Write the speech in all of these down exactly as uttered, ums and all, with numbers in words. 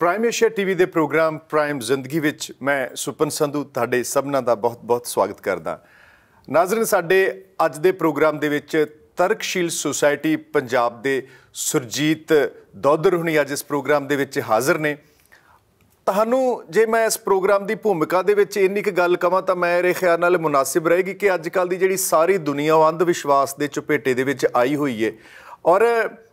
Prime Asia TV ਦੇ programme prime ਜ਼ਿੰਦਗੀ ਵਿੱਚ ਮੈਂ ਸੁਪਨ ਸੰਧੂ ਤੁਹਾਡੇ ਸਭਨਾਂ ਦਾ ਬਹੁਤ ਬਹੁਤ ਸਵਾਗਤ ਕਰਦਾ। ਨਾਜ਼ਰੀਨ, ਸਾਡੇ ਅੱਜ ਦੇ ਪ੍ਰੋਗਰਾਮ ਦੇ ਵਿੱਚ ਤਰਕਸ਼ੀਲ ਸੁਸਾਇਟੀ ਪੰਜਾਬ ਦੇ ਸੁਰਜੀਤ ਦੌਧਰ ਹੁਣੀ ਅੱਜ ਇਸ ਪ੍ਰੋਗਰਾਮ ਦੇ ਵਿੱਚ ਹਾਜ਼ਰ ਨੇ। ਤੁਹਾਨੂੰ ਜੇ ਮੈਂ ਇਸ ਪ੍ਰੋਗਰਾਮ ਦੀ ਭੂਮਿਕਾ ਦੇ ਵਿੱਚ ਇੰਨੀ ਕੁ ਗੱਲ ਕਹਾਂ ਤਾਂ ਮੇਰੇ ਖਿਆਲ ਨਾਲ ਮੁਨਾਸਿਬ ਰਹੇਗੀ ਕਿ ਅੱਜ ਕੱਲ੍ਹ ਦੀ ਜਿਹੜੀ ਸਾਰੀ ਦੁਨੀਆ ਉਹ ਅੰਧ ਵਿਸ਼ਵਾਸ ਦੇ ਚਪੇਟੇ ਦੇ ਵਿੱਚ ਆਈ ਹੋਈ ਹੈ ਔਰ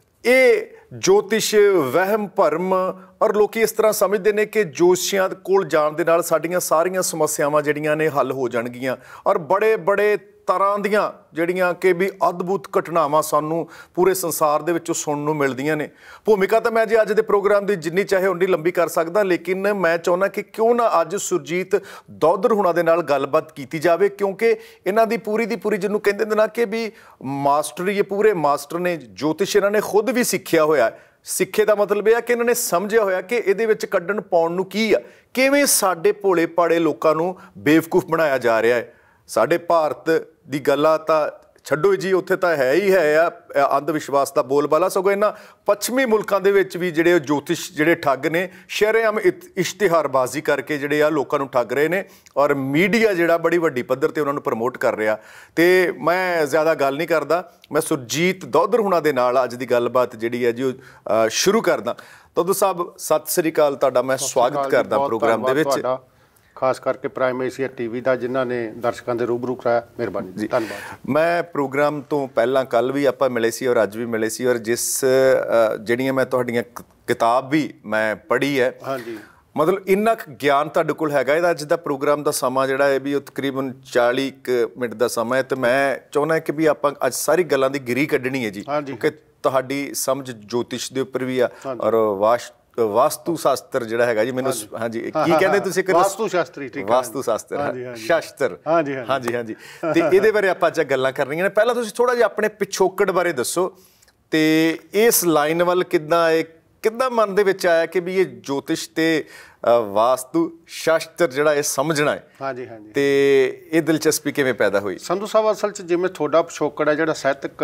ਇਹ ਜੋਤਿਸ਼ ਵਹਿਮ ਭਰਮ ਔਰ ਲੋਕੀ ਇਸ ਤਰ੍ਹਾਂ ਸਮਝਦੇ ਨੇ ਕਿ ਜੋਤਸ਼ੀਆਂ ਕੋਲ ਜਾਣ ਦੇ ਨਾਲ ਸਾਡੀਆਂ ਸਾਰੀਆਂ ਸਮੱਸਿਆਵਾਂ ਜਿਹੜੀਆਂ ਨੇ ਹੱਲ ਹੋ ਜਾਣਗੀਆਂ ਔਰ ਬੜੇ ਬੜੇ ਤਰ੍ਹਾਂ ਦੀਆਂ ਜਿਹੜੀਆਂ ਕਿ ਵੀ ਅਦਭੁਤ ਘਟਨਾਵਾਂ ਸਾਨੂੰ ਪੂਰੇ ਸੰਸਾਰ ਦੇ ਵਿੱਚੋਂ ਸੁਣਨ ਨੂੰ ਮਿਲਦੀਆਂ ਨੇ। ਭੂਮਿਕਾ ਤਾਂ ਮੈਂ ਜੀ ਅੱਜ ਦੇ ਪ੍ਰੋਗਰਾਮ ਦੀ ਜਿੰਨੀ ਚਾਹੇ ਉਨੀ ਲੰਬੀ ਕਰ ਸਕਦਾ, ਲੇਕਿਨ ਮੈਂ ਚਾਹੁੰਦਾ ਕਿ ਕਿਉਂ ਨਾ ਅੱਜ ਸੁਰਜੀਤ ਦੌਧਰ ਹੁਣਾਂ ਦੇ ਨਾਲ ਗੱਲਬਾਤ ਕੀਤੀ ਜਾਵੇ, ਕਿਉਂਕਿ ਇਹਨਾਂ ਦੀ ਪੂਰੀ ਦੀ ਪੂਰੀ ਜਿਹਨੂੰ ਕਹਿੰਦੇ ਨੇ ਨਾ ਕਿ ਵੀ ਮਾਸਟਰੀ, ਇਹ ਪੂਰੇ ਮਾਸਟਰ ਨੇ। ਜੋਤਿਸ਼ ਇਹਨਾਂ ਨੇ ਖੁਦ ਵੀ ਸਿੱਖਿਆ ਹੋਇਆ। ਸਿੱਖੇ ਦਾ ਮਤਲਬ ਇਹ ਆ ਕਿ ਇਹਨਾਂ ਨੇ ਸਮਝਿਆ ਹੋਇਆ ਕਿ ਇਹਦੇ ਵਿੱਚ ਕੱਢਣ ਪਾਉਣ ਨੂੰ ਕੀ ਆ, ਕਿਵੇਂ ਸਾਡੇ ਭੋਲੇ ਭਾੜੇ ਲੋਕਾਂ ਨੂੰ ਬੇਵਕੂਫ ਬਣਾਇਆ ਜਾ ਰਿਹਾ ਹੈ। ਸਾਡੇ ਭਾਰਤ ਦੀ ਗੱਲਾਂ ਤਾਂ ਛੱਡੋ ਜੀ, ਉੱਥੇ ਤਾਂ ਹੈ ਹੀ ਹੈ ਆ ਅੰਧ ਵਿਸ਼ਵਾਸ ਦਾ ਬੋਲਬਾਲਾ। ਸਗੋਂ ਇਹਨਾਂ ਪੱਛਮੀ ਮੁਲਕਾਂ ਦੇ ਵਿੱਚ ਵੀ ਜਿਹੜੇ ਜੋਤਿਸ਼ ਜਿਹੜੇ ਠੱਗ ਨੇ ਸ਼ਰੇਆਮ ਇਸ਼ਤਿਹਾਰਬਾਜ਼ੀ ਕਰਕੇ ਜਿਹੜੇ ਆ ਲੋਕਾਂ ਨੂੰ ਠੱਗ ਰਹੇ ਨੇ ਔਰ ਮੀਡੀਆ ਜਿਹੜਾ ਬੜੀ ਵੱਡੀ ਪੱਧਰ 'ਤੇ ਉਹਨਾਂ ਨੂੰ ਪ੍ਰਮੋਟ ਕਰ ਰਿਹਾ। ਅਤੇ ਮੈਂ ਜ਼ਿਆਦਾ ਗੱਲ ਨਹੀਂ ਕਰਦਾ, ਮੈਂ ਸੁਰਜੀਤ ਦੌਧਰ ਹੁਣਾਂ ਦੇ ਨਾਲ ਅੱਜ ਦੀ ਗੱਲਬਾਤ ਜਿਹੜੀ ਹੈ ਜੀ ਉਹ ਸ਼ੁਰੂ ਕਰਦਾ। ਦੌਧਰ ਸਾਹਿਬ, ਸਤਿ ਸ੍ਰੀ ਅਕਾਲ, ਤੁਹਾਡਾ ਮੈਂ ਸਵਾਗਤ ਕਰਦਾ ਪ੍ਰੋਗਰਾਮ ਦੇ ਵਿੱਚ, ਖਾਸ ਕਰਕੇ ਪ੍ਰਾਈਮ ਏਸ਼ੀਆ ਟੀਵੀ ਦਾ ਜਿਨ੍ਹਾਂ ਨੇ ਦਰਸ਼ਕਾਂ ਦੇ ਰੂਬਰੂ ਕਰਾਇਆ। ਮਿਹਰਬਾਨੀ ਜੀ, ਧੰਨਵਾਦ। ਮੈਂ ਪ੍ਰੋਗਰਾਮ ਤੋਂ ਪਹਿਲਾਂ ਕੱਲ੍ਹ ਵੀ ਆਪਾਂ ਮਿਲੇ ਸੀ ਔਰ ਅੱਜ ਵੀ ਮਿਲੇ ਸੀ ਔਰ ਜਿਸ ਜਿਹੜੀਆਂ ਮੈਂ ਤੁਹਾਡੀਆਂ ਕਿਤਾਬ ਵੀ ਮੈਂ ਪੜ੍ਹੀ ਹੈ, ਹਾਂਜੀ, ਮਤਲਬ ਇੰਨਾ ਕੁ ਗਿਆਨ ਤੁਹਾਡੇ ਕੋਲ ਹੈਗਾ। ਇਹਦਾ ਅੱਜ ਦਾ ਪ੍ਰੋਗਰਾਮ ਦਾ ਸਮਾਂ ਜਿਹੜਾ ਹੈ ਵੀ ਉਹ ਤਕਰੀਬਨ ਚਾਲੀ ਕੁ ਮਿੰਟ ਦਾ ਸਮਾਂ ਹੈ, ਅਤੇ ਮੈਂ ਚਾਹੁੰਦਾ ਕਿ ਵੀ ਆਪਾਂ ਅੱਜ ਸਾਰੀ ਗੱਲਾਂ ਦੀ ਗਿਰੀ ਕੱਢਣੀ ਹੈ ਜੀ, ਕਿਉਂਕਿ ਤੁਹਾਡੀ ਸਮਝ ਜੋਤਿਸ਼ ਦੇ ਉੱਪਰ ਵੀ ਆ ਔਰ ਵਾਸ਼ ਵਾਸਤੂ ਸ਼ਾਸਤਰ ਜਿਹੜਾ ਹੈਗਾ ਜੀ, ਮੈਨੂੰ ਹਾਂਜੀ ਕੀ ਕਹਿੰਦੇ ਤੁਸੀਂ? ਵਾਸਤੂ ਸ਼ਾਸਤਰੀ, ਠੀਕ, ਵਾਸਤੂ ਸ਼ਾਸਤਰ, ਸ਼ਾਸਤਰ, ਹਾਂਜੀ ਹਾਂਜੀ ਹਾਂਜੀ। ਤੇ ਇਹਦੇ ਬਾਰੇ ਆਪਾਂ ਅੱਜ ਗੱਲਾਂ ਕਰਨੀਆਂ ਨੇ। ਪਹਿਲਾਂ ਤੁਸੀਂ ਥੋੜ੍ਹਾ ਜਿਹਾ ਆਪਣੇ ਪਿਛੋਕੜ ਬਾਰੇ ਦੱਸੋ ਤੇ ਇਸ ਲਾਈਨ ਵੱਲ ਕਿੱਦਾਂ ਇਹ ਕਿੱਦਾਂ ਮਨ ਦੇ ਵਿੱਚ ਆਇਆ ਕਿ ਵੀ ਇਹ ਜੋਤਿਸ਼ ਤੇ ਵਾਸਤੂ ਸ਼ਾਸਤਰ ਜਿਹੜਾ ਇਹ ਸਮਝਣਾ ਹੈ, ਹਾਂਜੀ ਹਾਂਜੀ, ਤੇ ਇਹ ਦਿਲਚਸਪੀ ਕਿਵੇਂ ਪੈਦਾ ਹੋਈ? ਸੰਧੂ ਸਾਹਿਬ, ਅਸਲ 'ਚ ਜਿਵੇਂ ਤੁਹਾਡਾ ਪਿਛੋਕੜ ਹੈ ਜਿਹੜਾ ਸਾਹਿਤਕ,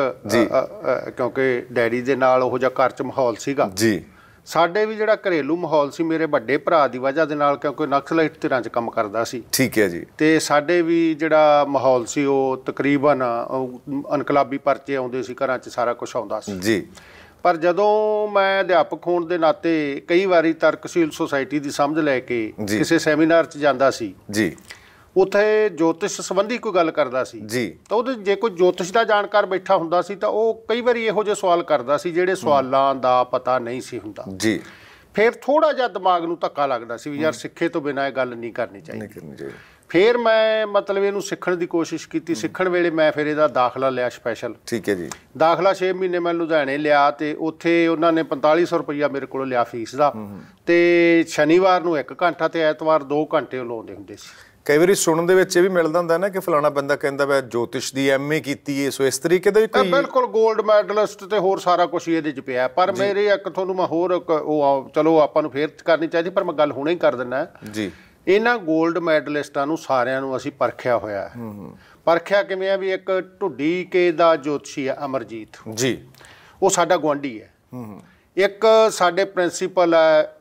ਕਿਉਂਕਿ ਡੈਡੀ ਦੇ ਨਾਲ ਉਹੋ ਜਿਹਾ ਘਰ 'ਚ ਮਾਹੌਲ ਸੀਗਾ ਜੀ, ਸਾਡੇ ਵੀ ਜਿਹੜਾ ਘਰੇਲੂ ਮਾਹੌਲ ਸੀ ਮੇਰੇ ਵੱਡੇ ਭਰਾ ਦੀ ਵਜ੍ਹਾ ਦੇ ਨਾਲ, ਕਿਉਂਕਿ ਨਕਸਲਾਈਟ ਧਿਰਾਂ 'ਚ ਕੰਮ ਕਰਦਾ ਸੀ। ਠੀਕ ਹੈ ਜੀ। ਤੇ ਸਾਡੇ ਵੀ ਜਿਹੜਾ ਮਾਹੌਲ ਸੀ ਉਹ ਤਕਰੀਬਨ ਇਨਕਲਾਬੀ ਪਰਚੇ ਆਉਂਦੇ ਸੀ ਘਰਾਂ 'ਚ, ਸਾਰਾ ਕੁਛ ਆਉਂਦਾ ਸੀ ਜੀ। ਪਰ ਜਦੋਂ ਮੈਂ ਅਧਿਆਪਕ ਹੋਣ ਦੇ ਨਾਤੇ ਕਈ ਵਾਰੀ ਤਰਕਸ਼ੀਲ ਸੁਸਾਇਟੀ ਦੀ ਸਮਝ ਲੈ ਕੇ ਕਿਸੇ ਸੈਮੀਨਾਰ 'ਚ ਜਾਂਦਾ ਸੀ ਜੀ, ਉੱਥੇ ਜੋਤਿਸ਼ ਸੰਬੰਧੀ ਕੋਈ ਗੱਲ ਕਰਦਾ ਸੀ ਜੀ, ਤਾਂ ਉਹਦੇ ਜੇ ਕੋਈ ਜੋਤਿਸ਼ ਦਾ ਜਾਣਕਾਰ ਬੈਠਾ ਹੁੰਦਾ ਸੀ ਤਾਂ ਉਹ ਕਈ ਵਾਰੀ ਇਹੋ ਜਿਹੇ ਸਵਾਲ ਕਰਦਾ ਸੀ ਜਿਹੜੇ ਸਵਾਲਾਂ ਦਾ ਪਤਾ ਨਹੀਂ ਸੀ ਹੁੰਦਾ ਜੀ। ਫਿਰ ਥੋੜ੍ਹਾ ਜਿਹਾ ਦਿਮਾਗ ਨੂੰ ਧੱਕਾ ਲੱਗਦਾ ਸੀ ਵੀ ਯਾਰ ਸਿੱਖੇ ਤੋਂ ਬਿਨਾਂ ਇਹ ਗੱਲ ਨਹੀਂ ਕਰਨੀ ਚਾਹੀਦੀ। ਫਿਰ ਮੈਂ ਮਤਲਬ ਇਹਨੂੰ ਸਿੱਖਣ ਦੀ ਕੋਸ਼ਿਸ਼ ਕੀਤੀ। ਸਿੱਖਣ ਵੇਲੇ ਮੈਂ ਫਿਰ ਇਹਦਾ ਦਾਖਲਾ ਲਿਆ ਸਪੈਸ਼ਲ। ਠੀਕ ਹੈ ਜੀ। ਦਾਖਲਾ ਛੇ ਮਹੀਨੇ ਮੈਂ ਲੁਧਿਆਣੇ ਲਿਆ ਅਤੇ ਉੱਥੇ ਉਹਨਾਂ ਨੇ ਪੰਤਾਲੀ ਸੌ ਰੁਪਈਆ ਮੇਰੇ ਕੋਲੋਂ ਲਿਆ ਫੀਸ ਦਾ, ਅਤੇ ਸ਼ਨੀਵਾਰ ਨੂੰ ਇੱਕ ਘੰਟਾ ਅਤੇ ਐਤਵਾਰ ਦੋ ਘੰਟੇ ਉਹ ਲਾਉਂਦੇ ਹੁੰਦੇ ਸੀ। ਕਈ ਵਾਰੀ ਸੁਣਨ ਦੇ ਵਿੱਚ ਇਹ ਵੀ ਮਿਲਦਾ ਹੁੰਦਾ ਨਾ ਕਿ ਫਲਾਣਾ ਬੰਦਾ ਕਹਿੰਦਾ ਮੈਂ ਜੋਤਿਸ਼ ਦੀ ਐਮ ਏ ਕੀਤੀ ਹੈ, ਸੋ ਇਸ ਤਰੀਕੇ ਦਾ ਵੀ ਕੋਈ ਬਿਲਕੁਲ ਗੋਲਡ ਮੈਡਲਿਸਟ ਤੇ ਹੋਰ ਸਾਰਾ ਕੁਛ ਇਹਦੇ 'ਚ ਪਿਆ। ਪਰ ਮੇਰੇ ਇੱਕ ਤੁਹਾਨੂੰ ਮੈਂ ਹੋਰ ਉਹ ਚਲੋ ਆਪਾਂ ਨੂੰ ਫੇਰ ਕਰਨੀ ਚਾਹੀਦੀ, ਪਰ ਮੈਂ ਗੱਲ ਹੁਣੇ ਹੀ ਕਰ ਦਿੰਦਾ ਜੀ। ਇਹਨਾਂ ਗੋਲਡ ਮੈਡਲਿਸਟਾਂ ਨੂੰ ਸਾਰਿਆਂ ਨੂੰ ਅਸੀਂ ਪਰਖਿਆ ਹੋਇਆ। ਪਰਖਿਆ ਕਿਵੇਂ ਆ ਵੀ ਇੱਕ ਢੁੱਡੀ ਕੇ ਦਾ ਜੋਤਸ਼ੀ ਆ ਅਮਰਜੀਤ ਜੀ, ਉਹ ਸਾਡਾ ਗੁਆਂਢੀ ਹੈ। ਇੱਕ ਸਾਡੇ ਪ੍ਰਿੰਸੀਪਲ ਹੈ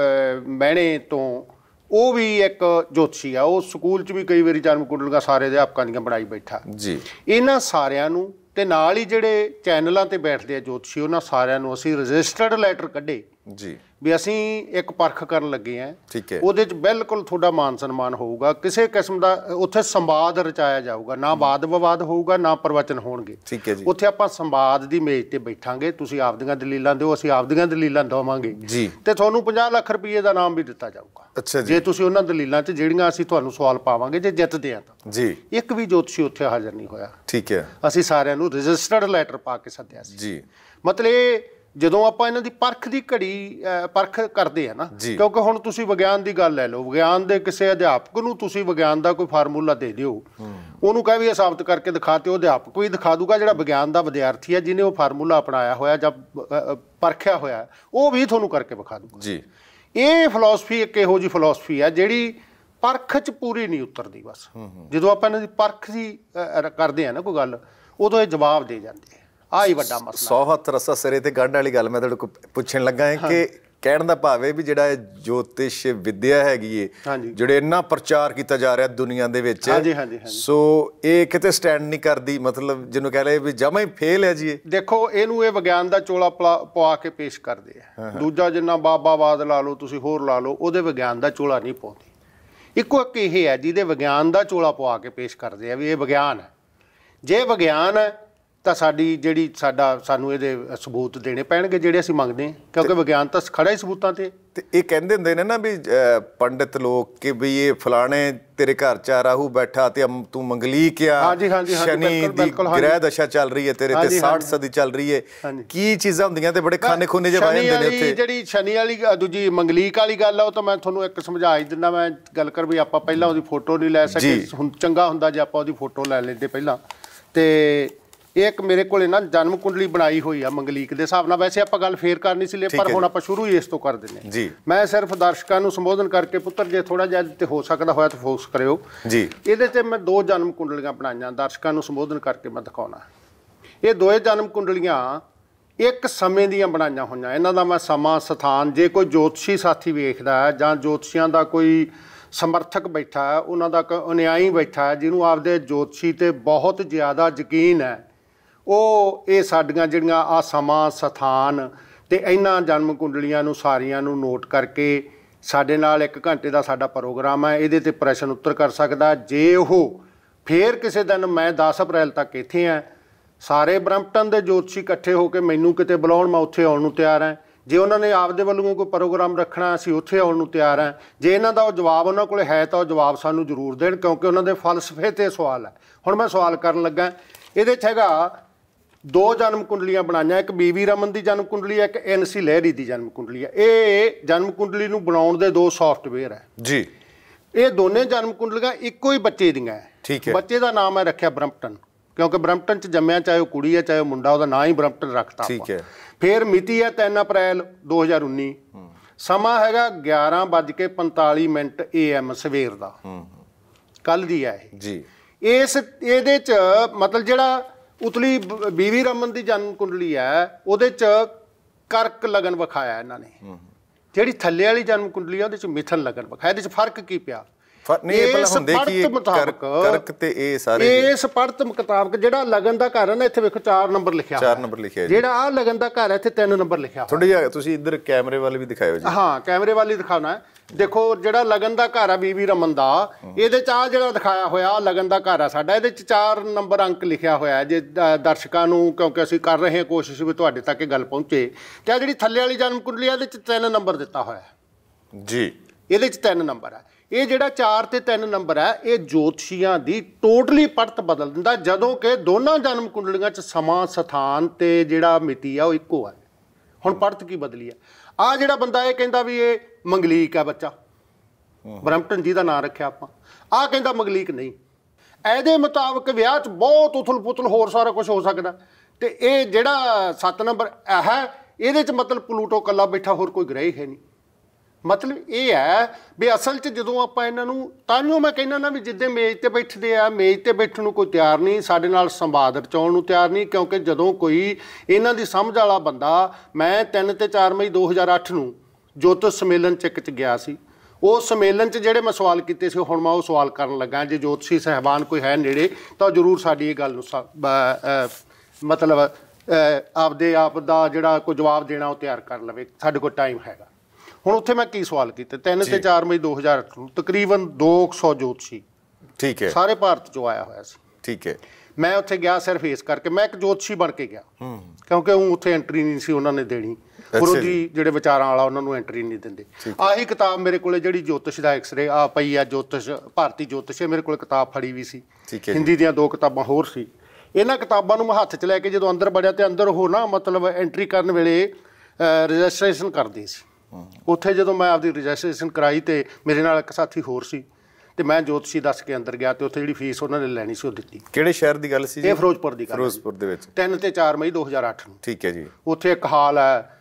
ਮਹਿਣੇ ਤੋਂ, ਉਹ ਵੀ ਇੱਕ ਜੋਤਸ਼ੀ ਆ, ਉਹ ਸਕੂਲ 'ਚ ਵੀ ਕਈ ਵਾਰੀ ਜਨਮ ਕੁੰਡਲੀਆਂ ਸਾਰੇ ਅਧਿਆਪਕਾਂ ਦੀਆਂ ਬਣਾਈ ਬੈਠਾ ਜੀ। ਇਹਨਾਂ ਸਾਰਿਆਂ ਨੂੰ ਤੇ ਨਾਲ ਹੀ ਜਿਹੜੇ ਚੈਨਲਾਂ 'ਤੇ ਬੈਠਦੇ ਆ ਜੋਤਸ਼ੀ, ਉਹਨਾਂ ਸਾਰਿਆਂ ਨੂੰ ਅਸੀਂ ਰਜਿਸਟਰਡ ਲੈਟਰ ਕੱਢੇ ਜੀ ਵੀ ਅਸੀਂ ਇੱਕ ਪਰਖ ਕਰਨ ਲੱਗੇ ਹਾਂ। ਠੀਕ ਹੈ। ਉਹਦੇ 'ਚ ਬਿਲਕੁਲ ਤੁਹਾਡਾ ਮਾਨ ਸਨਮਾਨ ਹੋਊਗਾ, ਕਿਸੇ ਕਿਸਮ ਦਾ ਉੱਥੇ ਸੰਵਾਦ ਰਚਾਇਆ ਜਾਊਗਾ, ਨਾ ਵਾਦ ਵਿਵਾਦ ਹੋਊਗਾ, ਨਾ ਪ੍ਰਵਚਨ ਹੋਣਗੇ। ਠੀਕ ਹੈ ਜੀ। ਉੱਥੇ ਆਪਾਂ ਸੰਵਾਦ ਦੀ ਮੇਜ਼ 'ਤੇ ਬੈਠਾਂਗੇ, ਤੁਸੀਂ ਆਪਦੀਆਂ ਦਲੀਲਾਂ ਦਿਓ, ਅਸੀਂ ਆਪਦੀਆਂ ਦਲੀਲਾਂ ਦੇਵਾਂਗੇ ਜੀ, ਤੇ ਤੁਹਾਨੂੰ ਪੰਜਾਹ ਲੱਖ ਰੁਪਈਏ ਦਾ ਨਾਮ ਵੀ ਦਿੱਤਾ ਜਾਊਗਾ। ਅੱਛਾ ਜੀ। ਜੇ ਤੁਸੀਂ ਉਹਨਾਂ ਦਲੀਲਾਂ 'ਚ ਜਿਹੜੀਆਂ ਅਸੀਂ ਤੁਹਾਨੂੰ ਸਵਾਲ ਪਾਵਾਂਗੇ, ਜੇ ਜਿੱਤਦੇ ਆ ਤਾਂ ਜੀ। ਇੱਕ ਵੀ ਜੋਤਸ਼ੀ ਉੱਥੇ ਹਾਜ਼ਰ ਨਹੀਂ ਹੋਇਆ। ਠੀਕ ਹੈ। ਅਸੀਂ ਸਾਰਿਆਂ ਨੂੰ ਰਜਿਸਟਰਡ ਲੈਟਰ ਪਾ ਕੇ ਸੱਦਿਆ ਸੀ ਜੀ। ਮਤਲਬ ਇਹ ਜਦੋਂ ਆਪਾਂ ਇਹਨਾਂ ਦੀ ਪਰਖ ਦੀ ਘੜੀ ਪਰਖ ਕਰਦੇ ਆ ਨਾ, ਕਿਉਂਕਿ ਹੁਣ ਤੁਸੀਂ ਵਿਗਿਆਨ ਦੀ ਗੱਲ ਲੈ ਲਓ, ਵਿਗਿਆਨ ਦੇ ਕਿਸੇ ਅਧਿਆਪਕ ਨੂੰ ਤੁਸੀਂ ਵਿਗਿਆਨ ਦਾ ਕੋਈ ਫਾਰਮੂਲਾ ਦੇ ਦਿਓ, ਉਹਨੂੰ ਕਹਿ ਵੀ ਇਹ ਸਾਬਤ ਕਰਕੇ ਦਿਖਾ, ਤੇ ਉਹ ਅਧਿਆਪਕ ਵੀ ਦਿਖਾ ਦੂਗਾ। ਜਿਹੜਾ ਵਿਗਿਆਨ ਦਾ ਵਿਦਿਆਰਥੀ ਹੈ ਜਿਹਨੇ ਉਹ ਫਾਰਮੂਲਾ ਅਪਣਾਇਆ ਹੋਇਆ ਜਾਂ ਪਰਖਿਆ ਹੋਇਆ, ਉਹ ਵੀ ਤੁਹਾਨੂੰ ਕਰਕੇ ਵਿਖਾ ਦੂਗਾ ਜੀ। ਇਹ ਫਿਲਾਸਫੀ ਇੱਕ ਇਹੋ ਜਿਹੀ ਫਿਲਾਸਫੀ ਹੈ ਜਿਹੜੀ ਪਰਖ 'ਚ ਪੂਰੀ ਨਹੀਂ ਉਤਰਦੀ। ਬਸ ਜਦੋਂ ਆਪਾਂ ਇਹਨਾਂ ਦੀ ਪਰਖ ਦੀ ਕਰਦੇ ਆ ਨਾ ਕੋਈ ਗੱਲ, ਉਦੋਂ ਇਹ ਜਵਾਬ ਦੇ ਜਾਂਦੇ ਆ। ਆਹ ਹੀ ਵੱਡਾ ਮਸਲਾ। ਸੌ ਹੱਥ ਰੱਸਾ ਸਿਰੇ ਤੇ ਗੰਢ ਵਾਲੀ ਗੱਲ ਮੈਂ ਤੁਹਾਡੇ ਕੋਲ ਪੁੱਛਣ ਲੱਗਾ ਹੈ ਕਿ ਕਹਿਣ ਦਾ ਭਾਵ ਹੈ ਵੀ ਜਿਹੜਾ ਜੋਤਿਸ਼ ਵਿਦਿਆ ਹੈਗੀ ਏ, ਜਿਹੜੇ ਇੰਨਾ ਪ੍ਰਚਾਰ ਕੀਤਾ ਜਾ ਰਿਹਾ ਦੁਨੀਆ ਦੇ ਵਿੱਚ, ਸੋ ਇਹ ਕਿਤੇ ਸਟੈਂਡ ਨਹੀਂ ਕਰਦੀ, ਮਤਲਬ ਜਿਹਨੂੰ ਕਹਿ ਲਏ ਵੀ ਜਮਾਂ ਹੀ ਫੇਲ ਹੈ ਜੀ ਇਹ। ਦੇਖੋ ਇਹਨੂੰ ਇਹ ਵਿਗਿਆਨ ਦਾ ਚੋਲਾ ਪਵਾ ਕੇ ਪੇਸ਼ ਕਰਦੇ ਆ। ਦੂਜਾ ਜਿੰਨਾ ਬਾਬਾਵਾਦ ਲਾ ਲਓ ਤੁਸੀਂ, ਹੋਰ ਲਾ ਲਓ, ਉਹਦੇ ਵਿਗਿਆਨ ਦਾ ਚੋਲਾ ਨਹੀਂ ਪਾਉਂਦੇ। ਇੱਕੋ ਇੱਕ ਇਹ ਹੈ ਜਿਹਦੇ ਵਿਗਿਆਨ ਦਾ ਚੋਲਾ ਪਵਾ ਕੇ ਪੇਸ਼ ਕਰਦੇ ਆ ਵੀ ਇਹ ਵਿਗਿਆਨ ਹੈ। ਜੇ ਵਿਗਿਆਨ ਹੈ ਤਾਂ ਸਾਡੀ ਜਿਹੜੀ ਸਾਡਾ ਸਾਨੂੰ ਇਹਦੇ ਸਬੂਤ ਦੇਣੇ ਪੈਣਗੇ ਜਿਹੜੇ ਅਸੀਂ ਮੰਗਦੇ ਹਾਂ, ਕਿਉਂਕਿ ਵਿਗਿਆਨ ਤਾਂ ਖੜਾ ਹੀ ਸਬੂਤਾਂ ਤੇ। ਤੇ ਇਹ ਕਹਿੰਦੇ ਹੁੰਦੇ ਨੇ ਨਾ ਵੀ ਪੰਡਿਤ ਲੋਕ ਕਿ ਵੀ ਇਹ ਫਲਾਣੇ ਤੇਰੇ ਘਰ ਚ ਰਾਹੂ ਬੈਠਾ ਤੇ ਤੂੰ ਮੰਗਲੀਕ ਆ, ਸ਼ਨੀ ਦੀ ਗ੍ਰਹਿ ਦਸ਼ਾ ਚੱਲ ਰਹੀ ਹੈ ਤੇਰੇ ਤੇ, ਸਾਠ ਸਦੀ ਚੱਲ ਰਹੀ ਹੈ, ਕੀ ਚੀਜ਼ਾਂ ਹੁੰਦੀਆਂ ਤੇ ਬੜੇ ਖਾਨੇ ਖੂਨੇ ਜਿਹੇ ਪਾਏ ਹੁੰਦੇ ਨੇ ਉੱਥੇ। ਜਿਹੜੀ ਸ਼ਨੀ ਵਾਲੀ ਦੂਜੀ ਮੰਗਲੀਕ ਵਾਲੀ ਗੱਲ ਆ ਉਹ ਤਾਂ ਮੈਂ ਤੁਹਾਨੂੰ ਇੱਕ ਸਮਝਾ ਹੀ ਦਿੰਦਾ। ਮੈਂ ਗੱਲ ਕਰ ਵੀ ਆਪਾਂ ਪਹਿਲਾਂ ਉਹਦੀ ਫੋਟੋ ਨਹੀਂ ਲੈ ਸਕੇ, ਹੁਣ ਚੰਗਾ ਹੁੰਦਾ ਜੇ ਆਪਾਂ ਉਹਦੀ ਫੋਟੋ ਲੈ ਲੈਂਦੇ ਪਹਿਲਾਂ। ਤੇ ਇਹ ਇੱਕ ਮੇਰੇ ਕੋਲ ਨਾ ਜਨਮ ਕੁੰਡਲੀ ਬਣਾਈ ਹੋਈ ਆ ਮੰਗਲੀਕ ਦੇ ਹਿਸਾਬ ਨਾਲ। ਵੈਸੇ ਆਪਾਂ ਗੱਲ ਫੇਰ ਕਰਨੀ ਸੀ, ਪਰ ਹੁਣ ਆਪਾਂ ਸ਼ੁਰੂ ਹੀ ਇਸ ਤੋਂ ਕਰ ਦਿੰਦੇ ਹਾਂ। ਮੈਂ ਸਿਰਫ ਦਰਸ਼ਕਾਂ ਨੂੰ ਸੰਬੋਧਨ ਕਰਕੇ, ਪੁੱਤਰ ਜੇ ਥੋੜਾ ਜਿਹਾ ਤੇ ਹੋ ਸਕਦਾ ਹੋਇਆ ਤਾਂ ਫੋਕਸ ਕਰਿਓ ਜੀ। ਇਹਦੇ ਤੇ ਮੈਂ ਦੋ ਜਨਮ ਕੁੰਡਲੀਆਂ ਬਣਾਈਆਂ, ਦਰਸ਼ਕਾਂ ਨੂੰ ਸੰਬੋਧਨ ਕਰਕੇ ਮੈਂ ਦਿਖਾਉਣਾ। ਇਹ ਦੋਏ ਜਨਮ ਕੁੰਡਲੀਆਂ ਇੱਕ ਸਮੇਂ ਦੀਆਂ ਬਣਾਈਆਂ ਹੋਈਆਂ। ਇਹਨਾਂ ਦਾ ਮੈਂ ਸਮਾਂ, ਸਥਾਨ, ਜੇ ਕੋਈ ਜੋਤਸ਼ੀ ਸਾਥੀ ਵੇਖਦਾ ਹੈ ਜਾਂ ਜੋਤਸ਼ੀਆਂ ਦਾ ਕੋਈ ਸਮਰਥਕ ਬੈਠਾ ਹੈ, ਉਹਨਾਂ ਦਾ ਕੋਈ ਅਨੁਯਾਈ ਬੈਠਾ ਹੈ ਜਿਹਨੂੰ ਆਪਦੇ ਜੋਤਸ਼ੀ ਤੇ ਬਹੁਤ ਜ਼ਿਆਦਾ ਯਕੀਨ ਹੈ, ਉਹ ਇਹ ਸਾਡੀਆਂ ਜਿਹੜੀਆਂ ਆਹ ਸਮਾਂ, ਸਥਾਨ ਅਤੇ ਇਹਨਾਂ ਜਨਮ ਕੁੰਡਲੀਆਂ ਨੂੰ ਸਾਰੀਆਂ ਨੂੰ ਨੋਟ ਕਰਕੇ ਸਾਡੇ ਨਾਲ ਇੱਕ ਘੰਟੇ ਦਾ ਸਾਡਾ ਪ੍ਰੋਗਰਾਮ ਹੈ, ਇਹਦੇ 'ਤੇ ਪ੍ਰਸ਼ਨ ਉੱਤਰ ਕਰ ਸਕਦਾ। ਜੇ ਉਹ ਫੇਰ ਕਿਸੇ ਦਿਨ, ਮੈਂ ਦਸ ਅਪ੍ਰੈਲ ਤੱਕ ਇੱਥੇ ਹਾਂ, ਸਾਰੇ ਬਰੈਂਪਟਨ ਦੇ ਜੋਤਸ਼ੀ ਇਕੱਠੇ ਹੋ ਕੇ ਮੈਨੂੰ ਕਿਤੇ ਬੁਲਾਉਣ, ਮੈਂ ਉੱਥੇ ਆਉਣ ਨੂੰ ਤਿਆਰ ਹਾਂ। ਜੇ ਉਹਨਾਂ ਨੇ ਆਪਦੇ ਵੱਲੋਂ ਕੋਈ ਪ੍ਰੋਗਰਾਮ ਰੱਖਣਾ, ਅਸੀਂ ਉੱਥੇ ਆਉਣ ਨੂੰ ਤਿਆਰ ਹਾਂ। ਜੇ ਇਹਨਾਂ ਦਾ ਉਹ ਜਵਾਬ ਉਹਨਾਂ ਕੋਲ ਹੈ ਤਾਂ ਉਹ ਜਵਾਬ ਸਾਨੂੰ ਜ਼ਰੂਰ ਦੇਣ, ਕਿਉਂਕਿ ਉਹਨਾਂ ਦੇ ਫਲਸਫੇ 'ਤੇ ਸਵਾਲ ਹੈ। ਹੁਣ ਮੈਂ ਸਵਾਲ ਕਰਨ ਲੱਗਾ, ਇਹਦੇ 'ਚ ਹੈਗਾ ਦੋ ਜਨਮ ਕੁੰਡਲੀਆਂ ਬਣਾਈਆਂ, ਇੱਕ ਬੀ ਵੀ ਰਮਨ ਦੀ ਜਨਮ ਕੁੰਡਲੀ ਹੈ, ਇੱਕ ਐਨ ਸੀ ਲਹਿਰੀ ਦੀ ਜਨਮ ਕੁੰਡਲੀ ਹੈ। ਇਹ ਜਨਮ ਕੁੰਡਲੀ ਨੂੰ ਬਣਾਉਣ ਦੇ ਦੋ ਸੌਫਟਵੇਅਰ ਹੈ ਜੀ। ਇਹ ਦੋਨੇ ਜਨਮ ਕੁੰਡਲੀਆਂ ਇੱਕੋ ਹੀ ਬੱਚੇ ਦੀਆਂ ਹੈ। ਠੀਕ ਹੈ। ਬੱਚੇ ਦਾ ਨਾਮ ਹੈ ਰੱਖਿਆ ਬਰੈਂਪਟਨ, ਕਿਉਂਕਿ ਬਰੈਂਪਟਨ 'ਚ ਜੰਮਿਆ, ਚਾਹੇ ਉਹ ਕੁੜੀ ਹੈ ਚਾਹੇ ਉਹ ਮੁੰਡਾ, ਉਹਦਾ ਨਾਂ ਹੀ ਬਰੈਂਪਟਨ ਰੱਖਤਾ। ਠੀਕ ਹੈ। ਫਿਰ ਮਿਤੀ ਹੈ ਤਿੰਨ ਅਪ੍ਰੈਲ ਦੋ ਹਜ਼ਾਰ ਉੱਨੀ, ਸਮਾਂ ਹੈਗਾ ਗਿਆਰਾਂ ਵੱਜ ਕੇ ਪੰਤਾਲੀ ਮਿੰਟ ਏ ਐਮ ਸਵੇਰ ਦਾ, ਕੱਲ੍ਹ ਦੀ ਹੈ ਇਹ ਜੀ। ਇਸ ਇਹਦੇ 'ਚ ਮਤਲਬ ਜਿਹੜਾ ਉਤਲੀ ਬੀ ਵੀ ਰਮਨ ਦੀ ਜਨਮ ਕੁੰਡਲੀ ਹੈ, ਉਹਦੇ 'ਚ ਕਰਕ ਲਗਨ ਵਿਖਾਇਆ ਇਹਨਾਂ ਨੇ। ਜਿਹੜੀ ਥੱਲੇ ਵਾਲੀ ਜਨਮ ਕੁੰਡਲੀ ਆ ਉਹਦੇ 'ਚ ਮਿਥਨ ਲਗਨ ਵਿਖਾਇਆ। ਇਹਦੇ 'ਚ ਫਰਕ ਕੀ ਪਿਆ? ਇਸ ਪੜਤ ਮੁਤਾਬਕ ਜਿਹੜਾ ਲਗਨ ਦਾ ਘਰ ਹੈ ਨਾ, ਇੱਥੇ ਵੇਖੋ ਚਾਰ ਨੰਬਰ ਲਿਖਿਆ, ਚਾਰ ਨੰਬਰ ਲਿਖਿਆ। ਜਿਹੜਾ ਆਹ ਲਗਨ ਦਾ ਘਰ ਹੈ ਇੱਥੇ ਤਿੰਨ ਨੰਬਰ ਲਿਖਿਆ। ਥੋੜਾ ਜਿਹਾ ਤੁਸੀਂ ਇੱਧਰ ਕੈਮਰੇ ਵਾਲੇ ਵੀ ਦਿਖਾਇਓ ਜੀ। ਹਾਂ, ਕੈਮਰੇ ਵਾਲੇ ਦਿਖਾਉਣਾ ਹੈ। ਦੇਖੋ ਜਿਹੜਾ ਲਗਨ ਦਾ ਘਰ ਆ ਬੀ ਵੀ ਰਮਨ ਦਾ, ਇਹਦੇ 'ਚ ਆਹ ਜਿਹੜਾ ਦਿਖਾਇਆ ਹੋਇਆ ਲਗਨ ਦਾ ਘਰ ਆ ਸਾਡਾ, ਇਹਦੇ 'ਚ ਚਾਰ ਨੰਬਰ ਅੰਕ ਲਿਖਿਆ ਹੋਇਆ। ਜੇ ਦਰਸ਼ਕਾਂ ਨੂੰ, ਕਿਉਂਕਿ ਅਸੀਂ ਕਰ ਰਹੇ ਹਾਂ ਕੋਸ਼ਿਸ਼ ਵੀ ਤੁਹਾਡੇ ਤੱਕ ਇਹ ਗੱਲ ਪਹੁੰਚੇ, ਤੇ ਆ ਜਿਹੜੀ ਥੱਲੇ ਵਾਲੀ ਜਨਮ ਕੁੰਡਲੀ ਇਹਦੇ 'ਚ ਤਿੰਨ ਨੰਬਰ ਦਿੱਤਾ ਹੋਇਆ ਜੀ। ਇਹਦੇ 'ਚ ਤਿੰਨ ਨੰਬਰ ਹੈ। ਇਹ ਜਿਹੜਾ ਚਾਰ ਤੇ ਤਿੰਨ ਨੰਬਰ ਹੈ, ਇਹ ਜੋਤਸ਼ੀਆਂ ਦੀ ਟੋਟਲੀ ਪੜਤ ਬਦਲ ਦਿੰਦਾ, ਜਦੋਂ ਕਿ ਦੋਨਾਂ ਜਨਮ ਕੁੰਡਲੀਆਂ 'ਚ ਸਮਾਂ, ਸਥਾਨ ਤੇ ਜਿਹੜਾ ਮਿਤੀ ਆ ਉਹ ਇੱਕੋ ਹੈ। ਹੁਣ ਪੜਤ ਕੀ ਬਦਲੀ ਆ? ਆਹ ਜਿਹੜਾ ਬੰਦਾ ਇਹ ਕਹਿੰਦਾ ਵੀ ਇਹ ਮੰਗਲੀਕ ਆ ਬੱਚਾ, ਬਰੈਂਪਟਨ ਜਿਹਦਾ ਨਾਂ ਰੱਖਿਆ ਆਪਾਂ, ਆਹ ਕਹਿੰਦਾ ਮੰਗਲੀਕ ਨਹੀਂ। ਇਹਦੇ ਮੁਤਾਬਕ ਵਿਆਹ 'ਚ ਬਹੁਤ ਉਥਲ ਪੁਥਲ ਹੋਰ ਸਾਰਾ ਕੁਝ ਹੋ ਸਕਦਾ। ਤੇ ਇਹ ਜਿਹੜਾ ਸੱਤ ਨੰਬਰ ਹੈ, ਇਹਦੇ 'ਚ ਮਤਲਬ ਪਲੂਟੋ ਇਕੱਲਾ ਬੈਠਾ, ਹੋਰ ਕੋਈ ਗ੍ਰਹਿ ਹੈ ਨਹੀਂ। ਮਤਲਬ ਇਹ ਹੈ ਵੀ ਅਸਲ 'ਚ ਜਦੋਂ ਆਪਾਂ ਇਹਨਾਂ ਨੂੰ, ਤਾਂ ਮੈਂ ਕਹਿੰਦਾ ਨਾ ਵੀ ਜਿੱਦਾਂ ਮੇਜ਼ 'ਤੇ ਬੈਠਦੇ ਆ, ਮੇਜ਼ 'ਤੇ ਬੈਠਣ ਨੂੰ ਕੋਈ ਤਿਆਰ ਨਹੀਂ, ਸਾਡੇ ਨਾਲ ਸੰਵਾਦ ਰਚਾਉਣ ਨੂੰ ਤਿਆਰ ਨਹੀਂ। ਕਿਉਂਕਿ ਜਦੋਂ ਕੋਈ ਇਹਨਾਂ ਦੀ ਸਮਝ ਵਾਲਾ ਬੰਦਾ, ਮੈਂ ਤਿੰਨ ਤੇ ਚਾਰ ਮਈ ਦੋ ਹਜ਼ਾਰ ਅੱਠ ਨੂੰ ਜੋਤਿਸ਼ ਸੰਮੇਲਨ 'ਚ ਇੱਕ 'ਚ ਗਿਆ ਸੀ। ਉਸ ਸੰਮੇਲਨ 'ਚ ਜਿਹੜੇ ਮੈਂ ਸਵਾਲ ਕੀਤੇ ਸੀ, ਹੁਣ ਮੈਂ ਉਹ ਸਵਾਲ ਕਰਨ ਲੱਗਾ। ਜੇ ਜੋਤਸ਼ੀ ਸਾਹਿਬਾਨ ਕੋਈ ਹੈ ਨੇੜੇ ਤਾਂ ਜ਼ਰੂਰ ਸਾਡੀ ਇਹ ਗੱਲ ਨੂੰ ਮਤਲਬ ਆਪਦੇ ਆਪ ਦਾ ਜਿਹੜਾ ਕੋਈ ਜਵਾਬ ਦੇਣਾ ਉਹ ਤਿਆਰ ਕਰ ਲਵੇ, ਸਾਡੇ ਕੋਲ ਟਾਈਮ ਹੈਗਾ। ਹੁਣ ਉੱਥੇ ਮੈਂ ਕੀ ਸਵਾਲ ਕੀਤੇ? ਤਿੰਨ ਤੇ ਚਾਰ ਮਈ ਦੋ ਹਜ਼ਾਰ ਅੱਠ ਨੂੰ ਤਕਰੀਬਨ ਦੋ ਸੌ ਜੋਤਸ਼ੀ, ਠੀਕ ਹੈ, ਸਾਰੇ ਭਾਰਤ 'ਚੋਂ ਆਇਆ ਹੋਇਆ ਸੀ। ਠੀਕ ਹੈ। ਮੈਂ ਉੱਥੇ ਗਿਆ ਸਿਰਫ ਇਸ ਕਰਕੇ, ਮੈਂ ਇੱਕ ਜੋਤਸ਼ੀ ਬਣ ਕੇ ਗਿਆ, ਕਿਉਂਕਿ ਉਹ ਉੱਥੇ ਐਂਟਰੀ ਨਹੀਂ ਸੀ ਉਹਨਾਂ ਨੇ ਦੇਣੀ। ਗੁਰੂ ਜੀ ਜਿਹੜੇ ਵਿਚਾਰਾਂ ਵਾਲਾ, ਉਹਨਾਂ ਨੂੰ ਐਂਟਰੀ ਨਹੀਂ ਦਿੰਦੇ। ਆਹੀ ਕਿਤਾਬ ਮੇਰੇ ਕੋਲ ਜਿਹੜੀ ਜੋਤਿਸ਼ ਦਾ ਐਕਸਰੇ ਆ ਪਈ ਆ, ਜੋਤਿਸ਼ ਭਾਰਤੀ ਜੋਤਿਸ਼, ਮੇਰੇ ਕੋਲ ਕਿਤਾਬ ਫੜੀ ਵੀ ਸੀ। ਹਿੰਦੀ ਦੀਆਂ ਦੋ ਕਿਤਾਬਾਂ ਹੋਰ ਸੀ। ਇਹਨਾਂ ਕਿਤਾਬਾਂ ਨੂੰ ਮੈਂ ਹੱਥ 'ਚ ਲੈ ਕੇ ਜਦੋਂ ਅੰਦਰ ਵੜਿਆ, ਤੇ ਅੰਦਰ ਉਹ ਨਾ ਮਤਲਬ ਐਂਟਰੀ ਕਰਨ ਵੇਲੇ ਰਜਿਸਟ੍ਰੇਸ਼ਨ ਕਰਦੇ ਸੀ। ਉੱਥੇ ਜਦੋਂ ਮੈਂ ਆਪਦੀ ਰਜਿਸਟ੍ਰੇਸ਼ਨ ਕਰਾਈ, ਤੇ ਮੇਰੇ ਨਾਲ ਇੱਕ ਸਾਥੀ ਹੋਰ ਸੀ, ਤੇ ਮੈਂ ਜੋਤਸ਼ੀ ਦੱਸ ਕੇ ਅੰਦਰ ਗਿਆ, ਤੇ ਉੱਥੇ ਜਿਹੜੀ ਫੀਸ ਉਹਨਾਂ ਨੇ ਲੈਣੀ ਸੀ ਉਹ ਦਿੱਤੀ। ਕਿਹੜੇ ਸ਼ਹਿਰ ਦੀ ਗੱਲ ਸੀ? ਇਹ ਫਿਰੋਜ਼ਪੁਰ ਦੀ ਗੱਲ, ਫਿਰੋਜ਼ਪੁਰ ਦੇ ਵਿੱਚ, ਤਿੰਨ ਤੇ ਚਾਰ ਮਈ ਦੋ ਹਜ਼ਾਰ ਅੱਠ ਨੂੰ। ਠੀਕ ਹੈ ਜੀ। ਉੱਥੇ ਇੱਕ ਹਾਲ ਹੈ,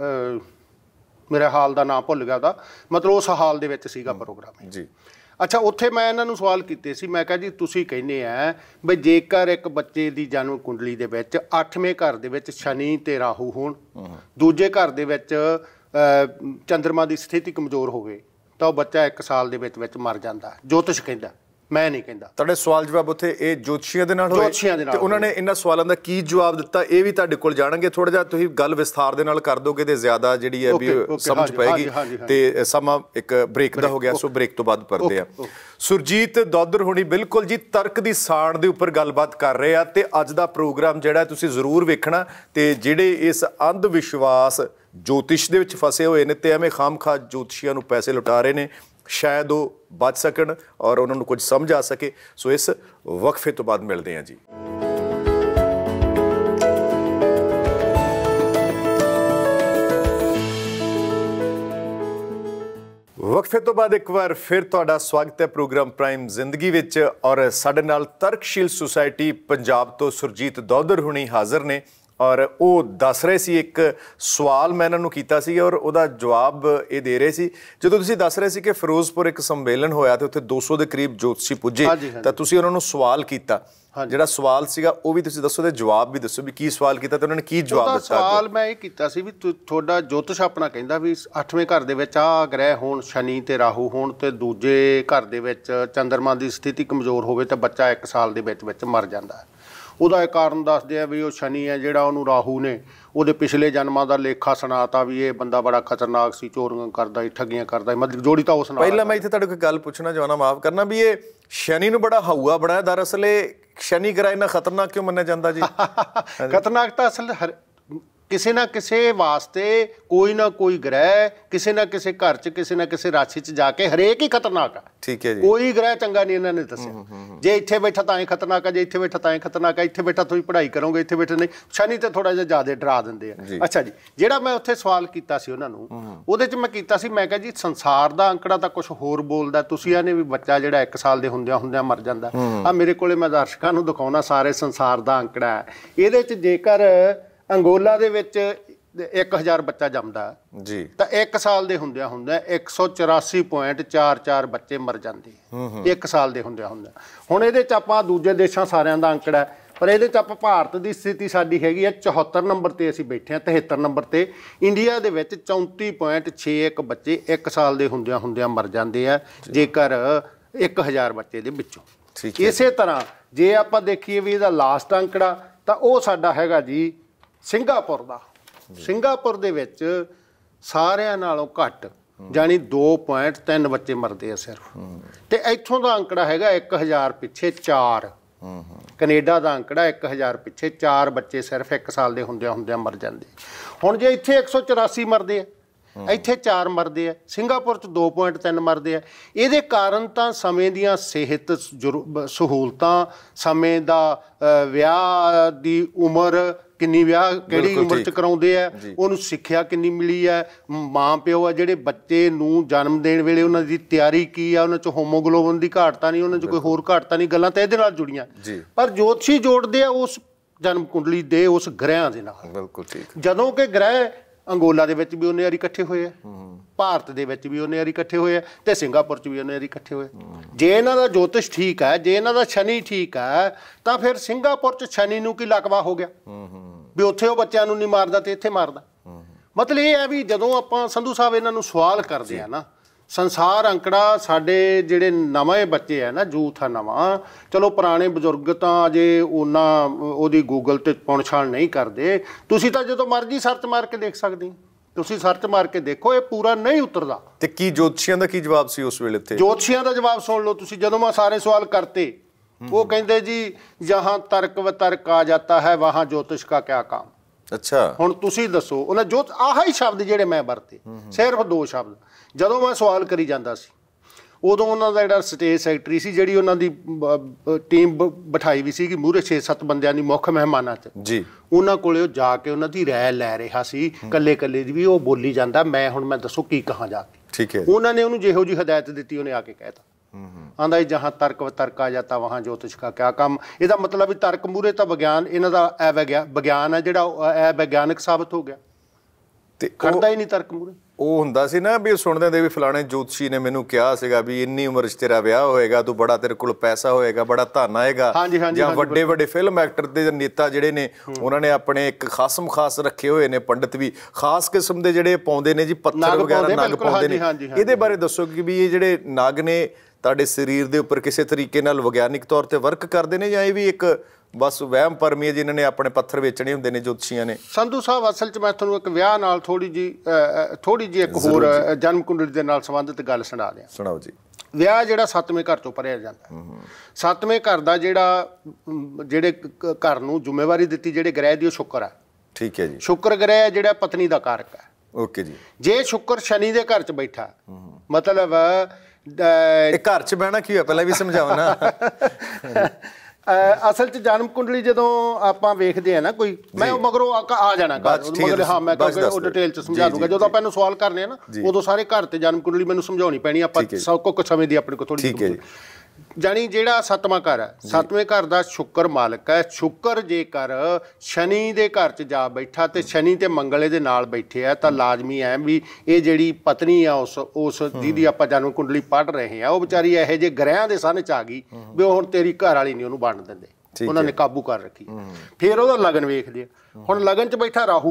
ਮੇਰੇ ਹਾਲ ਦਾ ਨਾਮ ਭੁੱਲ ਗਿਆ ਉਹਦਾ, ਮਤਲਬ ਉਸ ਹਾਲ ਦੇ ਵਿੱਚ ਸੀਗਾ ਪ੍ਰੋਗਰਾਮ ਜੀ। ਅੱਛਾ, ਉੱਥੇ ਮੈਂ ਇਹਨਾਂ ਨੂੰ ਸਵਾਲ ਕੀਤੇ ਸੀ। ਮੈਂ ਕਿਹਾ ਜੀ ਤੁਸੀਂ ਕਹਿੰਦੇ ਆ ਬਈ ਜੇਕਰ ਇੱਕ ਬੱਚੇ ਦੀ ਜਨਮ ਕੁੰਡਲੀ ਦੇ ਵਿੱਚ ਅੱਠਵੇਂ ਘਰ ਦੇ ਵਿੱਚ ਸ਼ਨੀ ਤੇ ਰਾਹੂ ਹੋਣ, ਦੂਜੇ ਘਰ ਦੇ ਵਿੱਚ ਚੰਦਰਮਾ ਦੀ ਸਥਿਤੀ ਕਮਜ਼ੋਰ ਹੋਵੇ ਤਾਂ ਉਹ ਬੱਚਾ ਇੱਕ ਸਾਲ ਦੇ ਵਿੱਚ ਵਿੱਚ ਮਰ ਜਾਂਦਾ। ਜੋਤਿਸ਼ ਕਹਿੰਦਾ, ਮੈਂ ਨਹੀਂ ਕਹਿੰਦਾ। ਤੁਹਾਡੇ ਸਵਾਲ ਜਵਾਬ ਉੱਥੇ ਇਹ ਜੋਤਸ਼ੀਆਂ ਦੇ ਨਾਲ ਹੋਏ ਜੋਤਸ਼ੀਆਂ ਦੇ ਨਾਲ ਤੇ ਉਹਨਾਂ ਨੇ ਇਹਨਾਂ ਸਵਾਲਾਂ ਦਾ ਕੀ ਜਵਾਬ ਦਿੱਤਾ, ਇਹ ਵੀ ਤੁਹਾਡੇ ਕੋਲ ਜਾਣਾਂਗੇ। ਥੋੜਾ ਜਿਹਾ ਤੁਸੀਂ ਗੱਲ ਵਿਸਥਾਰ ਦੇ ਨਾਲ ਕਰ ਦੋਗੇ ਤੇ ਜ਼ਿਆਦਾ ਜਿਹੜੀ ਹੈ ਵੀ ਸਮਝ ਪਏਗੀ। ਤੇ ਸਮਾਂ ਇੱਕ ਬ੍ਰੇਕ ਦਾ ਹੋ ਗਿਆ, ਸੋ ਬ੍ਰੇਕ ਤੋਂ ਬਾਅਦ ਪਰਦੇ ਆ। ਸੁਰਜੀਤ ਦੌਧਰ ਹੋਣੀ ਬਿਲਕੁਲ ਜੀ ਤਰਕ ਦੀ ਸਾਣ ਦੇ ਉੱਪਰ ਗੱਲਬਾਤ ਕਰ ਰਹੇ ਆ ਤੇ ਅੱਜ ਦਾ ਪ੍ਰੋਗਰਾਮ ਜਿਹੜਾ ਤੁਸੀਂ ਜ਼ਰੂਰ ਵੇਖਣਾ। ਤੇ ਜਿਹੜੇ ਇਸ ਅੰਧ ਵਿਸ਼ਵਾਸ ਜੋਤਿਸ਼ ਦੇ ਵਿੱਚ ਫਸੇ ਹੋਏ ਨੇ ਤੇ ਐਵੇਂ ਖਾਮਖਾ ਜੋਤਸ਼ੀਆਂ ਨੂੰ ਪੈਸੇ ਲੁਟਾ ਰਹੇ ਨੇ, ਸ਼ਾਇਦ ਉਹ ਬਚ ਸਕਣ ਔਰ ਉਹਨਾਂ ਨੂੰ ਕੁਝ ਸਮਝ ਆ ਸਕੇ। ਸੋ ਇਸ ਵਕਫੇ ਤੋਂ ਬਾਅਦ ਮਿਲਦੇ ਹਾਂ ਜੀ। ਵਕਫੇ ਤੋਂ ਬਾਅਦ ਇੱਕ ਵਾਰ ਫਿਰ ਤੁਹਾਡਾ ਸਵਾਗਤ ਹੈ ਪ੍ਰੋਗਰਾਮ ਪ੍ਰਾਈਮ ਜ਼ਿੰਦਗੀ ਵਿੱਚ। ਔਰ ਸਾਡੇ ਨਾਲ ਤਰਕਸ਼ੀਲ ਸੁਸਾਇਟੀ ਪੰਜਾਬ ਤੋਂ ਸੁਰਜੀਤ ਦੌਧਰ ਹੁਣੀ ਹਾਜ਼ਰ ਨੇ ਔਰ ਉਹ ਦੱਸ ਰਹੇ ਸੀ, ਇੱਕ ਸਵਾਲ ਮੈਂ ਇਹਨਾਂ ਨੂੰ ਕੀਤਾ ਸੀ ਔਰ ਉਹਦਾ ਜਵਾਬ ਇਹ ਦੇ ਰਹੇ ਸੀ। ਜਦੋਂ ਤੁਸੀਂ ਦੱਸ ਰਹੇ ਸੀ ਕਿ ਫਿਰੋਜ਼ਪੁਰ ਇੱਕ ਸੰਮੇਲਨ ਹੋਇਆ ਤੇ ਉੱਥੇ ਦੋ ਸੌ ਦੇ ਕਰੀਬ ਜੋਤਸ਼ੀ ਪੁੱਜੇ ਤਾਂ ਤੁਸੀਂ ਉਹਨਾਂ ਨੂੰ ਸਵਾਲ ਕੀਤਾ, ਜਿਹੜਾ ਸਵਾਲ ਸੀਗਾ ਉਹ ਵੀ ਤੁਸੀਂ ਦੱਸੋ ਤੇ ਜਵਾਬ ਵੀ ਦੱਸੋ ਵੀ ਕੀ ਸਵਾਲ ਕੀਤਾ ਤੇ ਉਹਨਾਂ ਨੇ ਕੀ ਜਵਾਬ ਦਿੱਤਾ। ਸਵਾਲ ਮੈਂ ਇਹ ਕੀਤਾ ਸੀ ਵੀ ਤੁਹਾਡਾ ਜੋਤਿਸ਼ ਆਪਣਾ ਕਹਿੰਦਾ ਵੀ ਅੱਠਵੇਂ ਘਰ ਦੇ ਵਿੱਚ ਆਹ ਗ੍ਰਹਿ ਹੋਣ, ਸ਼ਨੀ ਤੇ ਰਾਹੂ ਹੋਣ, ਤੇ ਦੂਜੇ ਘਰ ਦੇ ਵਿੱਚ ਚੰਦਰਮਾ ਦੀ ਸਥਿਤੀ ਕਮਜ਼ੋਰ ਹੋਵੇ ਤਾਂ ਬੱਚਾ ਇੱਕ ਸਾਲ ਦੇ ਵਿੱਚ ਵਿੱਚ ਮਰ ਜਾਂਦਾ। ਉਹਦਾ ਇਹ ਕਾਰਨ ਦੱਸਦੇ ਆ ਵੀ ਉਹ ਸ਼ਨੀ ਹੈ ਜਿਹੜਾ, ਉਹਨੂੰ ਰਾਹੂ ਨੇ ਉਹਦੇ ਪਿਛਲੇ ਜਨਮਾਂ ਦਾ ਲੇਖਾ ਸੁਣਾਤਾ ਵੀ ਇਹ ਬੰਦਾ ਬੜਾ ਖਤਰਨਾਕ ਸੀ, ਚੋਰੀਆਂ ਕਰਦਾ ਸੀ, ਠੱਗੀਆਂ ਕਰਦਾ ਸੀ, ਮਤਲਬ ਜੋੜੀ ਤਾਂ ਉਸ ਨਾਲ। ਪਹਿਲਾਂ ਮੈਂ ਇੱਥੇ ਤੁਹਾਡੇ ਕੋਈ ਗੱਲ ਪੁੱਛਣਾ ਚਾਹੁੰਦਾ, ਮਾਫ ਕਰਨਾ, ਵੀ ਇਹ ਸ਼ਨੀ ਨੂੰ ਬੜਾ ਹਊਆ ਬਣਾਇਆ, ਦਰਅਸਲ ਇਹ ਸ਼ਨੀ ਗ੍ਰਹਿ ਇੰਨਾ ਖਤਰਨਾਕ ਕਿਉਂ ਮੰਨਿਆ ਜਾਂਦਾ ਜੀ? ਖਤਰਨਾਕ ਤਾਂ ਅਸਲ ਹਰ ਕਿਸੇ ਨਾ ਕਿਸੇ ਵਾਸਤੇ ਕੋਈ ਨਾ ਕੋਈ ਗ੍ਰਹਿ ਕਿਸੇ ਨਾ ਕਿਸੇ ਘਰ 'ਚ ਕਿਸੇ ਨਾ ਕਿਸੇ ਰਾਸ਼ੀ 'ਚ ਜਾ ਕੇ ਹਰੇਕ ਹੀ ਖਤਰਨਾਕ ਆ। ਠੀਕ ਹੈ ਜੀ। ਕੋਈ ਗ੍ਰਹਿ ਚੰਗਾ ਨਹੀਂ ਇਹਨਾਂ ਨੇ ਦੱਸਿਆ। ਜੇ ਇੱਥੇ ਬੈਠਾ ਤਾਂ ਹੀ ਖਤਰਨਾਕ ਆ, ਜੇ ਇੱਥੇ ਬੈਠਾ ਤਾਂ ਹੀ ਖਤਰਨਾਕ ਆ, ਇੱਥੇ ਬੈਠਾ ਤੁਸੀਂ ਪੜ੍ਹਾਈ ਕਰੋਗੇ, ਇੱਥੇ ਬੈਠੇ ਨਹੀਂ। ਸ਼ਨੀ ਤੇ ਥੋੜਾ ਜਿਹਾ ਜ਼ਿਆਦਾ ਡਰਾ ਦਿੰਦੇ ਆ। ਅੱਛਾ ਜੀ, ਜਿਹੜਾ ਮੈਂ ਉੱਥੇ ਸਵਾਲ ਕੀਤਾ ਸੀ ਉਹਨਾਂ ਨੂੰ, ਉਹਦੇ 'ਚ ਮੈਂ ਕੀਤਾ ਸੀ, ਮੈਂ ਕਿਹਾ ਜੀ ਸੰਸਾਰ ਦਾ ਅੰਕੜਾ ਤਾਂ ਕੁਛ ਹੋਰ ਬੋਲਦਾ। ਤੁਸੀਂ ਆਨੇ ਵੀ ਬੱਚਾ ਜਿਹੜਾ ਇੱਕ ਸਾਲ ਦੇ ਹੁੰਦਿਆਂ ਹੁੰਦਿਆਂ ਮਰ ਜਾਂਦਾ। ਆ ਮੇਰੇ ਕੋਲੇ ਮੈਂ ਦਰਸ਼ਕਾਂ ਨੂੰ ਦਿਖਾਉਣਾ ਸਾਰੇ ਸੰਸਾਰ ਦਾ ਅੰਕੜਾ ਹੈ। ਇਹਦੇ 'ਚ ਜੇਕਰ ਅੰਗੋਲਾ ਦੇ ਵਿੱਚ ਇੱਕ ਹਜ਼ਾਰ ਬੱਚਾ ਜੰਮਦਾ ਜੀ ਤਾਂ ਇੱਕ ਸਾਲ ਦੇ ਹੁੰਦਿਆਂ ਹੁੰਦਿਆਂ ਇੱਕ ਸੌ ਚੁਰਾਸੀ ਪੁਆਇੰਟ ਚਾਰ ਚਾਰ ਬੱਚੇ ਮਰ ਜਾਂਦੇ ਇੱਕ ਸਾਲ ਦੇ ਹੁੰਦਿਆਂ ਹੁੰਦਿਆਂ। ਹੁਣ ਇਹਦੇ 'ਚ ਆਪਾਂ ਦੂਜੇ ਦੇਸ਼ਾਂ ਸਾਰਿਆਂ ਦਾ ਅੰਕੜਾ, ਪਰ ਇਹਦੇ 'ਚ ਆਪਾਂ ਭਾਰਤ ਦੀ ਸਥਿਤੀ ਸਾਡੀ ਹੈਗੀ ਆ ਚੁਹੱਤਰ ਨੰਬਰ 'ਤੇ ਅਸੀਂ ਬੈਠੇ ਹਾਂ, ਤਿਹੱਤਰ ਨੰਬਰ 'ਤੇ। ਇੰਡੀਆ ਦੇ ਵਿੱਚ ਚੌਂਤੀ ਪੁਆਇੰਟ ਛੇ ਇੱਕ ਬੱਚੇ ਇੱਕ ਸਾਲ ਦੇ ਹੁੰਦਿਆਂ ਹੁੰਦਿਆਂ ਮਰ ਜਾਂਦੇ ਆ ਜੇਕਰ ਇੱਕ ਹਜ਼ਾਰ ਬੱਚੇ ਦੇ ਵਿੱਚੋਂ। ਇਸੇ ਤਰ੍ਹਾਂ ਜੇ ਆਪਾਂ ਦੇਖੀਏ ਵੀ ਇਹਦਾ ਲਾਸਟ ਅੰਕੜਾ ਤਾਂ ਉਹ ਸਾਡਾ ਹੈਗਾ ਜੀ ਸਿੰਗਾਪੁਰ ਦਾ। ਸਿੰਗਾਪੁਰ ਦੇ ਵਿੱਚ ਸਾਰਿਆਂ ਨਾਲੋਂ ਘੱਟ ਜਾਣੀ ਦੋ ਪੁਆਇੰਟ ਤਿੰਨ ਬੱਚੇ ਮਰਦੇ ਆ ਸਿਰਫ, ਤੇ ਇੱਥੋਂ ਦਾ ਅੰਕੜਾ ਹੈਗਾ ਇੱਕ ਹਜ਼ਾਰ ਪਿੱਛੇ ਚਾਰ। ਕੈਨੇਡਾ ਦਾ ਅੰਕੜਾ ਇੱਕ ਹਜ਼ਾਰ ਪਿੱਛੇ ਚਾਰ ਬੱਚੇ ਸਿਰਫ ਇੱਕ ਸਾਲ ਦੇ ਹੁੰਦਿਆਂ ਹੁੰਦਿਆਂ ਮਰ ਜਾਂਦੇ। ਹੁਣ ਜੇ ਇੱਥੇ ਇੱਕ ਸੌ ਚੁਰਾਸੀ ਮਰਦੇ ਆ, ਇੱਥੇ ਚਾਰ ਮਰਦੇ ਆ, ਸਿੰਗਾਪੁਰ 'ਚ ਦੋ ਪੁਆਇੰਟ ਤਿੰਨ ਮਰਦੇ ਆ। ਇਹਦੇ ਕਾਰਨ ਤਾਂ ਸਮੇਂ ਦੀਆਂ ਸਿਹਤ ਸਹੂਲਤਾਂ, ਸਮੇਂ ਦਾ ਵਿਆਹ ਦੀ ਉਮਰ ਕਿੰਨੀ, ਵਿਆਹ ਕਿਹੜੀ ਉਮਰ 'ਚ ਕਰਾਉਂਦੇ ਆ, ਉਹਨੂੰ ਸਿੱਖਿਆ ਕਿੰਨੀ ਮਿਲੀ ਹੈ, ਮਾਂ ਪਿਓ ਆ ਜਿਹੜੇ ਬੱਚੇ ਨੂੰ ਜਨਮ ਦੇਣ ਵੇਲੇ ਉਹਨਾਂ ਦੀ ਤਿਆਰੀ ਕੀ ਆ, ਉਹਨਾਂ 'ਚ ਹੋਮੋਗਲੋਬਿਨ ਦੀ ਘਾਟ ਤਾਂ ਨਹੀਂ, ਉਹਨਾਂ 'ਚ ਕੋਈ ਹੋਰ ਘਾਟ ਤਾਂ ਨਹੀਂ, ਗੱਲਾਂ ਤਾਂ ਇਹਦੇ ਨਾਲ ਜੁੜੀਆਂ। ਪਰ ਜੋਤਸ਼ੀ ਜੋੜਦੇ ਆ ਉਸ ਜਨਮ ਕੁੰਡਲੀ ਦੇ ਉਸ ਗ੍ਰਹਿਆਂ ਦੇ ਨਾਲ। ਬਿਲਕੁਲ ਠੀਕ। ਜਦੋਂ ਕਿ ਗ੍ਰਹਿ ਅੰਗੋਲਾ ਦੇ ਵਿੱਚ ਵੀ ਉਹਨੇ ਵਾਰੀ ਇਕੱਠੇ ਹੋਏ ਆ, ਭਾਰਤ ਦੇ ਵਿੱਚ ਵੀ ਉਹਨੇ ਵਾਰੀ ਇਕੱਠੇ ਹੋਏ ਆ, ਤੇ ਸਿੰਗਾਪੁਰ 'ਚ ਵੀ ਉਹਨੇ ਵਾਰੀ ਇਕੱਠੇ ਹੋਏ। ਜੇ ਇਹਨਾਂ ਦਾ ਜੋਤਿਸ਼ ਠੀਕ ਹੈ, ਜੇ ਇਹਨਾਂ ਦਾ ਸ਼ਨੀ ਠੀਕ ਹੈ, ਤਾਂ ਫਿਰ ਸਿੰਗਾਪੁਰ 'ਚ ਸ਼ਨੀ ਨੂੰ ਕੀ ਲਕਵਾ ਹੋ ਗਿਆ ਵੀ ਉੱਥੇ ਉਹ ਬੱਚਿਆਂ ਨੂੰ ਨਹੀਂ ਮਾਰਦਾ ਤੇ ਇੱਥੇ ਮਾਰਦਾ। ਮਤਲਬ ਇਹ ਹੈ ਵੀ ਜਦੋਂ ਆਪਾਂ ਸੰਧੂ ਸਾਹਿਬ ਇਹਨਾਂ ਨੂੰ ਸਵਾਲ ਕਰਦੇ ਆ ਨਾ, ਸੰਸਾਰ ਅੰਕੜਾ ਸਾਡੇ ਜਿਹੜੇ ਨਵੇਂ ਬੱਚੇ ਆ ਨਾ, ਯੂਥ ਆ ਨਵਾਂ, ਚਲੋ ਪੁਰਾਣੇ ਬਜ਼ੁਰਗ ਤਾਂ ਅਜੇ ਉਹਨਾਂ ਉਹਦੀ ਗੂਗਲ ਤੇ ਪਹੁੰਚਾਣ ਨਹੀਂ ਕਰਦੇ। ਤੁਸੀਂ ਤਾਂ ਜਦੋਂ ਮਰਜ਼ੀ ਸਰਚ ਮਾਰ ਕੇ ਦੇਖ ਸਕਦੇ, ਤੁਸੀਂ ਸਰਚ ਮਾਰ ਕੇ ਦੇਖੋ, ਇਹ ਪੂਰਾ ਨਹੀਂ ਉਤਰਦਾ। ਤੇ ਕੀ ਜੋਤਸ਼ੀਆਂ ਦਾ ਕੀ ਜਵਾਬ ਸੀ ਉਸ ਵੇਲੇ? ਜੋਤਸ਼ੀਆਂ ਦਾ ਜਵਾਬ ਸੁਣ ਲਓ ਤੁਸੀਂ। ਜਦੋਂ ਮੈਂ ਸਾਰੇ ਸਵਾਲ ਕਰਤੇ, ਉਹ ਕਹਿੰਦੇ ਜੀ ਜਹਾਂ ਤਰਕ ਵ ਤਰਕ ਆ ਜਾਤਾ ਹੈ ਵਹਾਂ ਜੋਤਿਸ਼ ਕਾ ਕਿਆ ਕੰਮ। ਅੱਛਾ, ਹੁਣ ਤੁਸੀਂ ਦੱਸੋ। ਉਹਨਾਂ ਜੋਤ ਆਹ ਹੀ ਸ਼ਬਦ ਜਿਹੜੇ ਮੈਂ ਵਰਤੇ, ਸਿਰਫ ਦੋ ਸ਼ਬਦ। ਜਦੋਂ ਮੈਂ ਸਵਾਲ ਕਰੀ ਜਾਂਦਾ ਸੀ ਉਦੋਂ ਉਹਨਾਂ ਦਾ ਜਿਹੜਾ ਸਟੇਜ ਸੈਕਟਰੀ ਸੀ, ਜਿਹੜੀ ਉਹਨਾਂ ਦੀ ਟੀਮ ਬਿਠਾਈ ਵੀ ਸੀ ਕਿ ਮੂਹਰੇ ਛੇ ਸੱਤ ਬੰਦਿਆਂ ਦੀ ਮੁੱਖ ਮਹਿਮਾਨਾਂ 'ਚ ਜੀ, ਉਹਨਾਂ ਕੋਲੇ ਉਹ ਜਾ ਕੇ ਉਹਨਾਂ ਦੀ ਰਾਏ ਲੈ ਰਿਹਾ ਸੀ ਕੱਲੇ ਕੱਲੇ ਦੀ, ਵੀ ਉਹ ਬੋਲੀ ਜਾਂਦਾ, ਮੈਂ ਹੁਣ ਮੈਂ ਦੱਸੋ ਕੀ ਕਹਾਂ ਜਾ ਕੇ। ਠੀਕ ਹੈ। ਉਹਨਾਂ ਨੇ ਉਹਨੂੰ ਜਿਹੋ ਜਿਹੀ ਹਦਾਇਤ ਦਿੱਤੀ ਉਹਨੇ ਆ ਕੇ ਕਹਿਤਾ, ਆਂਦਾ ਜਹਾਂ ਤਰਕ ਵ ਤਰਕ ਆ ਜਾਤਾ ਵਹਾਂ ਜੋਤਿਸ਼ ਕਾ ਕਿਆ ਕੰਮ। ਇਹਦਾ ਮਤਲਬ ਵੀ ਤਰਕ ਮੂਹਰੇ ਤਾਂ ਵਿਗਿਆਨ, ਇਹਨਾਂ ਦਾ ਇਹ ਵਿਗਿਆਨ ਹੈ ਜਿਹੜਾ ਇਹ ਵਿਗਿਆਨਕ ਸਾਬਤ ਹੋ ਗਿਆ। ਤੇ ਖੜਦਾ ਹੀ ਨਹੀਂ ਤਰਕ ਮੂਹਰੇ। ਉਹ ਹੁੰਦਾ ਸੀ ਨਾ ਵੀ ਸੁਣਦੇ ਹੁੰਦੇ ਵੀ ਫਲਾਣੇ ਜੋਤਸ਼ੀ ਨੇ ਮੈਨੂੰ ਕਿਹਾ ਸੀਗਾ ਵੀ ਇੰਨੀ ਉਮਰ 'ਚ ਤੇਰਾ ਵਿਆਹ ਹੋਏਗਾ, ਤੂੰ ਬੜਾ, ਤੇਰੇ ਕੋਲ ਪੈਸਾ ਹੋਏਗਾ, ਬੜਾ ਧਨ ਆਏਗਾ। ਜਾਂ ਵੱਡੇ ਵੱਡੇ ਫਿਲਮ ਐਕਟਰ ਦੇ ਨੇਤਾ ਜਿਹੜੇ ਨੇ ਉਹਨਾਂ ਨੇ ਆਪਣੇ ਇੱਕ ਖਾਸਮ ਖਾਸ ਰੱਖੇ ਹੋਏ ਨੇ ਪੰਡਿਤ ਵੀ, ਖਾਸ ਕਿਸਮ ਦੇ ਜਿਹੜੇ ਪਾਉਂਦੇ ਨੇ ਜੀ ਪੱਥਰ ਵਗੈਰਾ ਨਗ ਪਾਉਂਦੇ ਨੇ। ਇਹਦੇ ਬਾਰੇ ਦੱਸੋ ਕਿ ਵੀ ਇਹ ਜਿਹੜੇ ਨਗ ਨੇ ਤੁਹਾਡੇ ਸਰੀਰ ਦੇ ਉੱਪਰ ਕਿਸੇ ਤਰੀਕੇ ਨਾਲ ਵਿਗਿਆਨਿਕ ਤੌਰ ਤੇ ਵਰਕ ਕਰਦੇ ਨੇ ਜਾਂ ਇਹ ਵੀ ਇੱਕ ਬਸ ਵਹਿਮ ਭਰਮ ਹੈ ਜਿਨ੍ਹਾਂ ਨੇ ਆਪਣੇ ਪੱਥਰ ਵੇਚਣੇ ਹੁੰਦੇ ਨੇ ਜੋਤਸ਼ੀਆਂ ਨੇ? ਸੰਧੂ ਸਾਹਿਬ, ਅਸਲ 'ਚ ਮੈਂ ਤੁਹਾਨੂੰ ਇੱਕ ਵਿਆਹ ਨਾਲ ਥੋੜ੍ਹੀ ਜੀ ਥੋੜ੍ਹੀ ਜਿਹੀ ਇੱਕ ਹੋਰ ਜਨਮ ਕੁੰਡਲੀ ਦੇ ਨਾਲ ਸੰਬੰਧਿਤ ਗੱਲ ਸੁਣਾ ਦਿਆਂ। ਸੁਣਾਓ ਜੀ। ਵਿਆਹ ਜਿਹੜਾ ਸੱਤਵੇਂ ਘਰ ਤੋਂ ਭਰਿਆ ਜਾਂਦਾ। ਸੱਤਵੇਂ ਘਰ ਦਾ ਜਿਹੜਾ ਜਿਹੜੇ ਘਰ ਨੂੰ ਜ਼ਿੰਮੇਵਾਰੀ ਦਿੱਤੀ ਜਿਹੜੇ ਗ੍ਰਹਿ ਦੀ, ਉਹ ਸ਼ੁੱਕਰ ਹੈ। ਠੀਕ ਹੈ ਜੀ। ਸ਼ੁੱਕਰ ਗ੍ਰਹਿ ਜਿਹੜਾ ਪਤਨੀ ਦਾ ਕਾਰਕ ਹੈ। ਓਕੇ ਜੀ। ਜੇ ਸ਼ੁੱਕਰ ਸ਼ਨੀ ਦੇ ਘਰ 'ਚ ਬੈਠਾ, ਮਤਲਬ ਇਹ ਘਰ 'ਚ ਬਹਿਣਾ ਕੀ ਹੋਇਆ ਪਹਿਲਾਂ ਵੀ ਸਮਝਾਓ ਨਾ। ਅਸਲ 'ਚ ਜਨਮ ਕੁੰਡਲੀ ਜਦੋਂ ਆਪਾਂ ਵੇਖਦੇ ਆ ਨਾ ਕੋਈ, ਮੈਂ ਮਗਰੋਂ ਆ ਜਾਣਾ ਮਗਰ, ਹਾਂ ਮੈਂ ਉਹ ਡਿਟੇਲ 'ਚ ਸਮਝਾ ਦੂੰਗਾ। ਜਦੋਂ ਆਪਾਂ ਇਹਨੂੰ ਸਵਾਲ ਕਰਨੇ ਆ ਨਾ, ਉਦੋਂ ਸਾਰੇ ਘਰ ਤੇ ਜਨਮ ਕੁੰਡਲੀ ਮੈਨੂੰ ਸਮਝਾਉਣੀ ਪੈਣੀ। ਆਪਾਂ ਸਭ ਕੁਝ ਸਮੇਂ ਦੀ ਆਪਣੇ ਕੋਲ ਥੋੜੀ। ਜਾਣੀ ਜਿਹੜਾ ਸੱਤਵਾਂ ਘਰ ਹੈ, ਸੱਤਵੇਂ ਘਰ ਦਾ ਸ਼ੁੱਕਰ ਮਾਲਕ ਹੈ। ਸ਼ੁੱਕਰ ਜੇਕਰ ਸ਼ਨੀ ਦੇ ਘਰ 'ਚ ਜਾ ਬੈਠਾ ਤੇ ਸ਼ਨੀ ਤੇ ਮੰਗਲ ਇਹਦੇ ਨਾਲ ਬੈਠੇ ਆ, ਤਾਂ ਲਾਜ਼ਮੀ ਹੈ ਵੀ ਇਹ ਜਿਹੜੀ ਪਤਨੀ ਆ ਉਸ ਉਸ ਜਿਹਦੀ ਆਪਾਂ ਜਨਮ ਕੁੰਡਲੀ ਪੜ੍ਹ ਰਹੇ ਆ, ਉਹ ਵਿਚਾਰੀ ਇਹੋ ਜਿਹੇ ਗ੍ਰਹਿਆਂ ਦੇ ਸਾਹਮਣੇ 'ਚ ਆ ਗਈ ਵੀ ਹੁਣ ਤੇਰੀ ਘਰ ਵਾਲੀ ਨਹੀਂ ਉਹਨੂੰ ਬਣਨ ਦਿੰਦੇ, ਉਹਨਾਂ ਨੇ ਕਾਬੂ ਕਰ ਰੱਖੀ। ਫਿਰ ਉਹਦਾ ਲਗਨ ਵੇਖਦੇ ਆ। ਹੁਣ ਲਗਨ 'ਚ ਬੈਠਾ ਰਾਹੂ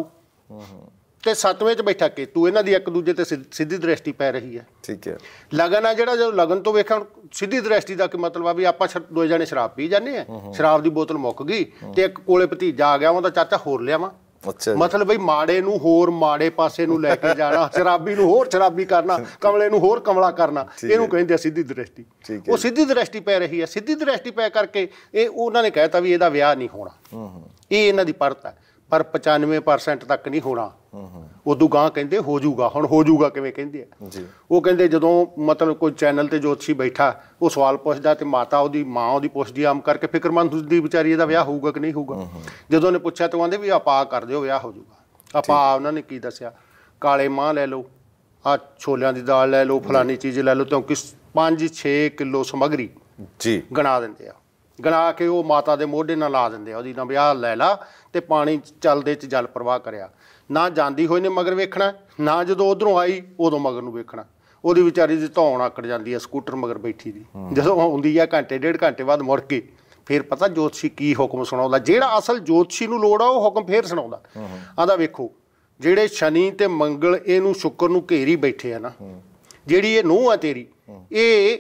ਤੇ ਸੱਤਵੇਂ 'ਚ ਬੈਠਾ ਕੇਤੂ, ਇਹਨਾਂ ਦੀ ਇੱਕ ਦੂਜੇ ਤੇ ਸਿੱਧੀ ਦ੍ਰਿਸ਼ਟੀ ਪੈ ਰਹੀ ਹੈ। ਠੀਕ ਹੈ। ਲਗਨ ਆ ਜਿਹੜਾ, ਜਦੋਂ ਲਗਨ ਤੋਂ ਵੇਖਣ ਸਿੱਧੀ ਦ੍ਰਿਸ਼ਟੀ ਦਾ ਕੀ ਮਤਲਬ ਆ ਵੀ ਆਪਾਂ ਦੋ ਜਣੇ ਸ਼ਰਾਬ ਪੀ ਜਾਂਦੇ ਆ, ਸ਼ਰਾਬ ਦੀ ਬੋਤਲ ਮੁੱਕ ਗਈ ਤੇ ਇੱਕ ਕੋਲੇ ਭਤੀਜਾ ਆ ਗਿਆ, ਉਹਦਾ ਚਾਚਾ ਹੋਰ ਲਿਆਵਾਂ। ਮਤਲਬ ਬਈ ਮਾੜੇ ਨੂੰ ਹੋਰ ਮਾੜੇ ਪਾਸੇ ਨੂੰ ਲੈ ਕੇ ਜਾਣਾ, ਸ਼ਰਾਬੀ ਨੂੰ ਹੋਰ ਸ਼ਰਾਬੀ ਕਰਨਾ, ਕਮਲੇ ਨੂੰ ਹੋਰ ਕਮਲਾ ਕਰਨਾ, ਇਹਨੂੰ ਕਹਿੰਦੇ ਆ ਸਿੱਧੀ ਦ੍ਰਿਸ਼ਟੀ। ਉਹ ਸਿੱਧੀ ਦ੍ਰਿਸ਼ਟੀ ਪੈ ਰਹੀ ਹੈ। ਸਿੱਧੀ ਦ੍ਰਿਸ਼ਟੀ ਪੈ ਕਰਕੇ ਇਹ ਉਹਨਾਂ ਨੇ ਕਹਿਤਾ ਵੀ ਇਹਦਾ ਵਿਆਹ ਨਹੀਂ ਹੋਣਾ। ਇਹ ਇਹਨਾਂ ਦੀ ਪਰਤ ਹੈ। ਪਰ ਪਚਾਨਵੇਂ ਪਰਸੈਂਟ ਤੱਕ ਨਹੀਂ ਹੋਣਾ। ਉਦੋਂ ਗਾਂ ਕਹਿੰਦੇ ਹੋ ਜੂਗਾ। ਹੁਣ ਹੋ ਜੂਗਾ ਕਿਵੇਂ ਕਹਿੰਦੇ ਆ? ਉਹ ਕਹਿੰਦੇ ਜਦੋਂ ਮਤਲਬ ਕੋਈ ਚੈਨਲ ਤੇ ਜੋਤਸ਼ੀ ਬੈਠਾ, ਉਹ ਸਵਾਲ ਪੁੱਛਦਾ ਤੇ ਮਾਤਾ ਉਹਦੀ ਮਾਂ ਉਹਦੀ ਪੁੱਛਦੀ ਆਮ ਕਰਕੇ ਫਿਕਰਮੰਦ ਹੁੰਦੀ ਵਿਚਾਰੀ, ਇਹਦਾ ਵਿਆਹ ਹੋਊਗਾ ਕਿ ਨਹੀਂ ਹੋਊਗਾ। ਜਦੋਂ ਉਹਨੇ ਪੁੱਛਿਆ ਤਾਂ ਕਹਿੰਦੇ ਵੀ ਆਪਾਂ ਕਰ ਦਿਓ, ਵਿਆਹ ਹੋ ਜੂਗਾ। ਆਪਾਂ ਉਹਨਾਂ ਨੇ ਕੀ ਦੱਸਿਆ, ਕਾਲੇ ਮਾਂਹ ਲੈ ਲਓ, ਆਹ ਛੋਲਿਆਂ ਦੀ ਦਾਲ ਲੈ ਲਓ, ਫਲਾਨੀ ਚੀਜ਼ ਲੈ ਲਓ, ਕਿਉਂਕਿ ਪੰਜ ਛੇ ਕਿਲੋ ਸਮੱਗਰੀ ਜੀ ਗਣਾ ਦਿੰਦੇ ਆ। ਗਣਾ ਕੇ ਉਹ ਮਾਤਾ ਦੇ ਮੋਢੇ ਨਾਲ ਲਾ ਦਿੰਦੇ ਆ, ਉਹਦੀ ਨਾ ਵਿਆਹ ਲੈ ਲਾ ਤੇ ਪਾਣੀ ਚੱਲਦੇ 'ਚ ਜਲ ਪ੍ਰਵਾਹ ਕਰਿਆ। ਨਾ ਜਾਂਦੀ ਹੋਈ ਨੇ ਮਗਰ ਵੇਖਣਾ, ਨਾ ਜਦੋਂ ਉਧਰੋਂ ਆਈ ਉਦੋਂ ਮਗਰ ਨੂੰ ਵੇਖਣਾ। ਉਹਦੀ ਵਿਚਾਰੀ ਦੀ ਧੌਣ ਆਕੜ ਜਾਂਦੀ ਹੈ ਸਕੂਟਰ ਮਗਰ ਬੈਠੀ ਦੀ। ਜਦੋਂ ਆਉਂਦੀ ਆ ਘੰਟੇ ਡੇਢ ਘੰਟੇ ਬਾਅਦ ਮੁੜ ਕੇ, ਫਿਰ ਪਤਾ ਜੋਤਸ਼ੀ ਕੀ ਹੁਕਮ ਸੁਣਾਉਂਦਾ। ਜਿਹੜਾ ਅਸਲ ਜੋਤਸ਼ੀ ਨੂੰ ਲੋੜ ਆ ਉਹ ਹੁਕਮ ਫਿਰ ਸੁਣਾਉਂਦਾ। ਆਂਦਾ ਵੇਖੋ, ਜਿਹੜੇ ਸ਼ਨੀ ਤੇ ਮੰਗਲ ਇਹਨੂੰ ਸ਼ੁੱਕਰ ਨੂੰ ਘੇਰੀ ਬੈਠੇ ਆ ਨਾ, ਜਿਹੜੀ ਇਹ ਨੂੰਹ ਆ ਤੇਰੀ, ਇਹ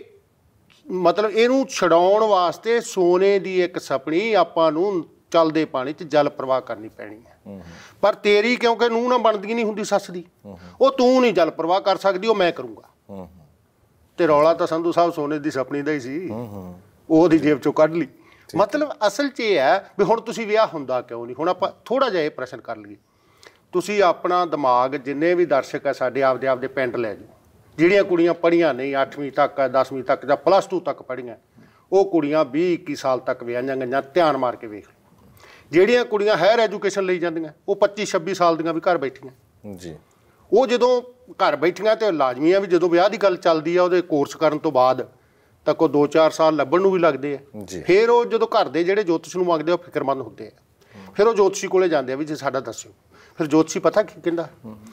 ਮਤਲਬ ਇਹਨੂੰ ਛਡਾਉਣ ਵਾਸਤੇ ਸੋਨੇ ਦੀ ਇੱਕ ਸਪਣੀ ਆਪਾਂ ਨੂੰ ਚੱਲਦੇ ਪਾਣੀ 'ਚ ਜਲ ਪ੍ਰਵਾਹ ਕਰਨੀ ਪੈਣੀ ਹੈ। ਪਰ ਤੇਰੀ ਕਿਉਂਕਿ ਨੂੰਹ ਨਾਲ ਬਣਦੀ ਨਹੀਂ ਹੁੰਦੀ ਸੱਸ ਦੀ, ਉਹ ਤੂੰ ਨਹੀਂ ਜਲ ਪ੍ਰਵਾਹ ਕਰ ਸਕਦੀ, ਉਹ ਮੈਂ ਕਰੂੰਗਾ। ਤੇ ਰੌਲਾ ਤਾਂ ਸੰਧੂ ਸਾਹਿਬ ਸੋਨੇ ਦੀ ਸਪਣੀ ਦਾ ਹੀ ਸੀ, ਉਹਦੀ ਜੇਬ 'ਚੋਂ ਕੱਢ ਲਈ। ਮਤਲਬ ਅਸਲ 'ਚ ਇਹ ਹੈ ਵੀ ਹੁਣ ਤੁਸੀਂ ਵਿਆਹ ਹੁੰਦਾ ਕਿਉਂ ਨਹੀਂ? ਹੁਣ ਆਪਾਂ ਥੋੜ੍ਹਾ ਜਿਹਾ ਇਹ ਪ੍ਰਸ਼ਨ ਕਰ ਲਈਏ। ਤੁਸੀਂ ਆਪਣਾ ਦਿਮਾਗ, ਜਿੰਨੇ ਵੀ ਦਰਸ਼ਕ ਹੈ ਸਾਡੇ, ਆਪਦੇ ਆਪਦੇ ਪਿੰਡ ਲੈ ਜਾਓ। ਜਿਹੜੀਆਂ ਕੁੜੀਆਂ ਪੜ੍ਹੀਆਂ ਨਹੀਂ, ਅੱਠਵੀਂ ਤੱਕ, ਦਸਵੀਂ ਤੱਕ ਜਾਂ ਪਲੱਸ ਟੂ ਤੱਕ ਪੜ੍ਹੀਆਂ, ਉਹ ਕੁੜੀਆਂ ਵੀਹ ਇੱਕੀ ਸਾਲ ਤੱਕ ਵਿਆਹੀਆਂ ਗਈਆਂ। ਧਿਆਨ ਮਾਰ ਕੇ ਵੇਖ ਲਓ। ਜਿਹੜੀਆਂ ਕੁੜੀਆਂ ਹਾਇਰ ਐਜੂਕੇਸ਼ਨ ਲਈ ਜਾਂਦੀਆਂ, ਉਹ ਪੱਚੀ ਛੱਬੀ ਸਾਲ ਦੀਆਂ ਵੀ ਘਰ ਬੈਠੀਆਂ ਜੀ। ਉਹ ਜਦੋਂ ਘਰ ਬੈਠੀਆਂ ਤੇ ਲਾਜ਼ਮੀ ਆ ਵੀ ਜਦੋਂ ਵਿਆਹ ਦੀ ਗੱਲ ਚੱਲਦੀ ਆ, ਉਹਦੇ ਕੋਰਸ ਕਰਨ ਤੋਂ ਬਾਅਦ ਤਾਂ ਕੋਈ ਦੋ ਚਾਰ ਸਾਲ ਲੱਭਣ ਨੂੰ ਵੀ ਲੱਗਦੇ ਆ। ਫਿਰ ਉਹ ਜਦੋਂ ਘਰ ਦੇ ਜਿਹੜੇ ਜੋਤਿਸ਼ ਨੂੰ ਮੰਗਦੇ, ਉਹ ਫਿਕਰਮੰਦ ਹੁੰਦੇ ਆ। ਫਿਰ ਉਹ ਜੋਤਸ਼ੀ ਕੋਲੇ ਜਾਂਦੇ ਆ ਵੀ ਜੇ ਸਾਡਾ ਦੱਸਿਓ। ਫਿਰ ਜੋਤਸ਼ੀ ਪਤਾ ਕੀ ਕਹਿੰਦਾ,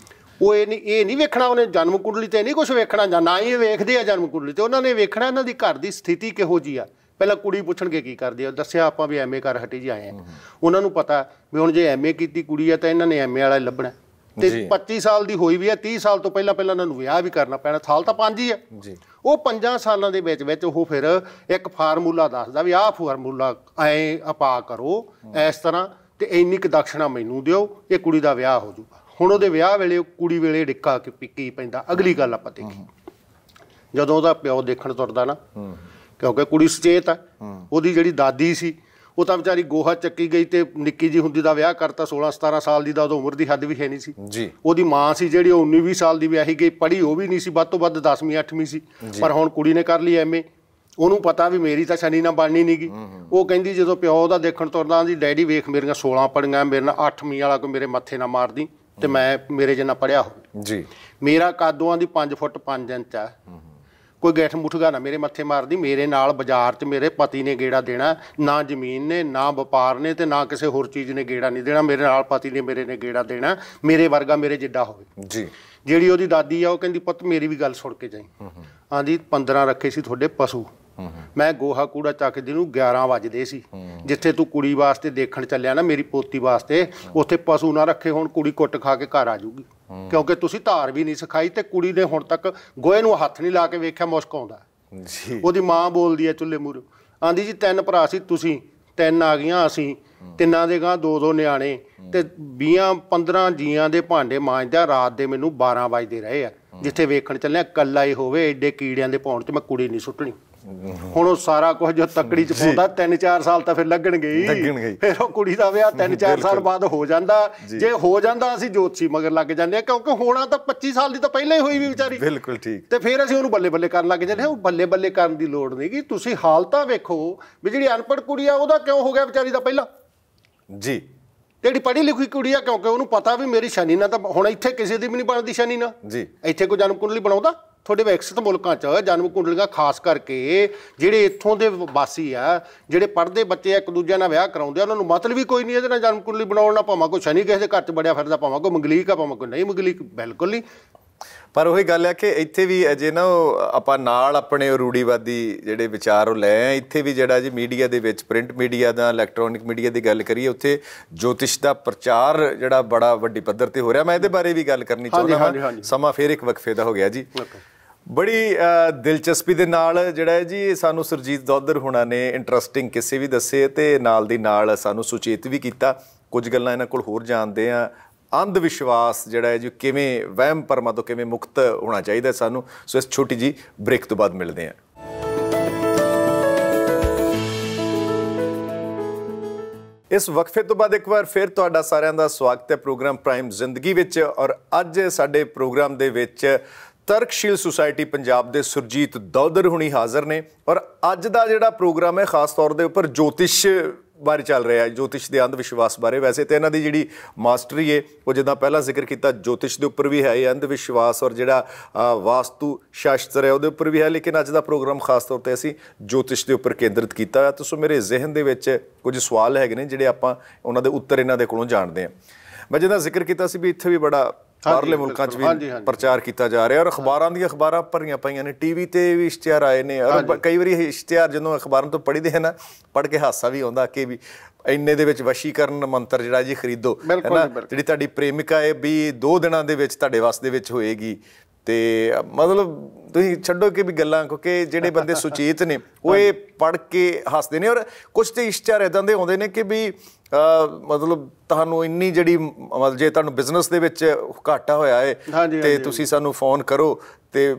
ਉਹ ਇਹ ਨਹੀਂ ਇਹ ਨਹੀਂ ਵੇਖਣਾ ਉਹਨੇ ਜਨਮ ਕੁੰਡਲੀ ਤੇ ਨਹੀਂ ਕੁਛ ਵੇਖਣਾ, ਜਾਂ ਨਾ ਹੀ ਇਹ ਵੇਖਦੇ ਆ ਜਨਮ ਕੁੰਡਲੀ ਤੇ। ਉਹਨਾਂ ਨੇ ਵੇਖਣਾ ਇਹਨਾਂ ਦੀ ਘਰ ਦੀ ਸਥਿਤੀ ਕਿਹੋ ਜਿਹੀ ਆ। ਪਹਿਲਾਂ ਕੁੜੀ ਪੁੱਛਣਗੇ ਕੀ ਕਰਦੀ ਆ, ਦੱਸਿਆ ਆਪਾਂ ਵੀ ਐਮ ਏ ਕਰ ਹਟੀ ਜੀ ਆਏ ਆ। ਉਹਨਾਂ ਨੂੰ ਪਤਾ ਵੀ ਹੁਣ ਜੇ ਐਮ ਏ ਕੀਤੀ ਕੁੜੀ ਆ ਤਾਂ ਇਹਨਾਂ ਨੇ ਐਮ ਏ ਵਾਲਾ ਲੱਭਣਾ। ਤੇ ਪੱਚੀ ਸਾਲ ਦੀ ਹੋਈ ਵੀ ਆ, ਤੀਹ ਸਾਲ ਤੋਂ ਪਹਿਲਾਂ ਪਹਿਲਾਂ ਇਹਨਾਂ ਨੂੰ ਵਿਆਹ ਵੀ ਕਰਨਾ ਪੈਣਾ। ਸਾਲ ਤਾਂ ਪੰਜ ਹੀ ਆ। ਉਹ ਪੰਜਾਂ ਸਾਲਾਂ ਦੇ ਵਿੱਚ ਵਿੱਚ ਉਹ ਫਿਰ ਇੱਕ ਫਾਰਮੂਲਾ ਦੱਸਦਾ ਵੀ ਆਹ ਫਾਰਮੂਲਾ ਐਂ ਆਪਾ ਕਰੋ ਇਸ ਤਰ੍ਹਾਂ, ਤੇ ਇੰਨੀ ਕੁ ਦਕਸ਼ਨਾ ਮੈਨੂੰ ਦਿਓ, ਇਹ ਕੁੜੀ ਦਾ ਵਿਆਹ ਹੋ ਜਾਊਗਾ। ਹੁਣ ਉਹਦੇ ਵਿਆਹ ਵੇਲੇ ਕੁੜੀ ਵੇਲੇ ਡਿੱਕਾ ਕੇ ਕੀ ਪੈਂਦਾ, ਅਗਲੀ ਗੱਲ ਆਪਾਂ ਦੇਖੀ। ਜਦੋਂ ਉਹਦਾ ਪਿਓ ਦੇਖਣ ਤੁਰਦਾ ਨਾ, ਕਿਉਂਕਿ ਕੁੜੀ ਸੁਚੇਤ ਆ, ਉਹਦੀ ਜਿਹੜੀ ਦਾਦੀ ਸੀ ਉਹ ਤਾਂ ਵਿਚਾਰੀ ਗੋਹਾ ਚੱਕੀ ਗਈ ਤੇ ਨਿੱਕੀ ਜੀ ਹੁੰਦੀ ਦਾ ਵਿਆਹ ਕਰਤਾ। ਸੋਲਾਂ ਸਤਾਰਾਂ ਸਾਲ ਦੀ ਦਾ ਉਦੋਂ ਉਮਰ ਦੀ ਹੱਦ ਵੀ ਹੈ ਨਹੀਂ ਸੀ ਜੀ। ਉਹਦੀ ਮਾਂ ਸੀ ਜਿਹੜੀ ਉਹ ਉੱਨੀ ਵੀਹ ਸਾਲ ਦੀ ਵਿਆਹੀ ਗਈ, ਪੜ੍ਹੀ ਉਹ ਵੀ ਨਹੀਂ ਸੀ, ਵੱਧ ਤੋਂ ਵੱਧ ਦਸਵੀਂ ਅੱਠਵੀਂ ਸੀ। ਪਰ ਹੁਣ ਕੁੜੀ ਨੇ ਕਰ ਲਈ ਐਮ ਏ। ਉਹਨੂੰ ਪਤਾ ਵੀ ਮੇਰੀ ਤਾਂ ਸ਼ਨੀ ਨਾਲ ਬਣਨੀ ਨਹੀਂ ਗੀ। ਉਹ ਕਹਿੰਦੀ ਜਦੋਂ ਪਿਓ ਉਹਦਾ ਦੇਖਣ ਤੁਰਦਾ, ਆਂਦੀ ਡੈਡੀ ਵੇਖ ਮੇਰੀਆਂ ਸੋਲਾਂ ਪੜ੍ਹੀਆਂ, ਮੇਰੇ ਨਾਲ ਅੱਠਵੀਂ ਵਾਲਾ ਕੋਈ ਮੇਰੇ ਮੱਥੇ ਨਾ ਮਾਰਦੀ ਤੇ ਮੈਂ ਮੇਰੇ ਜਿੰਨਾ ਪੜ੍ਹਿਆ ਹੋਵੇ ਜੀ। ਮੇਰਾ ਕੱਦ ਦੀ ਪੰਜ ਫੁੱਟ ਪੰਜ ਇੰਚ ਆ। ਕੋਈ ਗੈਠ ਮੁੱਠਗਾ ਨਾ ਮੇਰੇ ਮੱਥੇ ਮਾਰਦੀ। ਮੇਰੇ ਨਾਲ ਬਾਜ਼ਾਰ 'ਚ ਮੇਰੇ ਪਤੀ ਨੇ ਗੇੜਾ ਦੇਣਾ, ਨਾ ਜ਼ਮੀਨ ਨੇ, ਨਾ ਵਪਾਰ ਨੇ, ਤੇ ਨਾ ਕਿਸੇ ਹੋਰ ਚੀਜ਼ ਨੇ ਗੇੜਾ ਨਹੀਂ ਦੇਣਾ। ਮੇਰੇ ਨਾਲ ਪਤੀ ਨੇ ਮੇਰੇ ਨੇ ਗੇੜਾ ਦੇਣਾ, ਮੇਰੇ ਵਰਗਾ ਮੇਰੇ ਜਿੱਡਾ ਹੋਵੇ ਜੀ। ਜਿਹੜੀ ਉਹਦੀ ਦਾਦੀ ਆ ਉਹ ਕਹਿੰਦੀ ਪੁੱਤ ਮੇਰੀ ਵੀ ਗੱਲ ਸੁਣ ਕੇ ਜਾਈ। ਆਂਦੀ ਪੰਦਰਾਂ ਰੱਖੇ ਸੀ ਤੁਹਾਡੇ ਪਸ਼ੂ, ਮੈਂ ਗੋਹਾ ਕੂੜਾ ਚੱਕਦੀ ਨੂੰ ਗਿਆਰਾਂ ਵੱਜਦੇ ਸੀ। ਜਿੱਥੇ ਤੂੰ ਕੁੜੀ ਵਾਸਤੇ ਦੇਖਣ ਚੱਲਿਆ ਨਾ ਮੇਰੀ ਪੋਤੀ ਵਾਸਤੇ, ਉੱਥੇ ਪਸ਼ੂ ਨਾ ਰੱਖੇ ਹੁਣ, ਕੁੜੀ ਕੁੱਟ ਖਾ ਕੇ ਘਰ ਆ ਜੂਗੀ, ਕਿਉਂਕਿ ਤੁਸੀਂ ਧਾਰ ਵੀ ਨਹੀਂ ਸਿਖਾਈ ਤੇ ਕੁੜੀ ਨੇ ਹੁਣ ਤੱਕ ਗੋਹੇ ਨੂੰ ਹੱਥ ਨਹੀਂ ਲਾ ਕੇ ਵੇਖਿਆ, ਮੁਸ਼ਕ ਆਉਂਦਾ। ਉਹਦੀ ਮਾਂ ਬੋਲਦੀ ਹੈ ਚੁੱਲ੍ਹੇ ਮੂਹਰੇ, ਆਂਦੀ ਜੀ ਤਿੰਨ ਭਰਾ ਸੀ ਤੁਸੀਂ, ਤਿੰਨ ਆ ਗਈਆਂ ਅਸੀਂ, ਤਿੰਨਾਂ ਦੇ ਗਾਂ ਦੋ ਦੋ ਨਿਆਣੇ, ਤੇ ਵੀਹਾਂ ਪੰਦਰਾਂ ਜੀਆਂ ਦੇ ਭਾਂਡੇ ਮਾਂਜਦਿਆਂ ਰਾਤ ਦੇ ਮੈਨੂੰ ਬਾਰਾਂ ਵੱਜਦੇ ਰਹੇ ਆ। ਜਿੱਥੇ ਵੇਖਣ ਚੱਲਿਆ ਇਕੱਲਾ ਹੀ ਹੋਵੇ, ਏਡੇ ਕੀੜਿਆਂ ਦੇ ਪਾਉਣ 'ਚ ਮੈਂ ਕੁੜੀ ਨਹੀਂ ਸੁੱਟਣੀ। ਹੁਣ ਉਹ ਸਾਰਾ ਕੁਝ ਜੋ ਤੱਕੜੀ 'ਚ ਪਾਉਂਦਾ, ਤਿੰਨ ਚਾਰ ਸਾਲ ਤਾਂ ਫਿਰ ਲੱਗਣਗੇ ਹੀ, ਫਿਰ ਉਹ ਕੁੜੀ ਦਾ ਵਿਆਹ ਤਿੰਨ ਚਾਰ ਸਾਲ ਬਾਅਦ ਹੋ ਜਾਂਦਾ। ਜੇ ਹੋ ਜਾਂਦਾ ਅਸੀਂ ਜੋਤਸ਼ੀ ਮਗਰ ਲੱਗ ਜਾਂਦੇ ਹਾਂ, ਕਿਉਂਕਿ ਹੋਣਾ ਤਾਂ ਪੱਚੀ ਸਾਲ ਦੀ ਤਾਂ ਪਹਿਲਾਂ ਹੀ ਹੋਈ ਵੀ ਵਿਚਾਰੀ। ਬਿਲਕੁਲ ਠੀਕ। ਤੇ ਫਿਰ ਅਸੀਂ ਉਹਨੂੰ ਬੱਲੇ ਬੱਲੇ ਕਰਨ ਲੱਗ ਜਾਂਦੇ ਹਾਂ। ਉਹ ਬੱਲੇ ਬੱਲੇ ਕਰਨ ਦੀ ਲੋੜ ਨਹੀਂ ਗੀ, ਤੁਸੀਂ ਹਾਲਤਾਂ ਵੇਖੋ ਵੀ ਜਿਹੜੀ ਅਨਪੜ੍ਹ ਕੁੜੀ ਆ ਉਹਦਾ ਕਿਉਂ ਹੋ ਗਿਆ ਵਿਚਾਰੀ ਦਾ ਪਹਿਲਾਂ ਜੀ। ਜਿਹੜੀ ਪੜ੍ਹੀ ਲਿਖੀ ਕੁੜੀ ਆ, ਕਿਉਂਕਿ ਉਹਨੂੰ ਪਤਾ ਵੀ ਮੇਰੀ ਸ਼ਨੀ ਨਾਲ ਤਾਂ ਹੁਣ ਇੱਥੇ ਕਿਸੇ ਦੀ ਵੀ ਨਹੀਂ ਬਣਦੀ ਸ਼ਨੀ ਨਾਲ ਜੀ। ਇੱਥੇ ਕੋਈ ਜਨਮ ਕੁੰਡਲੀ ਬਣਾਉਂਦਾ? ਤੁਹਾਡੇ ਵਿਕਸਿਤ ਮੁਲਕਾਂ 'ਚ ਜਨਮ ਕੁੰਡਲੀਆਂ ਖਾਸ ਕਰਕੇ ਜਿਹੜੇ ਇੱਥੋਂ ਦੇ ਵਾਸੀ ਆ, ਜਿਹੜੇ ਪੜ੍ਹਦੇ ਬੱਚੇ ਇੱਕ ਦੂਜੇ ਨਾਲ ਵਿਆਹ ਕਰਾਉਂਦੇ ਆ, ਉਹਨਾਂ ਨੂੰ ਮਤਲਬ ਵੀ ਕੋਈ ਨਹੀਂ ਇਹਦੇ ਨਾਲ ਜਨਮ ਕੁੰਡਲੀ ਬਣਾਉਣ ਨਾਲ। ਭਾਵੇਂ ਕੋਈ ਸ਼ਨੀ ਕਿਸੇ ਦੇ ਘਰ 'ਚ ਬੜਿਆ ਫਿਰਦਾ, ਭਾਵੇਂ ਕੋਈ ਮੰਗਲੀਕ ਆ, ਭਾਵੇਂ ਕੋਈ ਨਹੀਂ ਮੰਗਲੀਕ, ਬਿਲਕੁਲ ਨਹੀਂ। ਪਰ ਉਹੀ ਗੱਲ ਹੈ ਕਿ ਇੱਥੇ ਵੀ ਅਜੇ ਨਾ ਉਹ ਆਪਾਂ ਨਾਲ ਆਪਣੇ ਰੂੜੀਵਾਦੀ ਜਿਹੜੇ ਵਿਚਾਰ ਉਹ ਲੈ ਆਏ। ਇੱਥੇ ਵੀ ਜਿਹੜਾ ਜੀ ਮੀਡੀਆ ਦੇ ਵਿੱਚ, ਪ੍ਰਿੰਟ ਮੀਡੀਆ ਦਾ, ਇਲੈਕਟ੍ਰੋਨਿਕ ਮੀਡੀਆ ਦੀ ਗੱਲ ਕਰੀਏ, ਉੱਥੇ ਜੋਤਿਸ਼ ਦਾ ਪ੍ਰਚਾਰ ਜਿਹੜਾ ਬੜਾ ਵੱਡੀ ਪੱਧਰ ਤੇ ਹੋ ਰਿਹਾ। ਮੈਂ ਇਹਦੇ ਬਾਰੇ ਵੀ ਗੱਲ ਕਰਨੀ ਚਾਹੁੰਦਾ ਹਾਂ। ਸਮਾਂ ਫਿਰ ਇੱਕ ਵਕਫੇ ਦਾ ਹੋ ਗਿਆ ਜੀ। ਬੜੀ ਦਿਲਚਸਪੀ ਦੇ ਨਾਲ ਜਿਹੜਾ ਹੈ ਜੀ ਸਾਨੂੰ ਸੁਰਜੀਤ ਦੌਧਰ ਹੋਣਾ ਨੇ ਇੰਟਰਸਟਿੰਗ ਕਿਸੇ ਵੀ ਦੱਸੇ, ਤੇ ਨਾਲ ਦੀ ਨਾਲ ਸਾਨੂੰ ਸੁਚੇਤ ਵੀ ਕੀਤਾ। ਕੁਝ ਗੱਲਾਂ ਇਹਨਾਂ ਕੋਲ ਹੋਰ ਜਾਣਦੇ ਹਾਂ। ਅੰਧ ਵਿਸ਼ਵਾਸ ਜਿਹੜਾ ਹੈ ਜੀ ਕਿਵੇਂ, ਵਹਿਮ ਭਰਮਾਂ ਤੋਂ ਕਿਵੇਂ ਮੁਕਤ ਹੋਣਾ ਚਾਹੀਦਾ ਸਾਨੂੰ। ਸੋ ਇਸ ਛੋਟੀ ਜੀ ਬ੍ਰੇਕ ਤੋਂ ਬਾਅਦ ਮਿਲਦੇ ਹਾਂ। ਇਸ ਵਕਫੇ ਤੋਂ ਬਾਅਦ ਇੱਕ ਵਾਰ ਫਿਰ ਤੁਹਾਡਾ ਸਾਰਿਆਂ ਦਾ ਸਵਾਗਤ ਹੈ ਪ੍ਰੋਗਰਾਮ ਪ੍ਰਾਈਮ ਜ਼ਿੰਦਗੀ ਵਿੱਚ। ਔਰ ਅੱਜ ਸਾਡੇ ਪ੍ਰੋਗਰਾਮ ਦੇ ਵਿੱਚ ਤਰਕਸ਼ੀਲ ਸੁਸਾਇਟੀ ਪੰਜਾਬ ਦੇ ਸੁਰਜੀਤ ਦੌਧਰ ਹੁਣੀ ਹਾਜ਼ਰ ਨੇ। ਔਰ ਅੱਜ ਦਾ ਜਿਹੜਾ ਪ੍ਰੋਗਰਾਮ ਹੈ ਖਾਸ ਤੌਰ ਦੇ ਉੱਪਰ ਜੋਤਿਸ਼ ਬਾਰੇ ਚੱਲ ਰਿਹਾ ਹੈ, ਜੋਤਿਸ਼ ਦੇ ਅੰਧ ਵਿਸ਼ਵਾਸ ਬਾਰੇ। ਵੈਸੇ ਤਾਂ ਇਹਨਾਂ ਦੀ ਜਿਹੜੀ ਮਾਸਟਰੀ ਹੈ ਉਹ ਜਿੱਦਾਂ ਪਹਿਲਾਂ ਜ਼ਿਕਰ ਕੀਤਾ ਜੋਤਿਸ਼ ਦੇ ਉੱਪਰ ਵੀ ਹੈ, ਇਹ ਅੰਧ ਵਿਸ਼ਵਾਸ ਔਰ ਜਿਹੜਾ ਵਾਸਤੂ ਸ਼ਾਸਤਰ ਹੈ ਉਹਦੇ ਉੱਪਰ ਵੀ ਹੈ, ਲੇਕਿਨ ਅੱਜ ਦਾ ਪ੍ਰੋਗਰਾਮ ਖਾਸ ਤੌਰ 'ਤੇ ਅਸੀਂ ਜੋਤਿਸ਼ ਦੇ ਉੱਪਰ ਕੇਂਦਰਿਤ ਕੀਤਾ ਹੋਇਆ। ਤਾਂ ਸੋ ਮੇਰੇ ਜ਼ਿਹਨ ਦੇ ਵਿੱਚ ਕੁਝ ਸਵਾਲ ਹੈਗੇ ਨੇ ਜਿਹੜੇ ਆਪਾਂ ਉਹਨਾਂ ਦੇ ਉੱਤਰ ਇਹਨਾਂ ਦੇ ਕੋਲੋਂ ਜਾਣਦੇ ਹਾਂ। ਮੈਂ ਜਿੱਦਾਂ ਜ਼ਿਕਰ ਕੀਤਾ ਸੀ ਵੀ ਇੱਥੇ ਵੀ ਬੜਾ ਬਾਹਰਲੇ ਮੁਲਕਾਂ 'ਚ ਵੀ ਪ੍ਰਚਾਰ ਕੀਤਾ ਜਾ ਰਿਹਾ, ਔਰ ਅਖਬਾਰਾਂ ਦੀਆਂ ਅਖਬਾਰਾਂ ਭਰੀਆਂ ਪਈਆਂ ਨੇ, ਟੀ ਵੀ 'ਤੇ ਵੀ ਇਸ਼ਤਿਹਾਰ ਆਏ ਨੇ। ਔਰ ਕਈ ਵਾਰੀ ਇਹ ਇਸ਼ਤਿਹਾਰ ਜਦੋਂ ਅਖਬਾਰਾਂ ਤੋਂ ਪੜ੍ਹਦੇ ਹੈ ਨਾ, ਪੜ੍ਹ ਕੇ ਹਾਸਾ ਵੀ ਆਉਂਦਾ ਕਿ ਵੀ ਇੰਨੇ ਦੇ ਵਿੱਚ ਵਸ਼ੀਕਰਨ ਮੰਤਰ ਜਿਹੜਾ ਜੀ ਖਰੀਦੋ, ਹੈ ਨਾ, ਜਿਹੜੀ ਤੁਹਾਡੀ ਪ੍ਰੇਮਿਕਾ ਹੈ ਵੀ ਦੋ ਦਿਨਾਂ ਦੇ ਵਿੱਚ ਤੁਹਾਡੇ ਵੱਸ ਦੇ ਵਿੱਚ ਹੋਏਗੀ। ਤੇ ਮਤਲਬ ਤੁਸੀਂ ਛੱਡੋ ਕਿ ਵੀ ਗੱਲਾਂ, ਕਿਉਂਕਿ ਜਿਹੜੇ ਬੰਦੇ ਸੁਚੇਤ ਨੇ ਉਹ ਇਹ ਪੜ੍ਹ ਕੇ ਹੱਸਦੇ ਨੇ। ਔਰ ਕੁਛ ਤੇ ਇਸ਼ਤਿਹਾਰ ਇੱਦਾਂ ਦੇ ਆਉਂਦੇ ਨੇ ਕਿ ਵੀ ਮਤਲਬ ਤੁਹਾਨੂੰ ਇੰਨੀ ਜਿਹੜੀ ਮਤਲਬ ਜੇ ਤੁਹਾਨੂੰ ਬਿਜ਼ਨਸ ਦੇ ਵਿੱਚ ਘਾਟਾ ਹੋਇਆ ਹੈ ਤੇ ਤੁਸੀਂ ਸਾਨੂੰ ਫੋਨ ਕਰੋ। ਤੇ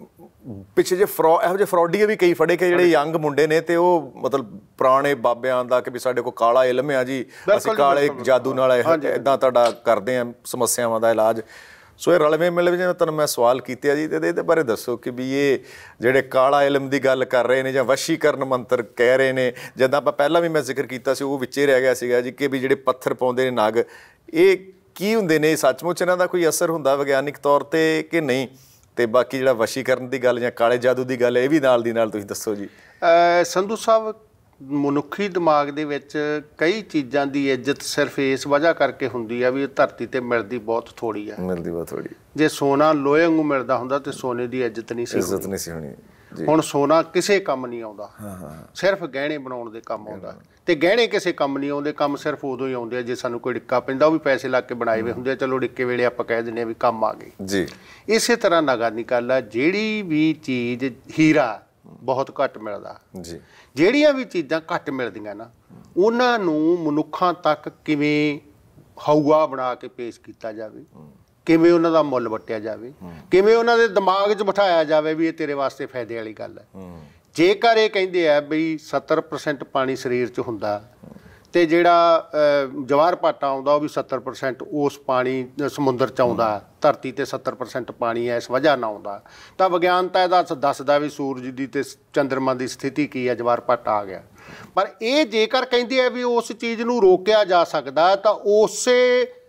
ਪਿੱਛੇ ਜੇ ਫਰੋ ਇਹੋ ਜਿਹੇ ਫਰੋਡੀਏ ਵੀ ਕਈ ਫੜੇ ਕਿ ਜਿਹੜੇ ਯੰਗ ਮੁੰਡੇ ਨੇ ਤੇ ਉਹ ਮਤਲਬ ਪੁਰਾਣੇ ਬਾਬਿਆਂ ਦਾ ਕਿ ਵੀ ਸਾਡੇ ਕੋਲ ਕਾਲਾ ਇਲਮ ਆ ਜੀ, ਅਸੀਂ ਕਾਲੇ ਜਾਦੂ ਨਾਲ ਇੱਦਾਂ ਤੁਹਾਡਾ ਕਰਦੇ ਹਾਂ ਸਮੱਸਿਆਵਾਂ ਦਾ ਇਲਾਜ। ਸੋ ਇਹ ਰਲਵੇਂ ਮਿਲਵੇਂ ਜਿਵੇਂ ਤੁਹਾਨੂੰ ਮੈਂ ਸਵਾਲ ਕੀਤੇ ਆ ਜੀ, ਤੇ ਇਹਦੇ ਬਾਰੇ ਦੱਸੋ ਕਿ ਵੀ ਇਹ ਜਿਹੜੇ ਕਾਲਾ ਇਲਮ ਦੀ ਗੱਲ ਕਰ ਰਹੇ ਨੇ ਜਾਂ ਵਸ਼ੀਕਰਨ ਮੰਤਰ ਕਹਿ ਰਹੇ ਨੇ, ਜਿੱਦਾਂ ਆਪਾਂ ਪਹਿਲਾਂ ਵੀ ਮੈਂ ਜ਼ਿਕਰ ਕੀਤਾ ਸੀ ਉਹ ਵਿੱਚੇ ਰਹਿ ਗਿਆ ਸੀਗਾ ਜੀ, ਕਿ ਵੀ ਜਿਹੜੇ ਪੱਥਰ ਪਾਉਂਦੇ ਨੇ ਨਗ, ਇਹ ਕੀ ਹੁੰਦੇ ਨੇ? ਸੱਚਮੁੱਚ ਇਹਨਾਂ ਦਾ ਕੋਈ ਅਸਰ ਹੁੰਦਾ ਵਿਗਿਆਨਿਕ ਤੌਰ 'ਤੇ ਕਿ ਨਹੀਂ? ਤੇ ਬਾਕੀ ਜਿਹੜਾ ਵਸ਼ੀਕਰਨ ਦੀ ਗੱਲ ਜਾਂ ਕਾਲੇ ਜਾਦੂ ਦੀ ਗੱਲ, ਇਹ ਵੀ ਨਾਲ ਦੀ ਨਾਲ ਤੁਸੀਂ ਦੱਸੋ ਜੀ। ਸੰਧੂ ਸਾਹਿਬ, ਮਨੁੱਖੀ ਦਿਮਾਗ ਦੇ ਵਿੱਚ ਕਈ ਚੀਜ਼ਾਂ ਦੀ ਇੱਜ਼ਤ ਸਿਰਫ ਇਸ ਵਜ੍ਹਾ ਕਰਕੇ ਹੁੰਦੀ ਆ ਵੀ ਧਰਤੀ ਤੇ ਮਿਲਦੀ ਬਹੁਤ ਥੋੜੀ ਆ, ਮਿਲਦੀ ਬਹੁਤ ਥੋੜੀ। ਜੇ ਸੋਨਾ ਲੋਹੇ ਵਾਂਗੂ ਮਿਲਦਾ ਹੁੰਦਾ ਤੇ ਸੋਨੇ ਦੀ ਇੱਜ਼ਤ ਨਹੀਂ ਸੀ ਇੱਜ਼ਤ ਨਹੀਂ ਸੀ ਹੋਣੀ। ਹੁਣ ਸੋਨਾ ਕਿਸੇ ਕੰਮ ਨਹੀਂ ਆਉਂਦਾ, ਸਿਰਫ ਗਹਿਣੇ ਬਣਾਉਣ ਦੇ ਕੰਮ ਆਉਂਦਾ। ਤੇ ਗਹਿਣੇ ਕਿਸੇ ਕੰਮ ਨਹੀਂ ਆਉਂਦੇ, ਕੰਮ ਸਿਰਫ ਉਦੋਂ ਹੀ ਆਉਂਦੇ ਆ ਜੇ ਸਾਨੂੰ ਕੋਈ ਡਿੱਕਾ ਪੈਂਦਾ, ਉਹ ਵੀ ਪੈਸੇ ਲੱਗ ਕੇ ਬਣਾਏ ਹੋਏ ਹੁੰਦੇ ਆ। ਚਲੋ ਡਿੱਕੇ ਵੇਲੇ ਆਪਾਂ ਕਹਿ ਦਿੰਦੇ ਆ ਵੀ ਕੰਮ ਆ ਗਏ ਜੀ। ਇਸੇ ਤਰ੍ਹਾਂ ਨਗਰ ਦੀ ਗੱਲ ਆ, ਜਿਹੜੀ ਵੀ ਚੀਜ਼, ਹੀਰਾ ਬਹੁਤ ਘੱਟ ਮਿਲਦਾ ਜੀ, ਜਿਹੜੀਆਂ ਵੀ ਚੀਜ਼ਾਂ ਘੱਟ ਮਿਲਦੀਆਂ ਨਾ, ਉਹਨਾਂ ਨੂੰ ਮਨੁੱਖਾਂ ਤੱਕ ਕਿਵੇਂ ਹਊਆ ਬਣਾ ਕੇ ਪੇਸ਼ ਕੀਤਾ ਜਾਵੇ, ਕਿਵੇਂ ਉਹਨਾਂ ਦਾ ਮੁੱਲ ਵੱਟਿਆ ਜਾਵੇ, ਕਿਵੇਂ ਉਹਨਾਂ ਦੇ ਦਿਮਾਗ 'ਚ ਬਿਠਾਇਆ ਜਾਵੇ ਵੀ ਇਹ ਤੇਰੇ ਵਾਸਤੇ ਫਾਇਦੇ ਵਾਲੀ ਗੱਲ ਹੈ। ਜੇਕਰ ਇਹ ਕਹਿੰਦੇ ਆ ਬਈ ਸੱਤਰ ਪਰਸੈਂਟ ਪਾਣੀ ਸਰੀਰ 'ਚ ਹੁੰਦਾ ਤੇ ਜਿਹੜਾ ਜਵਾਹਰ ਭਾਟਾ ਆਉਂਦਾ ਉਹ ਵੀ ਸੱਤਰ ਪਰਸੈਂਟ ਉਸ ਪਾਣੀ ਸਮੁੰਦਰ 'ਚ ਆਉਂਦਾ, ਧਰਤੀ 'ਤੇ ਸੱਤਰ ਪਰਸੈਂਟ ਪਾਣੀ ਹੈ ਇਸ ਵਜ੍ਹਾ ਨਾਲ ਆਉਂਦਾ, ਤਾਂ ਵਿਗਿਆਨ ਤਾਂ ਇਹਦਾ ਦੱਸਦਾ ਵੀ ਸੂਰਜ ਦੀ ਅਤੇ ਚੰਦਰਮਾ ਦੀ ਸਥਿਤੀ ਕੀ ਹੈ, ਜਵਾਹਰ ਭਾਟਾ ਆ ਗਿਆ। ਪਰ ਇਹ ਜੇਕਰ ਕਹਿੰਦੇ ਆ ਵੀ ਉਸ ਚੀਜ਼ ਨੂੰ ਰੋਕਿਆ ਜਾ ਸਕਦਾ ਤਾਂ ਉਸੇ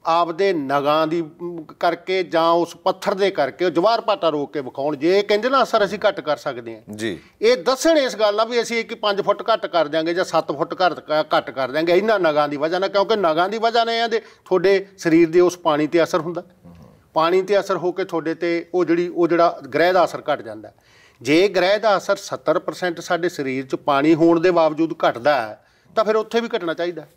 ਆਪਦੇ ਨਗਾਂ ਦੀ ਕਰਕੇ ਜਾਂ ਉਸ ਪੱਥਰ ਦੇ ਕਰਕੇ ਜਵਾਰ ਭਾਟਾ ਰੋਕ ਕੇ ਵਿਖਾਉਣ। ਜੇ ਕਹਿੰਦੇ ਨਾ ਅਸਰ ਅਸੀਂ ਘੱਟ ਕਰ ਸਕਦੇ ਹਾਂ ਜੀ, ਇਹ ਦੱਸਣ ਇਸ ਗੱਲ ਨਾਲ ਵੀ ਅਸੀਂ ਇੱਕ ਪੰਜ ਫੁੱਟ ਘੱਟ ਕਰ ਦਿਆਂਗੇ ਜਾਂ ਸੱਤ ਫੁੱਟ ਘੱਟ ਕਰ ਦਿਆਂਗੇ ਇਹਨਾਂ ਨਗਾਂ ਦੀ ਵਜ੍ਹਾ ਨਾਲ, ਕਿਉਂਕਿ ਨਗਾਂ ਦੀ ਵਜ੍ਹਾ ਨਾਲ ਇਹਦੇ ਤੁਹਾਡੇ ਸਰੀਰ ਦੇ ਉਸ ਪਾਣੀ ਤੇ ਅਸਰ ਹੁੰਦਾ, ਪਾਣੀ ਤੇ ਅਸਰ ਹੋ ਕੇ ਤੁਹਾਡੇ ਤੇ ਉਹ ਜਿਹੜੀ ਉਹ ਜਿਹੜਾ ਗ੍ਰਹਿ ਦਾ ਅਸਰ ਘਟ ਜਾਂਦਾ। ਜੇ ਗ੍ਰਹਿ ਦਾ ਅਸਰ ਸੱਤਰ ਪਰਸੈਂਟ ਸਾਡੇ ਸਰੀਰ 'ਚ ਪਾਣੀ ਹੋਣ ਦੇ ਬਾਵਜੂਦ ਘਟਦਾ ਤਾਂ ਫਿਰ ਉੱਥੇ ਵੀ ਘਟਣਾ ਚਾਹੀਦਾ।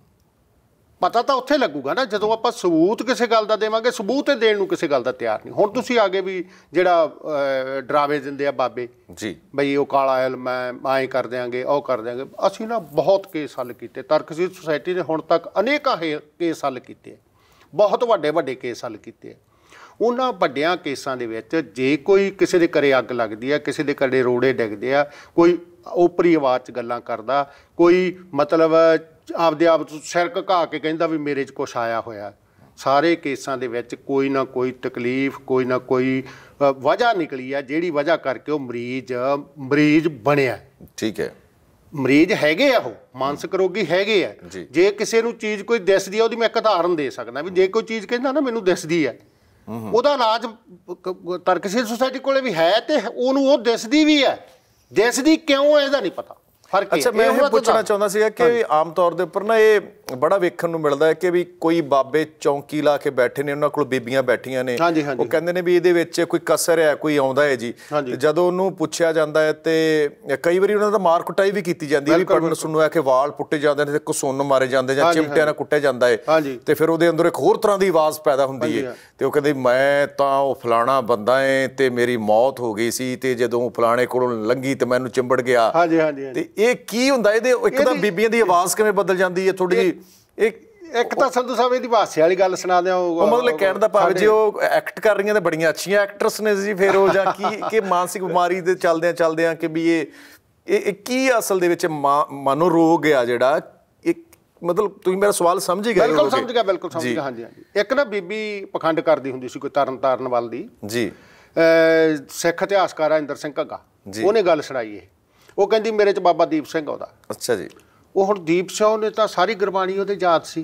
ਪਤਾ ਤਾਂ ਉੱਥੇ ਲੱਗੂਗਾ ਨਾ ਜਦੋਂ ਆਪਾਂ ਸਬੂਤ ਕਿਸੇ ਗੱਲ ਦਾ ਦੇਵਾਂਗੇ। ਸਬੂਤ ਦੇਣ ਨੂੰ ਕਿਸੇ ਗੱਲ ਦਾ ਤਿਆਰ ਨਹੀਂ। ਹੁਣ ਤੁਸੀਂ ਆਗੇ ਵੀ ਜਿਹੜਾ ਡਰਾਵੇ ਦਿੰਦੇ ਆ ਬਾਬੇ ਜੀ ਬਈ ਉਹ ਕਾਲਾ ਐਲ ਮੈਂ ਐਂ ਕਰ ਦਿਆਂਗੇ ਉਹ ਕਰ ਦਿਆਂਗੇ। ਅਸੀਂ ਨਾ ਬਹੁਤ ਕੇਸ ਹੱਲ ਕੀਤੇ, ਤਰਕਸ਼ੀਲ ਸੁਸਾਇਟੀ ਨੇ ਹੁਣ ਤੱਕ ਅਨੇਕਾਂ ਕੇਸ ਹੱਲ ਕੀਤੇ, ਬਹੁਤ ਵੱਡੇ ਵੱਡੇ ਕੇਸ ਹੱਲ ਕੀਤੇ। ਉਹਨਾਂ ਵੱਡਿਆਂ ਕੇਸਾਂ ਦੇ ਵਿੱਚ ਜੇ ਕੋਈ ਕਿਸੇ ਦੇ ਘਰੇ ਅੱਗ ਲੱਗਦੀ ਆ, ਕਿਸੇ ਦੇ ਘਰੇ ਰੋੜੇ ਡਿੱਗਦੇ ਆ, ਕੋਈ ਓਪਰੀ ਆਵਾਜ਼ 'ਚ ਗੱਲਾਂ ਕਰਦਾ, ਕੋਈ ਮਤਲਬ ਆਪਦੇ ਆਪ ਸਿਰ ਘਕਾ ਕੇ ਕਹਿੰਦਾ ਵੀ ਮੇਰੇ 'ਚ ਕੁਛ ਆਇਆ ਹੋਇਆ, ਸਾਰੇ ਕੇਸਾਂ ਦੇ ਵਿੱਚ ਕੋਈ ਨਾ ਕੋਈ ਤਕਲੀਫ, ਕੋਈ ਨਾ ਕੋਈ ਵਜ੍ਹਾ ਨਿਕਲੀ ਆ ਜਿਹੜੀ ਵਜ੍ਹਾ ਕਰਕੇ ਉਹ ਮਰੀਜ਼ ਮਰੀਜ਼ ਬਣਿਆ। ਠੀਕ ਹੈ, ਮਰੀਜ਼ ਹੈਗੇ ਆ, ਉਹ ਮਾਨਸਿਕ ਰੋਗੀ ਹੈਗੇ ਆ। ਜੇ ਕਿਸੇ ਨੂੰ ਚੀਜ਼ ਕੋਈ ਦਿਸਦੀ ਆ ਉਹਦੀ ਮੈਂ ਇੱਕ ਉਦਾਹਰਨ ਦੇ ਸਕਦਾ ਵੀ ਜੇ ਕੋਈ ਚੀਜ਼ ਕਹਿੰਦਾ ਨਾ ਮੈਨੂੰ ਦਿਸਦੀ ਆ, ਉਹਦਾ ਇਲਾਜ ਤਰਕਸ਼ੀਲ ਸੁਸਾਇਟੀ ਕੋਲੇ ਵੀ ਹੈ ਤੇ ਉਹਨੂੰ ਉਹ ਦਿਸਦੀ ਵੀ ਹੈ। ਦਿਸਦੀ ਕਿਉਂ ਇਹਦਾ ਨਹੀਂ ਪਤਾ। ਅੱਛਾ, ਮੈਂ ਇਹ ਪੁੱਛਣਾ ਚਾਹੁੰਦਾ ਸੀਗਾ ਕਿ ਆਮ ਤੌਰ ਦੇ ਉੱਪਰ ਨਾ ਇਹ ਬੜਾ ਵੇਖਣ ਨੂੰ ਮਿਲਦਾ ਹੈ ਕਿ ਵੀ ਕੋਈ ਬਾਬੇ ਚੌਂਕੀ ਲਾ ਕੇ ਬੈਠੇ ਨੇ, ਉਹਨਾਂ ਕੋਲ ਬੀਬੀਆਂ ਬੈਠੀਆਂ ਨੇ, ਉਹ ਕਹਿੰਦੇ ਨੇ ਵੀ ਇਹਦੇ ਵਿੱਚ ਕੋਈ ਕਸਰ ਹੈ, ਕੋਈ ਆਉਂਦਾ ਹੈ ਜੀ। ਜਦੋਂ ਉਹਨੂੰ ਪੁੱਛਿਆ ਜਾਂਦਾ ਹੈ ਤੇ ਕਈ ਵਾਰੀ ਉਹਨਾਂ ਦਾ ਮਾਰ ਕੁਟਾਈ ਵੀ ਕੀਤੀ ਜਾਂਦੀ ਹੈ, ਵੀ ਪੜਨ ਸੁਣੂ ਹੈ ਕਿ ਵਾਲ ਪੁੱਟੇ ਜਾਂਦੇ ਨੇ ਤੇ ਘਸੁੰਨ ਮਾਰੇ ਜਾਂਦੇ ਜਾਂ ਚਿਮਟਿਆਂ ਨਾਲ ਕੁੱਟਿਆ ਜਾਂਦਾ ਹੈ ਤੇ ਫਿਰ ਉਹਦੇ ਅੰਦਰ ਇੱਕ ਹੋਰ ਤਰ੍ਹਾਂ ਦੀ ਆਵਾਜ਼ ਪੈਦਾ ਹੁੰਦੀ ਹੈ ਤੇ ਉਹ ਕਹਿੰਦੇ ਮੈਂ ਤਾਂ ਉਹ ਫਲਾਣਾ ਬੰਦਾ ਹੈ ਤੇ ਮੇਰੀ ਮੌਤ ਹੋ ਗਈ ਸੀ ਤੇ ਜਦੋਂ ਫਲਾਣੇ ਕੋਲੋਂ ਲੰਘੀ ਤੇ ਮੈਨੂੰ ਚਿੰਬੜ ਗਿਆ। ਤੇ ਇਹ ਕੀ ਹੁੰਦਾ ਇਹਦੇ? ਇੱਕ ਤਾਂ ਬੀਬੀਆਂ ਦੀ ਆਵਾਜ਼ ਕਿਵੇਂ ਬਦਲ ਜਾਂਦੀ ਹੈ ਥੋੜੀ ਜਿਹੀ? ਇੱਕ ਤਾਂ ਸੰਧੂ ਸਾਹਿਬ ਇਹਦੀ ਹਾਸੇ ਵਾਲੀ ਗੱਲ ਸੁਣਾ ਦਿਆਂ। ਉਹ ਮਤਲਬ ਕਹਿਣ ਦਾ ਭਾਵ ਜੇ ਉਹ ਐਕਟ ਕਰ ਰਹੀਆਂ ਤੇ ਬੜੀਆਂ ਅੱਛੀਆਂ ਐਕਟਰਸ ਨੇ ਜੀ, ਫਿਰ ਉਹ ਜਾਂ ਕੀ ਕਿ ਮਾਨਸਿਕ ਬਿਮਾਰੀ ਦੇ ਚੱਲਦਿਆਂ ਚੱਲਦਿਆਂ ਕਿ ਵੀ ਇਹ ਇਹ ਕੀ ਅਸਲ ਦੇ ਵਿੱਚ ਮਨੋ ਰੋਗ ਆ ਜਿਹੜਾ ਇੱਕ, ਮਤਲਬ ਤੁਸੀਂ ਮੇਰਾ ਸਵਾਲ ਸਮਝ ਹੀ ਗਏ? ਬਿਲਕੁਲ ਸਮਝ ਗਿਆ, ਬਿਲਕੁਲ ਸਮਝ ਗਿਆ। ਹਾਂਜੀ ਹਾਂਜੀ। ਇੱਕ ਨਾ ਬੀਬੀ ਪਖੰਡ ਕਰਦੀ ਹੁੰਦੀ ਸੀ ਕੋਈ ਤਰਨ ਤਾਰਨ ਵੱਲ ਦੀ ਜੀ, ਸਿੱਖ ਇਤਿਹਾਸਕਾਰ ਇੰਦਰ ਸਿੰਘ ਘੱਗਾ, ਉਹਨੇ ਗੱਲ ਸੁਣਾਈ ਇਹ। ਉਹ ਕਹਿੰਦੀ ਮੇਰੇ 'ਚ ਬਾਬਾ ਦੀਪ ਸਿੰਘ ਆਉਂਦਾ। ਅੱਛਾ ਜੀ। ਉਹ ਹੁਣ ਦੀਪ ਸਿੰਘ ਨੇ ਤਾਂ ਸਾਰੀ ਗੁਰਬਾਣੀ ਉਹਦੇ ਯਾਦ ਸੀ।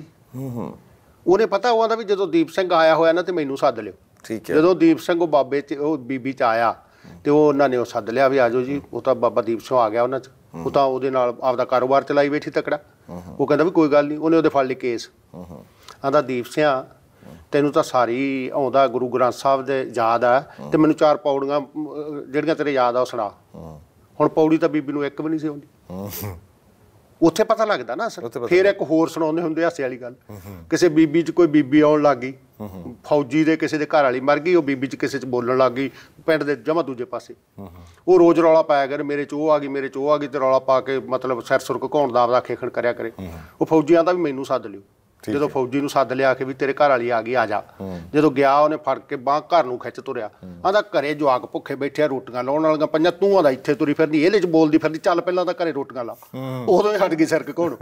ਉਹਨੇ ਪਤਾ ਉਹ ਆਂਦਾ ਵੀ ਜਦੋਂ ਦੀਪ ਸਿੰਘ ਆਇਆ ਹੋਇਆ ਨਾ ਤੇ ਮੈਨੂੰ ਸੱਦ ਲਿਓ। ਠੀਕ ਹੈ। ਜਦੋਂ ਦੀਪ ਸਿੰਘ ਉਹ ਬਾਬੇ 'ਚ ਉਹ ਬੀਬੀ 'ਚ ਆਇਆ ਤੇ ਉਹ ਉਹਨਾਂ ਨੇ ਉਹ ਸੱਦ ਲਿਆ ਵੀ ਆਜੋ ਜੀ। ਉਹ ਤਾਂ ਬਾਬਾ ਦੀਪ ਸਿੰਘ ਆ ਗਿਆ ਉਹਨਾਂ 'ਚ, ਉਹ ਤਾਂ ਉਹਦੇ ਨਾਲ ਆਪਦਾ ਕਾਰੋਬਾਰ ਚਲਾਈ ਬੈਠੀ ਤਕੜਾ। ਉਹ ਕਹਿੰਦਾ ਵੀ ਕੋਈ ਗੱਲ ਨਹੀਂ। ਉਹਨੇ ਉਹਦੇ ਫੜ ਲਈ ਕੇਸ। ਆਂਦਾ ਦੀਪ ਸਿੰਘ ਤੈਨੂੰ ਤਾਂ ਸਾਰੀ ਆਉਂਦਾ ਗੁਰੂ ਗ੍ਰੰਥ ਸਾਹਿਬ ਦੇ ਯਾਦ ਆ ਤੇ ਮੈਨੂੰ ਚਾਰ ਪੌੜੀਆਂ ਜਿਹੜੀਆਂ ਤੇਰੇ ਯਾਦ ਆ ਉਹ ਸੁਣਾ। ਹੁਣ ਪੌੜੀ ਤਾਂ ਬੀਬੀ ਨੂੰ ਇੱਕ ਵੀ ਨਹੀਂ ਸੀ ਆਉਂਦੀ। ਉੱਥੇ ਪਤਾ ਲੱਗਦਾ ਨਾ ਅਸਰ। ਫਿਰ ਇੱਕ ਹੋਰ ਸੁਣਾਉਂਦੇ ਹੁੰਦੇ ਹਾਸੇ ਵਾਲੀ ਗੱਲ, ਕਿਸੇ ਬੀਬੀ 'ਚ ਕੋਈ ਬੀਬੀ ਆਉਣ ਲੱਗ ਗਈ, ਫੌਜੀ ਦੇ ਕਿਸੇ ਦੇ ਘਰ ਵਾਲੀ ਮਰ ਗਈ, ਉਹ ਬੀਬੀ 'ਚ ਕਿਸੇ 'ਚ ਬੋਲਣ ਲੱਗ ਗਈ ਪਿੰਡ ਦੇ ਜਮਾਂ ਦੂਜੇ ਪਾਸੇ। ਉਹ ਰੋਜ਼ ਰੌਲਾ ਪਾਇਆ ਕਰੇ ਮੇਰੇ 'ਚ ਉਹ ਆ ਗਈ, ਮੇਰੇ 'ਚ ਉਹ ਆ ਗਈ, ਤੇ ਰੌਲਾ ਪਾ ਕੇ ਮਤਲਬ ਸਿਰ ਸੁਰ ਘੁਕਾਉਣ ਦਾ ਆਪਦਾ ਖੇਖਣ ਕਰਿਆ ਕਰੇ। ਉਹ ਫੌਜੀਆਂ ਦਾ ਵੀ ਮੈਨੂੰ ਸੱਦ ਲਿਓ। ਜਦੋਂ ਫੌਜੀ ਨੂੰ ਸੱਦ ਲਿਆ ਕੇ ਵੀ ਤੇਰੇ ਘਰ ਵਾਲੀ ਆ ਗਈ ਆ ਜਾ, ਜਦੋਂ ਗਿਆ ਉਹਨੇ ਫੜ ਕੇ ਬਾਂਹ ਘਰ ਨੂੰ ਖਿੱਚ ਤੁਰਿਆ। ਆਂਦਾ ਘਰੇ ਜਵਾਕ ਭੁੱਖੇ ਬੈਠੇ ਆ, ਰੋਟੀਆਂ ਲਾਉਣ ਵਾਲੀਆਂ ਪੰਜਾਂ, ਤੂੰ ਆਂਦਾ ਇੱਥੇ ਤੁਰੀ ਫਿਰਦੀ, ਇਹਦੇ 'ਚ ਬੋਲਦੀ ਫਿਰਦੀ, ਚੱਲ ਪਹਿਲਾਂ ਤਾਂ ਘਰੇ ਰੋਟੀਆਂ ਲਾ। ਉਦੋਂ ਹੀ ਹਟ ਗਈ ਸਿਰ ਘੁਕਾਉਣ।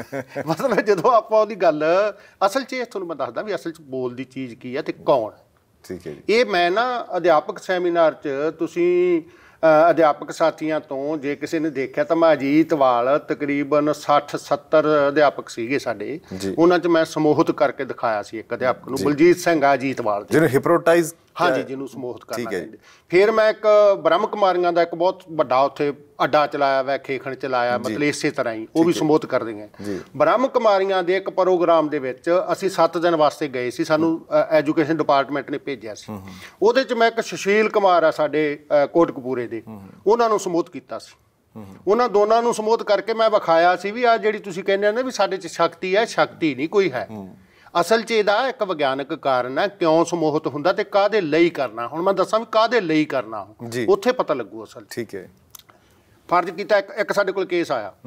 ਮਤਲਬ ਜਦੋਂ ਆਪਾਂ ਉਹਦੀ ਗੱਲ ਅਸਲ 'ਚ ਇਹ ਤੁਹਾਨੂੰ ਮੈਂ ਦੱਸਦਾ ਵੀ ਅਸਲ 'ਚ ਬੋਲਦੀ ਚੀਜ਼ ਕੀ ਹੈ ਤੇ ਕੌਣ। ਠੀਕ ਹੈ ਜੀ। ਇਹ ਮੈਂ ਨਾ ਅਧਿਆਪਕ ਸੈਮੀਨਾਰ 'ਚ ਤੁਸੀਂ ਅਧਿਆਪਕ ਸਾਥੀਆਂ ਤੋਂ ਜੇ ਕਿਸੇ ਨੇ ਦੇਖਿਆ ਤਾਂ ਮੈਂ ਅਜੀਤਵਾਲ ਤਕਰੀਬਨ ਸੱਠ ਸੱਤਰ ਅਧਿਆਪਕ ਸੀਗੇ ਸਾਡੇ, ਉਹਨਾਂ 'ਚ ਮੈਂ ਸਮੂਹਿਤ ਕਰਕੇ ਦਿਖਾਇਆ ਸੀ ਇੱਕ ਅਧਿਆਪਕ ਨੂੰ, ਬਲਜੀਤ ਸਿੰਘ ਆ ਅਜੀਤਵਾਲ, ਜਿਹਨੂੰ ਹਿਪਨੋਟਾਈਜ਼, ਹਾਂਜੀ, ਜਿਹਨੂੰ ਸਮੂਹਿਤ ਕਰਨਾ ਕਹਿੰਦੇ। ਫਿਰ ਮੈਂ ਇੱਕ ਬ੍ਰਹਮ ਕੁਮਾਰੀਆਂ ਦਾ ਇੱਕ ਬਹੁਤ ਵੱਡਾ ਉੱਥੇ ਅੱਡਾ ਚਲਾਇਆ ਵਾ, ਖੇਖਣ ਚਲਾਇਆ, ਮਤਲਬ ਇਸੇ ਤਰ੍ਹਾਂ ਹੀ ਉਹ ਵੀ ਸਮੂਹਿਤ ਕਰਦੀਆਂ। ਬ੍ਰਹਮ ਕੁਮਾਰੀਆਂ ਦੇ ਇੱਕ ਪ੍ਰੋਗਰਾਮ ਦੇ ਵਿੱਚ ਅਸੀਂ ਸੱਤ ਦਿਨ ਵਾਸਤੇ ਗਏ ਸੀ, ਸਾਨੂੰ ਐਜੂਕੇਸ਼ਨ ਡਿਪਾਰਟਮੈਂਟ ਨੇ ਭੇਜਿਆ ਸੀ। ਉਹਦੇ 'ਚ ਮੈਂ ਇੱਕ ਸੁਸ਼ੀਲ ਕੁਮਾਰ ਆ ਸਾਡੇ ਕੋਟਕਪੂਰੇ ਦੇ, ਉਹਨਾਂ ਨੂੰ ਸਮੂਹਿਤ ਕੀਤਾ ਸੀ। ਉਹਨਾਂ ਦੋਨਾਂ ਨੂੰ ਸਮੂਹਿਤ ਕਰਕੇ ਮੈਂ ਵਿਖਾਇਆ ਸੀ ਵੀ ਆਹ ਜਿਹੜੀ ਤੁਸੀਂ ਕਹਿੰਦੇ ਹੋ ਨਾ ਵੀ ਸਾਡੇ 'ਚ ਸ਼ਕਤੀ ਹੈ, ਸ਼ਕਤੀ ਨਹੀਂ ਕੋਈ ਹੈ। ਅਸਲ 'ਚ ਇਹਦਾ ਇੱਕ ਵਿਗਿਆਨਕ ਕਾਰਨ ਹੈ ਕਿਉਂ ਸਮੂਹਿਤ ਹੁੰਦਾ ਤੇ ਕਾਹਦੇ ਲਈ ਕਰਨਾ। ਹੁਣ ਮੈਂ ਦੱਸਾਂ ਵੀ ਕਾਹਦੇ ਲਈ ਕਰਨਾ, ਉੱਥੇ ਪਤਾ ਲੱਗੂ ਅਸਲ। ਠੀਕ ਹੈ। ਫਰਜ਼ ਕੀਤਾ ਇੱਕ ਇੱਕ ਸਾਡੇ ਕੋਲ ਕੇਸ ਆਇਆ,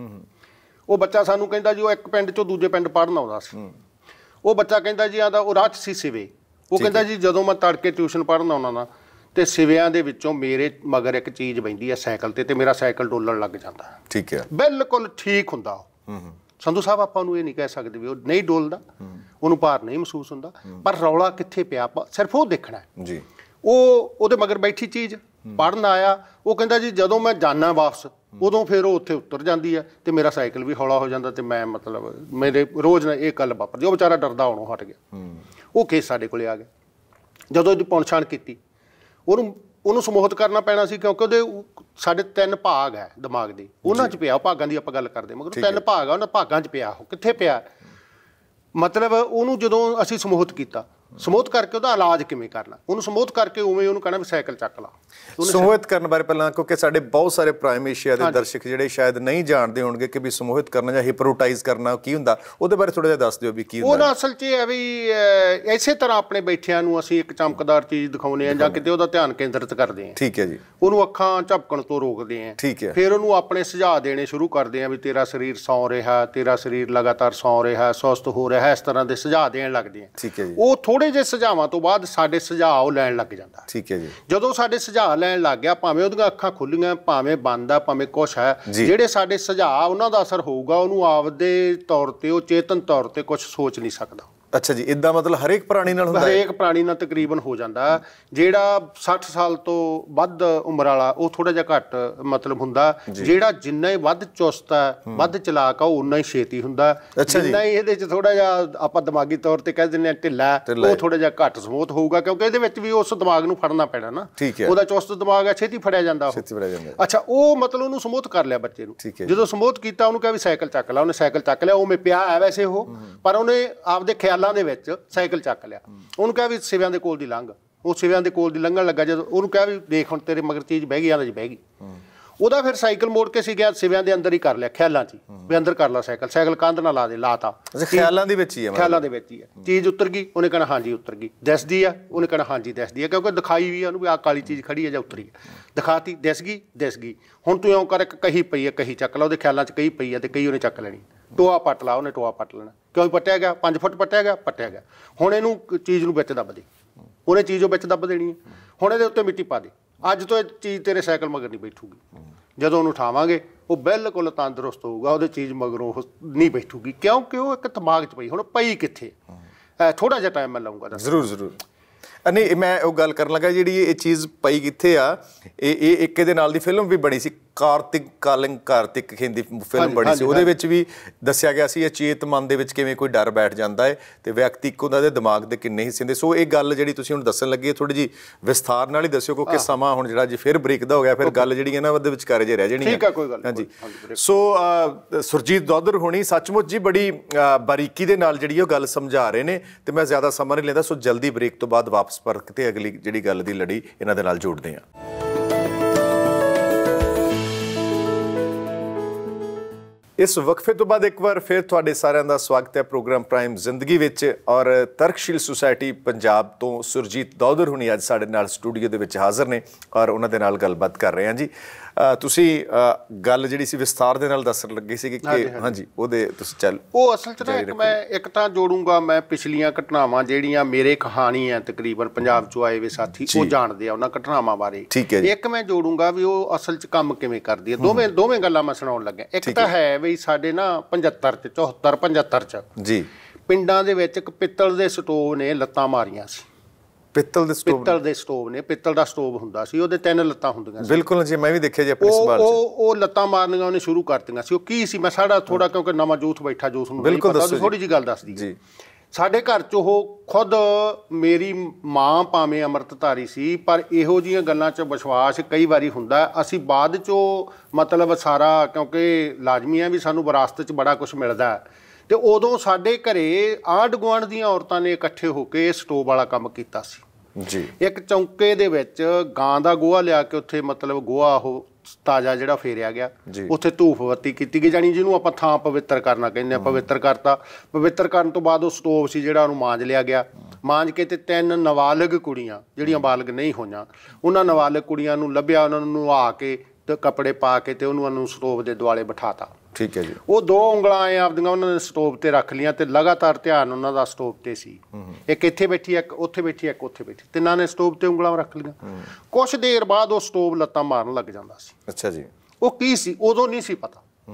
ਉਹ ਬੱਚਾ ਸਾਨੂੰ ਕਹਿੰਦਾ ਜੀ ਉਹ ਇੱਕ ਪਿੰਡ 'ਚੋਂ ਦੂਜੇ ਪਿੰਡ ਪੜ੍ਹਨ ਆਉਂਦਾ ਸੀ। ਉਹ ਬੱਚਾ ਕਹਿੰਦਾ ਜੀ ਆਂਦਾ ਉਹ ਰਾਹ 'ਚ ਸੀ ਸਿਵੇ। ਉਹ ਕਹਿੰਦਾ ਜੀ ਜਦੋਂ ਮੈਂ ਤੜਕੇ ਟਿਊਸ਼ਨ ਪੜ੍ਹਨ ਆਉਣਾ ਨਾ ਤੇ ਸਿਵਿਆਂ ਦੇ ਵਿੱਚੋਂ ਮੇਰੇ ਮਗਰ ਇੱਕ ਚੀਜ਼ ਬਹਿੰਦੀ ਹੈ ਸਾਈਕਲ ਤੇ, ਤੇ ਮੇਰਾ ਸਾਈਕਲ ਡੋਲਣ ਲੱਗ ਜਾਂਦਾ। ਠੀਕ ਹੈ। ਬਿਲਕੁਲ ਠੀਕ ਹੁੰਦਾ ਉਹ। ਸੰਧੂ ਸਾਹਿਬ ਆਪਾਂ ਨੂੰ ਇਹ ਨਹੀਂ ਕਹਿ ਸਕਦੇ ਵੀ ਉਹ ਨਹੀਂ ਡੋਲਦਾ, ਉਹਨੂੰ ਭਾਰ ਨਹੀਂ ਮਹਿਸੂਸ ਹੁੰਦਾ, ਪਰ ਰੌਲਾ ਕਿੱਥੇ ਪਿਆ ਸਿਰਫ ਉਹ ਦੇਖਣਾ ਜੀ। ਉਹ ਉਹਦੇ ਮਗਰ ਬੈਠੀ ਚੀਜ਼ ਪੜ੍ਹਨ ਆਇਆ। ਉਹ ਕਹਿੰਦਾ ਜੀ ਜਦੋਂ ਮੈਂ ਜਾਣਾ ਵਾਪਸ ਉਦੋਂ ਫਿਰ ਉਹ ਉੱਥੇ ਉਤਰ ਜਾਂਦੀ ਹੈ ਤੇ ਮੇਰਾ ਸਾਈਕਲ ਵੀ ਹੌਲਾ ਹੋ ਜਾਂਦਾ ਤੇ ਮੈਂ ਮਤਲਬ ਮੇਰੇ ਰੋਜ਼ ਨਾਲ ਇਹ ਗੱਲ ਵਾਪਰਦੀ। ਉਹ ਵਿਚਾਰਾ ਡਰਦਾ ਹੋਣੋਂ ਹਟ ਗਿਆ। ਉਹ ਕੇਸ ਸਾਡੇ ਕੋਲੇ ਆ ਗਿਆ। ਜਦੋਂ ਇਹਦੀ ਪੁਣਛਾਣ ਕੀਤੀ, ਉਹਨੂੰ ਉਹਨੂੰ ਸਮੋਹਿਤ ਕਰਨਾ ਪੈਣਾ ਸੀ ਕਿਉਂਕਿ ਉਹਦੇ ਸਾਡੇ ਤਿੰਨ ਭਾਗ ਹੈ ਦਿਮਾਗ ਦੇ, ਉਹਨਾਂ 'ਚ ਪਿਆ। ਭਾਗਾਂ ਦੀ ਆਪਾਂ ਗੱਲ ਕਰਦੇ ਮਗਰ ਤਿੰਨ ਭਾਗ ਆ, ਉਹਨਾਂ ਭਾਗਾਂ 'ਚ ਪਿਆ। ਉਹ ਕਿੱਥੇ ਪਿਆ? ਮਤਲਬ ਉਹਨੂੰ ਜਦੋਂ ਅਸੀਂ ਸਮੋਹਿਤ ਕੀਤਾ, ਸਮੋਹਿਤ ਕਰਕੇ ਉਹਦਾ ਇਲਾਜ ਕਿਵੇਂ ਕਰਨਾ, ਉਹਨੂੰ ਸਮੋਹਿਤ ਕਰਕੇ ਉਵੇਂ ਉਹਨੂੰ ਕਹਿਣਾ ਵੀ ਸਾਈਕਲ ਚੱਕ ਲਾ। ਸਮੋਹਿਤ ਕਰਨ ਬਾਰੇ ਪਹਿਲਾਂ, ਕਿਉਂਕਿ ਸਾਡੇ ਬਹੁਤ ਸਾਰੇ ਪ੍ਰਾਈਮ ਏਸ਼ੀਆ ਦੇ ਦਰਸ਼ਕ ਜਿਹੜੇ ਸ਼ਾਇਦ ਨਹੀਂ ਜਾਣਦੇ ਹੋਣਗੇ ਕਿ ਵੀ ਸਮੋਹਿਤ ਕਰਨਾ ਜਾਂ ਹਿਪਨੋਟਾਈਜ਼ ਕਰਨਾ ਕੀ ਹੁੰਦਾ, ਉਹਦੇ ਬਾਰੇ ਥੋੜਾ ਜਿਹਾ ਦੱਸ ਦਿਓ ਵੀ ਕੀ ਹੁੰਦਾ। ਉਹਦਾ ਅਸਲ 'ਚ ਇਹ ਹੈ ਵੀ ਇਸੇ ਤਰ੍ਹਾਂ ਆਪਣੇ ਬੈਠਿਆਂ ਨੂੰ ਅਸੀਂ ਇੱਕ ਚਮਕਦਾਰ ਚੀਜ਼ ਦਿਖਾਉਂਦੇ ਹਾਂ ਜਾਂ ਕਿਤੇ ਉਹਦਾ ਧਿਆਨ ਕੇਂਦਰਿਤ ਕਰਦੇ ਹਾਂ। ਠੀਕ ਹੈ ਜੀ। ਉਹਨੂੰ ਅੱਖਾਂ ਝਪਕਣ ਤੋਂ ਰੋਕਦੇ ਹਾਂ। ਠੀਕ ਹੈ। ਫਿਰ ਉਹਨੂੰ ਆਪਣੇ ਸੁਝਾਅ ਦੇਣੇ ਸ਼ੁਰੂ ਕਰਦੇ ਹਾਂ ਵੀ ਤੇਰਾ ਸਰੀਰ ਸੌਂ ਰਿਹਾ, ਤੇਰਾ ਸਰੀਰ ਲਗਾਤਾਰ ਸੌਂ ਰਿਹਾ, ਸੁਸਤ ਹੋ ਰਿਹਾ, ਇਸ ਤਰ੍ਹਾਂ ਦੇ ਸੁਝਾਅ ਦੇਣ ਲੱਗਦੇ ਹਾਂ। ਠੀਕ ਹੈ ਜੀ। ਉਹ ਥੋੜੇ ਜਿਹੇ ਸੁਝਾਵਾਂ ਤੋਂ ਬਾਅਦ ਸਾਡੇ ਸੁਝਾਅ ਉਹ ਲੈਣ ਲੱਗ ਜਾਂਦਾ। ਠੀਕ ਹੈ ਜੀ। ਜਦੋਂ ਸਾਡੇ ਸੁਝਾਅ ਲੈਣ ਲੱਗ ਗਿਆ, ਭਾਵੇਂ ਉਹਦੀਆਂ ਅੱਖਾਂ ਖੁੱਲੀਆਂ, ਭਾਵੇਂ ਬੰਦ ਆ, ਭਾਵੇਂ ਕੁਛ ਹੈ, ਜਿਹੜੇ ਸਾਡੇ ਸੁਝਾਅ ਉਹਨਾਂ ਦਾ ਅਸਰ ਹੋਊਗਾ, ਉਹਨੂੰ ਆਪਦੇ ਤੌਰ ਤੇ ਉਹ ਚੇਤਨ ਤੌਰ ਤੇ ਕੁਛ ਸੋਚ ਨਹੀਂ ਸਕਦਾ। ਅੱਛਾ ਜੀ। ਇਦਾਂ ਮਤਲਬ ਹਰੇਕ ਪ੍ਰਾਣੀ ਨਾਲ ਹੁੰਦਾ? ਹਰੇਕ ਪ੍ਰਾਣੀ ਨਾਲ ਤਕਰੀਬਨ ਹੋ ਜਾਂਦਾ। ਜਿਹੜਾ ਸੱਠ ਸਾਲ ਤੋਂ ਵੱਧ ਉਮਰ ਵਾਲਾ ਉਹ ਥੋੜਾ ਜਿਹਾ ਘੱਟ ਮਤਲਬ ਹੁੰਦਾ। ਜਿਹੜਾ ਜਿੰਨਾ ਹੀ ਵੱਧ ਚੁਸਤ ਹੈ, ਵੱਧ ਚਲਾਕ ਆ, ਉਹ ਉਨਾ ਹੀ ਛੇਤੀ ਹੁੰਦਾ। ਜਿੰਨਾ ਹੀ ਇਹਦੇ 'ਚ ਥੋੜਾ ਜਿਹਾ ਆਪਾਂ ਦਿਮਾਗੀ ਤੌਰ ਤੇ ਕਹਿ ਦਿੰਦੇ ਹਾਂ ਢਿੱਲਾ, ਉਹ ਥੋੜਾ ਜਿਹਾ ਘੱਟ ਸਮੋਤ ਹੋਊਗਾ ਕਿਉਂਕਿ ਇਹਦੇ ਵਿੱਚ ਵੀ ਉਸ ਦਿਮਾਗ ਨੂੰ ਫੜਨਾ ਪੈਣਾ ਨਾ। ਉਹਦਾ ਚੁਸਤ ਦਿਮਾਗ ਹੈ, ਛੇਤੀ ਫੜਿਆ ਜਾਂਦਾ। ਅੱਛਾ, ਉਹ ਮਤਲਬ ਉਹਨੂੰ ਸਮੋਤ ਕਰ ਲਿਆ ਬੱਚੇ ਨੂੰ। ਜਦੋਂ ਸਮੋਤ ਕੀਤਾ, ਉਹਨੂੰ ਕਿਹਾ ਵੀ ਸਾਈਕਲ ਚੱਕ ਲਾ। ਉਹਨੇ ਸਾਈਕਲ ਚੱਕ ਲਿਆ। ਉਵੇਂ ਪਿਆ ਹੈ ਵੈਸੇ ਉਹ, ਪਰ ਉਹਨੇ ਆਪਦੇ ਖਿਆਲਾਂ ਦੇ ਵਿੱਚ ਸਾਈਕਲ ਚੱਕ ਲਿਆ। ਉਹਨੂੰ ਕਿਹਾ ਵੀ ਸਿਵਿਆਂ ਦੇ ਕੋਲ ਦੀ ਲੰਘ। ਉਹ ਸਿਵਿਆਂ ਦੇ ਕੋਲ ਦੀ ਲੰਘਣ ਲੱਗਾ। ਜਦੋਂ ਉਹਨੂੰ ਕਿਹਾ ਵੀ ਦੇਖ ਹੁਣ ਤੇਰੇ ਮਗਰ ਚੀਜ਼ ਬਹਿ ਗਈ, ਆਂਦਾ ਜੀ ਬਹਿ ਗਈ। ਉਹਦਾ ਫਿਰ ਸਾਈਕਲ ਮੋੜ ਕੇ ਸੀ ਗਿਆ ਸਿਵਿਆਂ ਦੇ ਅੰਦਰ ਹੀ ਕਰ ਲਿਆ, ਖਿਆਲਾਂ 'ਚ ਵੀ ਅੰਦਰ ਕਰ ਲਾ ਸਾਈਕਲ। ਸਾਈਕਲ ਕੰਧ ਨਾਲ ਲਾ ਦੇ, ਲਾਤਾ। ਖਿਆਲਾਂ ਦੇ ਵਿੱਚ ਹੀ ਹੈ। ਖਿਆਲਾਂ ਦੇ ਵਿੱਚ ਹੀ ਹੈ। ਚੀਜ਼ ਉਤਰ ਗਈ, ਉਹਨੇ ਕਹਿਣਾ ਹਾਂਜੀ ਉਤਰ ਗਈ। ਦਿਸਦੀ ਆ, ਉਹਨੇ ਕਹਿਣਾ ਹਾਂਜੀ ਦਿਸਦੀ ਆ, ਕਿਉਂਕਿ ਦਿਖਾਈ ਵੀ ਆ ਉਹਨੂੰ ਵੀ ਆਹ ਕਾਲੀ ਚੀਜ਼ ਖੜੀ ਹੈ ਜਾਂ ਉਤਰੀ ਹੈ। ਦਿਖਾਤੀ, ਦਿਸ ਗਈ, ਦਿਸ ਗਈ। ਹੁਣ ਤੂੰ ਇਉਂ ਕਰ, ਇੱਕ ਕਹੀ ਪਈ ਹੈ, ਕਹੀ ਚੱਕ ਲਾ। ਉਹਦੇ ਖਿਆਲਾਂ 'ਚ ਕਹੀ ਪਈ ਹੈ ਤੇ ਕਹੀ ਉਹਨੇ ਚੱਕ ਲੈਣੀ। ਟੋਆ ਪੱਟ ਲਾ, ਉਹਨੇ ਟੋਆ ਪੱਟ ਲੈਣਾ। ਕਿਉਂ ਪੱਟਿਆ ਗਿਆ? ਪੰਜ ਫੁੱਟ ਪੱਟਿਆ ਗਿਆ, ਪੱਟਿਆ ਗਿਆ। ਹੁਣ ਇਹਨੂੰ ਚੀਜ਼ ਨੂੰ ਵਿੱਚ ਦੱਬ ਦੇ। ਉਹਨੇ ਚੀਜ਼ ਉਹ ਵਿੱਚ ਦੱਬ ਦੇਣੀ ਹੈ। ਹੁਣ ਇਹਦੇ ਉੱਤੇ ਮਿੱਟੀ ਪਾ ਦੇ। ਅੱਜ ਤੋਂ ਇਹ ਚੀਜ਼ ਤੇਰੇ ਸਾਈਕਲ ਮਗਰ ਨਹੀਂ ਬੈਠੂਗੀ। ਜਦੋਂ ਉਹਨੂੰ ਉਠਾਵਾਂਗੇ, ਉਹ ਬਿਲਕੁਲ ਤੰਦਰੁਸਤ ਹੋਊਗਾ। ਉਹਦੇ ਚੀਜ਼ ਮਗਰੋਂ ਉਹ ਨਹੀਂ ਬੈਠੂਗੀ ਕਿਉਂਕਿ ਉਹ ਇੱਕ ਦਿਮਾਗ 'ਚ ਪਈ। ਹੁਣ ਪਈ ਕਿੱਥੇ? ਥੋੜਾ ਜਿਹਾ ਟਾਈਮ ਮੈਂ ਲਾਊਂਗਾ। ਜ਼ਰੂਰ ਜ਼ਰੂਰ। ਨਹੀਂ, ਮੈਂ ਉਹ ਗੱਲ ਕਰਨ ਲੱਗਾ ਜਿਹੜੀ ਇਹ ਚੀਜ਼ ਪਈ ਕਿੱਥੇ ਆ। ਇਹ ਇਹ ਇੱਕ ਇਹਦੇ ਨਾਲ ਦੀ ਫਿਲਮ ਵੀ ਬਣੀ ਸੀ, ਕਾਰਤਿਕ ਕਾਲਿੰਗ ਕਾਰਤਿਕ ਹਿੰਦੀ ਫਿਲਮ ਬਣੀ ਸੀ। ਉਹਦੇ ਵਿੱਚ ਵੀ ਦੱਸਿਆ ਗਿਆ ਸੀ ਅਚੇਤ ਮਨ ਦੇ ਵਿੱਚ ਕਿਵੇਂ ਕੋਈ ਡਰ ਬੈਠ ਜਾਂਦਾ ਹੈ ਤੇ ਵਿਅਕਤੀ ਇੱਕ ਉਹਨਾਂ ਦੇ ਦਿਮਾਗ ਦੇ ਕਿੰਨੇ ਹਿੱਸੇ ਹੁੰਦੇ। ਸੋ ਇਹ ਗੱਲ ਜਿਹੜੀ ਤੁਸੀਂ ਹੁਣ ਦੱਸਣ ਲੱਗੇ ਥੋੜੀ ਜਿਹੀ ਵਿਸਥਾਰ ਨਾਲ ਹੀ ਦੱਸਿਓ ਕਿਉਂਕਿ ਸਮਾਂ ਹੁਣ ਜਿਹੜਾ ਜੀ ਫਿਰ ਬ੍ਰੇਕ ਦਾ ਹੋ ਗਿਆ, ਫਿਰ ਗੱਲ ਜਿਹੜੀ ਇਹਨਾਂ ਦੇ ਵਿਚਕਾਰ ਜੇ ਰਹਿ ਜਾਣੀ ਹੈ। ਠੀਕ ਹੈ, ਕੋਈ ਗੱਲ। ਹਾਂਜੀ। ਸੋ ਸੁਰਜੀਤ ਦੌਧਰ ਹੋਣੀ ਸੱਚਮੁੱਚ ਜੀ ਬੜੀ ਬਾਰੀਕੀ ਦੇ ਨਾਲ ਜਿਹੜੀ ਉਹ ਗੱਲ ਸਮਝਾ ਰਹੇ ਨੇ ਤੇ ਮੈਂ ਜ਼ਿਆਦਾ ਸਮਾਂ ਨਹੀਂ ਲੈਂਦਾ। ਸੋ ਜਲਦੀ ਬ੍ਰੇਕ ਤੋਂ ਬਾਅਦ ਵਾਪਸ ਪਰਤ ਤੇ ਅਗਲੀ ਜਿਹੜੀ ਗੱਲ ਦੀ ਲੜੀ ਇਹਨਾਂ ਦੇ ਨਾਲ ਜੋੜਦੇ ਹਾਂ। ਇਸ ਵਕਫੇ ਤੋਂ ਬਾਅਦ ਇੱਕ ਵਾਰ ਫਿਰ ਤੁਹਾਡੇ ਸਾਰਿਆਂ ਦਾ ਸਵਾਗਤ ਹੈ ਪ੍ਰੋਗਰਾਮ ਪ੍ਰਾਈਮ ਜ਼ਿੰਦਗੀ ਵਿੱਚ। ਔਰ ਤਰਕਸ਼ੀਲ ਸੁਸਾਇਟੀ ਪੰਜਾਬ ਤੋਂ ਸੁਰਜੀਤ ਦੌਧਰ ਹੁਣੀ ਅੱਜ ਸਾਡੇ ਨਾਲ ਸਟੂਡੀਓ ਦੇ ਵਿੱਚ ਹਾਜ਼ਰ ਨੇ ਔਰ ਉਹਨਾਂ ਦੇ ਨਾਲ ਗੱਲਬਾਤ ਕਰ ਰਹੇ ਹਾਂ ਜੀ। ਤੁਸੀਂ ਗੱਲ ਜਿਹੜੀ ਸੀ ਵਿਸਥਾਰ ਦੇ ਨਾਲ ਦੱਸਣ ਲੱਗੇ ਸੀ ਕਿ ਹਾਂਜੀ ਉਹਦੇ ਤੁਸੀਂ ਚੱਲ ਉਹ ਅਸਲ 'ਚ ਨਾ ਮੈਂ ਇੱਕ ਤਾਂ ਜੋੜੂੰਗਾ। ਮੈਂ ਪਿਛਲੀਆਂ ਘਟਨਾਵਾਂ ਜਿਹੜੀਆਂ ਮੇਰੇ ਕਹਾਣੀ ਹੈ ਤਕਰੀਬਨ ਪੰਜਾਬ 'ਚੋਂ ਆਏ ਵੇ ਸਾਥੀ ਉਹ ਜਾਣਦੇ ਆ ਉਹਨਾਂ ਘਟਨਾਵਾਂ ਬਾਰੇ। ਇੱਕ ਮੈਂ ਜੋੜੂੰਗਾ ਵੀ ਉਹ ਅਸਲ 'ਚ ਕੰਮ ਕਿਵੇਂ ਕਰਦੀ ਹੈ। ਦੋਵੇਂ ਦੋਵੇਂ ਗੱਲਾਂ ਮੈਂ ਸੁਣਾਉਣ ਲੱਗਿਆ। ਇੱਕ ਤਾਂ ਹੈ ਵੀ ਸਾਡੇ ਨਾ ਪੰਝੱਤਰ 'ਚ ਚੌਹੱਤਰ ਪੰਝੱਤਰ 'ਚ ਜੀ ਪਿੰਡਾਂ ਦੇ ਵਿੱਚ ਇੱਕ ਪਿੱਤਲ ਦੇ ਸਟੋਵ ਨੇ ਲੱਤਾਂ ਮਾਰੀਆਂ ਸੀ। ਪਿੱਤਲ ਦੇ ਸਟੋਵ ਪਿੱਤਲ ਦੇ ਸਟੋਵ ਨੇ ਪਿੱਤਲ ਦਾ ਸਟੋਵ ਹੁੰਦਾ ਸੀ, ਉਹਦੇ ਤਿੰਨ ਲੱਤਾਂ ਹੁੰਦੀਆਂ ਸੀ। ਬਿਲਕੁਲ ਜੀ, ਮੈਂ ਵੀ ਦੇਖਿਆ ਜੀ ਆਪਣੇ ਸਵਾਲ 'ਚ। ਉਹ ਉਹ ਲੱਤਾਂ ਮਾਰਨੀਆਂ ਉਹਨੇ ਸ਼ੁਰੂ ਕਰਤੀਆਂ ਸੀ। ਉਹ ਕੀ ਸੀ? ਮੈਂ ਸਾਡਾ ਥੋੜਾ ਕਿਉਂਕਿ ਨਵਾਂ ਜੂਥ ਬੈਠਾ ਜੂਥ ਨੂੰ ਨਹੀਂ ਪਤਾ, ਥੋੜੀ ਜਿਹੀ ਗੱਲ ਦੱਸਦੀ ਜੀ। ਸਾਡੇ ਘਰ 'ਚ ਉਹ ਖੁਦ ਮੇਰੀ ਮਾਂ ਭਾਵੇਂ ਅੰਮ੍ਰਿਤਧਾਰੀ ਸੀ ਪਰ ਇਹੋ ਜਿਹੀਆਂ ਗੱਲਾਂ 'ਚ ਵਿਸ਼ਵਾਸ ਕਈ ਵਾਰੀ ਹੁੰਦਾ। ਅਸੀਂ ਬਾਅਦ 'ਚੋਂ ਮਤਲਬ ਸਾਰਾ ਕਿਉਂਕਿ ਲਾਜ਼ਮੀ ਹੈ ਵੀ ਸਾਨੂੰ ਵਿਰਾਸਤ 'ਚ ਬੜਾ ਕੁਛ ਮਿਲਦਾ ਅਤੇ ਉਦੋਂ ਸਾਡੇ ਘਰੇ ਆਂਢ ਗੁਆਂਢ ਦੀਆਂ ਔਰਤਾਂ ਨੇ ਇਕੱਠੇ ਹੋ ਕੇ ਸਟੋਵ ਵਾਲਾ ਕੰਮ ਕੀਤਾ ਸੀ ਜੀ। ਇੱਕ ਚੌਂਕੇ ਦੇ ਵਿੱਚ ਗਾਂ ਦਾ ਗੋਹਾ ਲਿਆ ਕੇ ਉੱਥੇ ਮਤਲਬ ਗੋਹਾ ਉਹ ਤਾਜ਼ਾ ਜਿਹੜਾ ਫੇਰਿਆ ਗਿਆ, ਉੱਥੇ ਧੂਫ ਬੱਤੀ ਕੀਤੀ ਗਈ, ਜਾਣੀ ਜਿਹਨੂੰ ਆਪਾਂ ਥਾਂ ਪਵਿੱਤਰ ਕਰਨਾ ਕਹਿੰਦੇ ਹਾਂ। ਪਵਿੱਤਰ ਕਰਤਾ। ਪਵਿੱਤਰ ਕਰਨ ਤੋਂ ਬਾਅਦ ਉਹ ਸਟੋਵ ਸੀ ਜਿਹੜਾ ਉਹਨੂੰ ਮਾਂਜ ਲਿਆ ਗਿਆ। ਮਾਂਜ ਕੇ ਤੇ ਤਿੰਨ ਨਾਬਾਲਗ ਕੁੜੀਆਂ ਜਿਹੜੀਆਂ ਬਾਲਗ ਨਹੀਂ ਹੋਈਆਂ ਉਹਨਾਂ ਨਾਬਾਲਗ ਕੁੜੀਆਂ ਨੂੰ ਲੱਭਿਆ, ਉਹਨਾਂ ਨੂੰ ਨੁਹਾ ਕੇ ਤੇ ਕੱਪੜੇ ਪਾ ਕੇ ਤੇ ਉਹਨੂੰ ਨੂੰ ਸਟੋਵ ਦੇ ਦੁਆਲੇ ਬਿਠਾਤਾ। ਠੀਕ ਹੈ ਜੀ। ਉਹ ਦੋ ਉਂਗਲਾਂ ਐ ਆਪਦੀਆਂ ਉਹਨਾਂ ਨੇ ਸਟੋਵ ਤੇ ਰੱਖ ਲਈਆਂ ਤੇ ਲਗਾਤਾਰ ਧਿਆਨ ਉਹਨਾਂ ਦਾ ਸਟੋਵ ਤੇ ਸੀ। ਇੱਕ ਇੱਥੇ ਬੈਠੀ, ਇੱਕ ਉੱਥੇ ਬੈਠੀ, ਇੱਕ ਉੱਥੇ ਬੈਠੀ, ਤਿੰਨਾਂ ਨੇ ਸਟੋਵ ਤੇ ਉਂਗਲਾਂ ਰੱਖ ਲਈਆਂ। ਕੁਛ ਦੇਰ ਬਾਅਦ ਉਹ ਸਟੋਵ ਲੱਤਾਂ ਮਾਰਨ ਲੱਗ ਜਾਂਦਾ ਸੀ। ਅੱਛਾ ਜੀ। ਉਹ ਕੀ ਸੀ ਉਦੋਂ ਨਹੀਂ ਸੀ ਪਤਾ।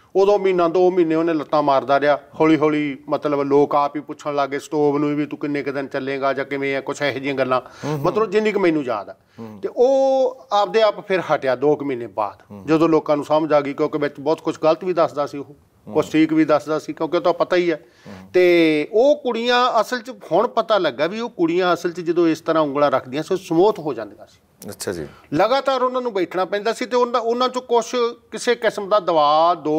ਉਦੋਂ ਮਹੀਨਾ ਦੋ ਮਹੀਨੇ ਉਹਨੇ ਲੱਤਾਂ ਮਾਰਦਾ ਰਿਹਾ। ਹੌਲੀ ਹੌਲੀ ਮਤਲਬ ਲੋਕ ਆਪ ਹੀ ਪੁੱਛਣ ਲੱਗੇ ਸਟੋਵ ਨੂੰ ਵੀ, ਤੂੰ ਕਿੰਨੇ ਕੁ ਦਿਨ ਚੱਲੇਗਾ ਜਾਂ ਕਿਵੇਂ ਆ, ਕੁਛ ਇਹੋ ਜਿਹੀਆਂ ਗੱਲਾਂ ਮਤਲਬ ਜਿੰਨੀ ਕੁ ਮੈਨੂੰ ਯਾਦ ਆ। ਤੇ ਉਹ ਆਪਦੇ ਆਪ ਫਿਰ ਹਟਿਆ ਦੋ ਕੁ ਮਹੀਨੇ ਬਾਅਦ, ਜਦੋਂ ਲੋਕਾਂ ਨੂੰ ਸਮਝ ਆ ਗਈ, ਕਿਉਂਕਿ ਵਿੱਚ ਬਹੁਤ ਕੁਛ ਗਲਤ ਵੀ ਦੱਸਦਾ ਸੀ ਉਹ, ਕੁਛ ਠੀਕ ਵੀ ਦੱਸਦਾ ਸੀ, ਕਿਉਂਕਿ ਉਹ ਤਾਂ ਪਤਾ ਹੀ ਹੈ। ਤੇ ਉਹ ਕੁੜੀਆਂ ਅਸਲ 'ਚ ਹੁਣ ਪਤਾ ਲੱਗਾ ਵੀ ਉਹ ਕੁੜੀਆਂ ਅਸਲ 'ਚ ਜਦੋਂ ਇਸ ਤਰ੍ਹਾਂ ਉਂਗਲਾਂ ਰੱਖਦੀਆਂ ਸੀ, ਉਹ ਸਮੋਥ ਹੋ ਜਾਂਦੀਆਂ ਸੀ। ਅੱਛਾ ਜੀ। ਲਗਾਤਾਰ ਉਹਨਾਂ ਨੂੰ ਬੈਠਣਾ ਪੈਂਦਾ ਸੀ ਤੇ ਉਹਨਾਂ ਉਹਨਾਂ 'ਚੋਂ ਕੁਛ ਕਿਸੇ ਕਿਸਮ ਦਾ ਦਵਾ ਦੋ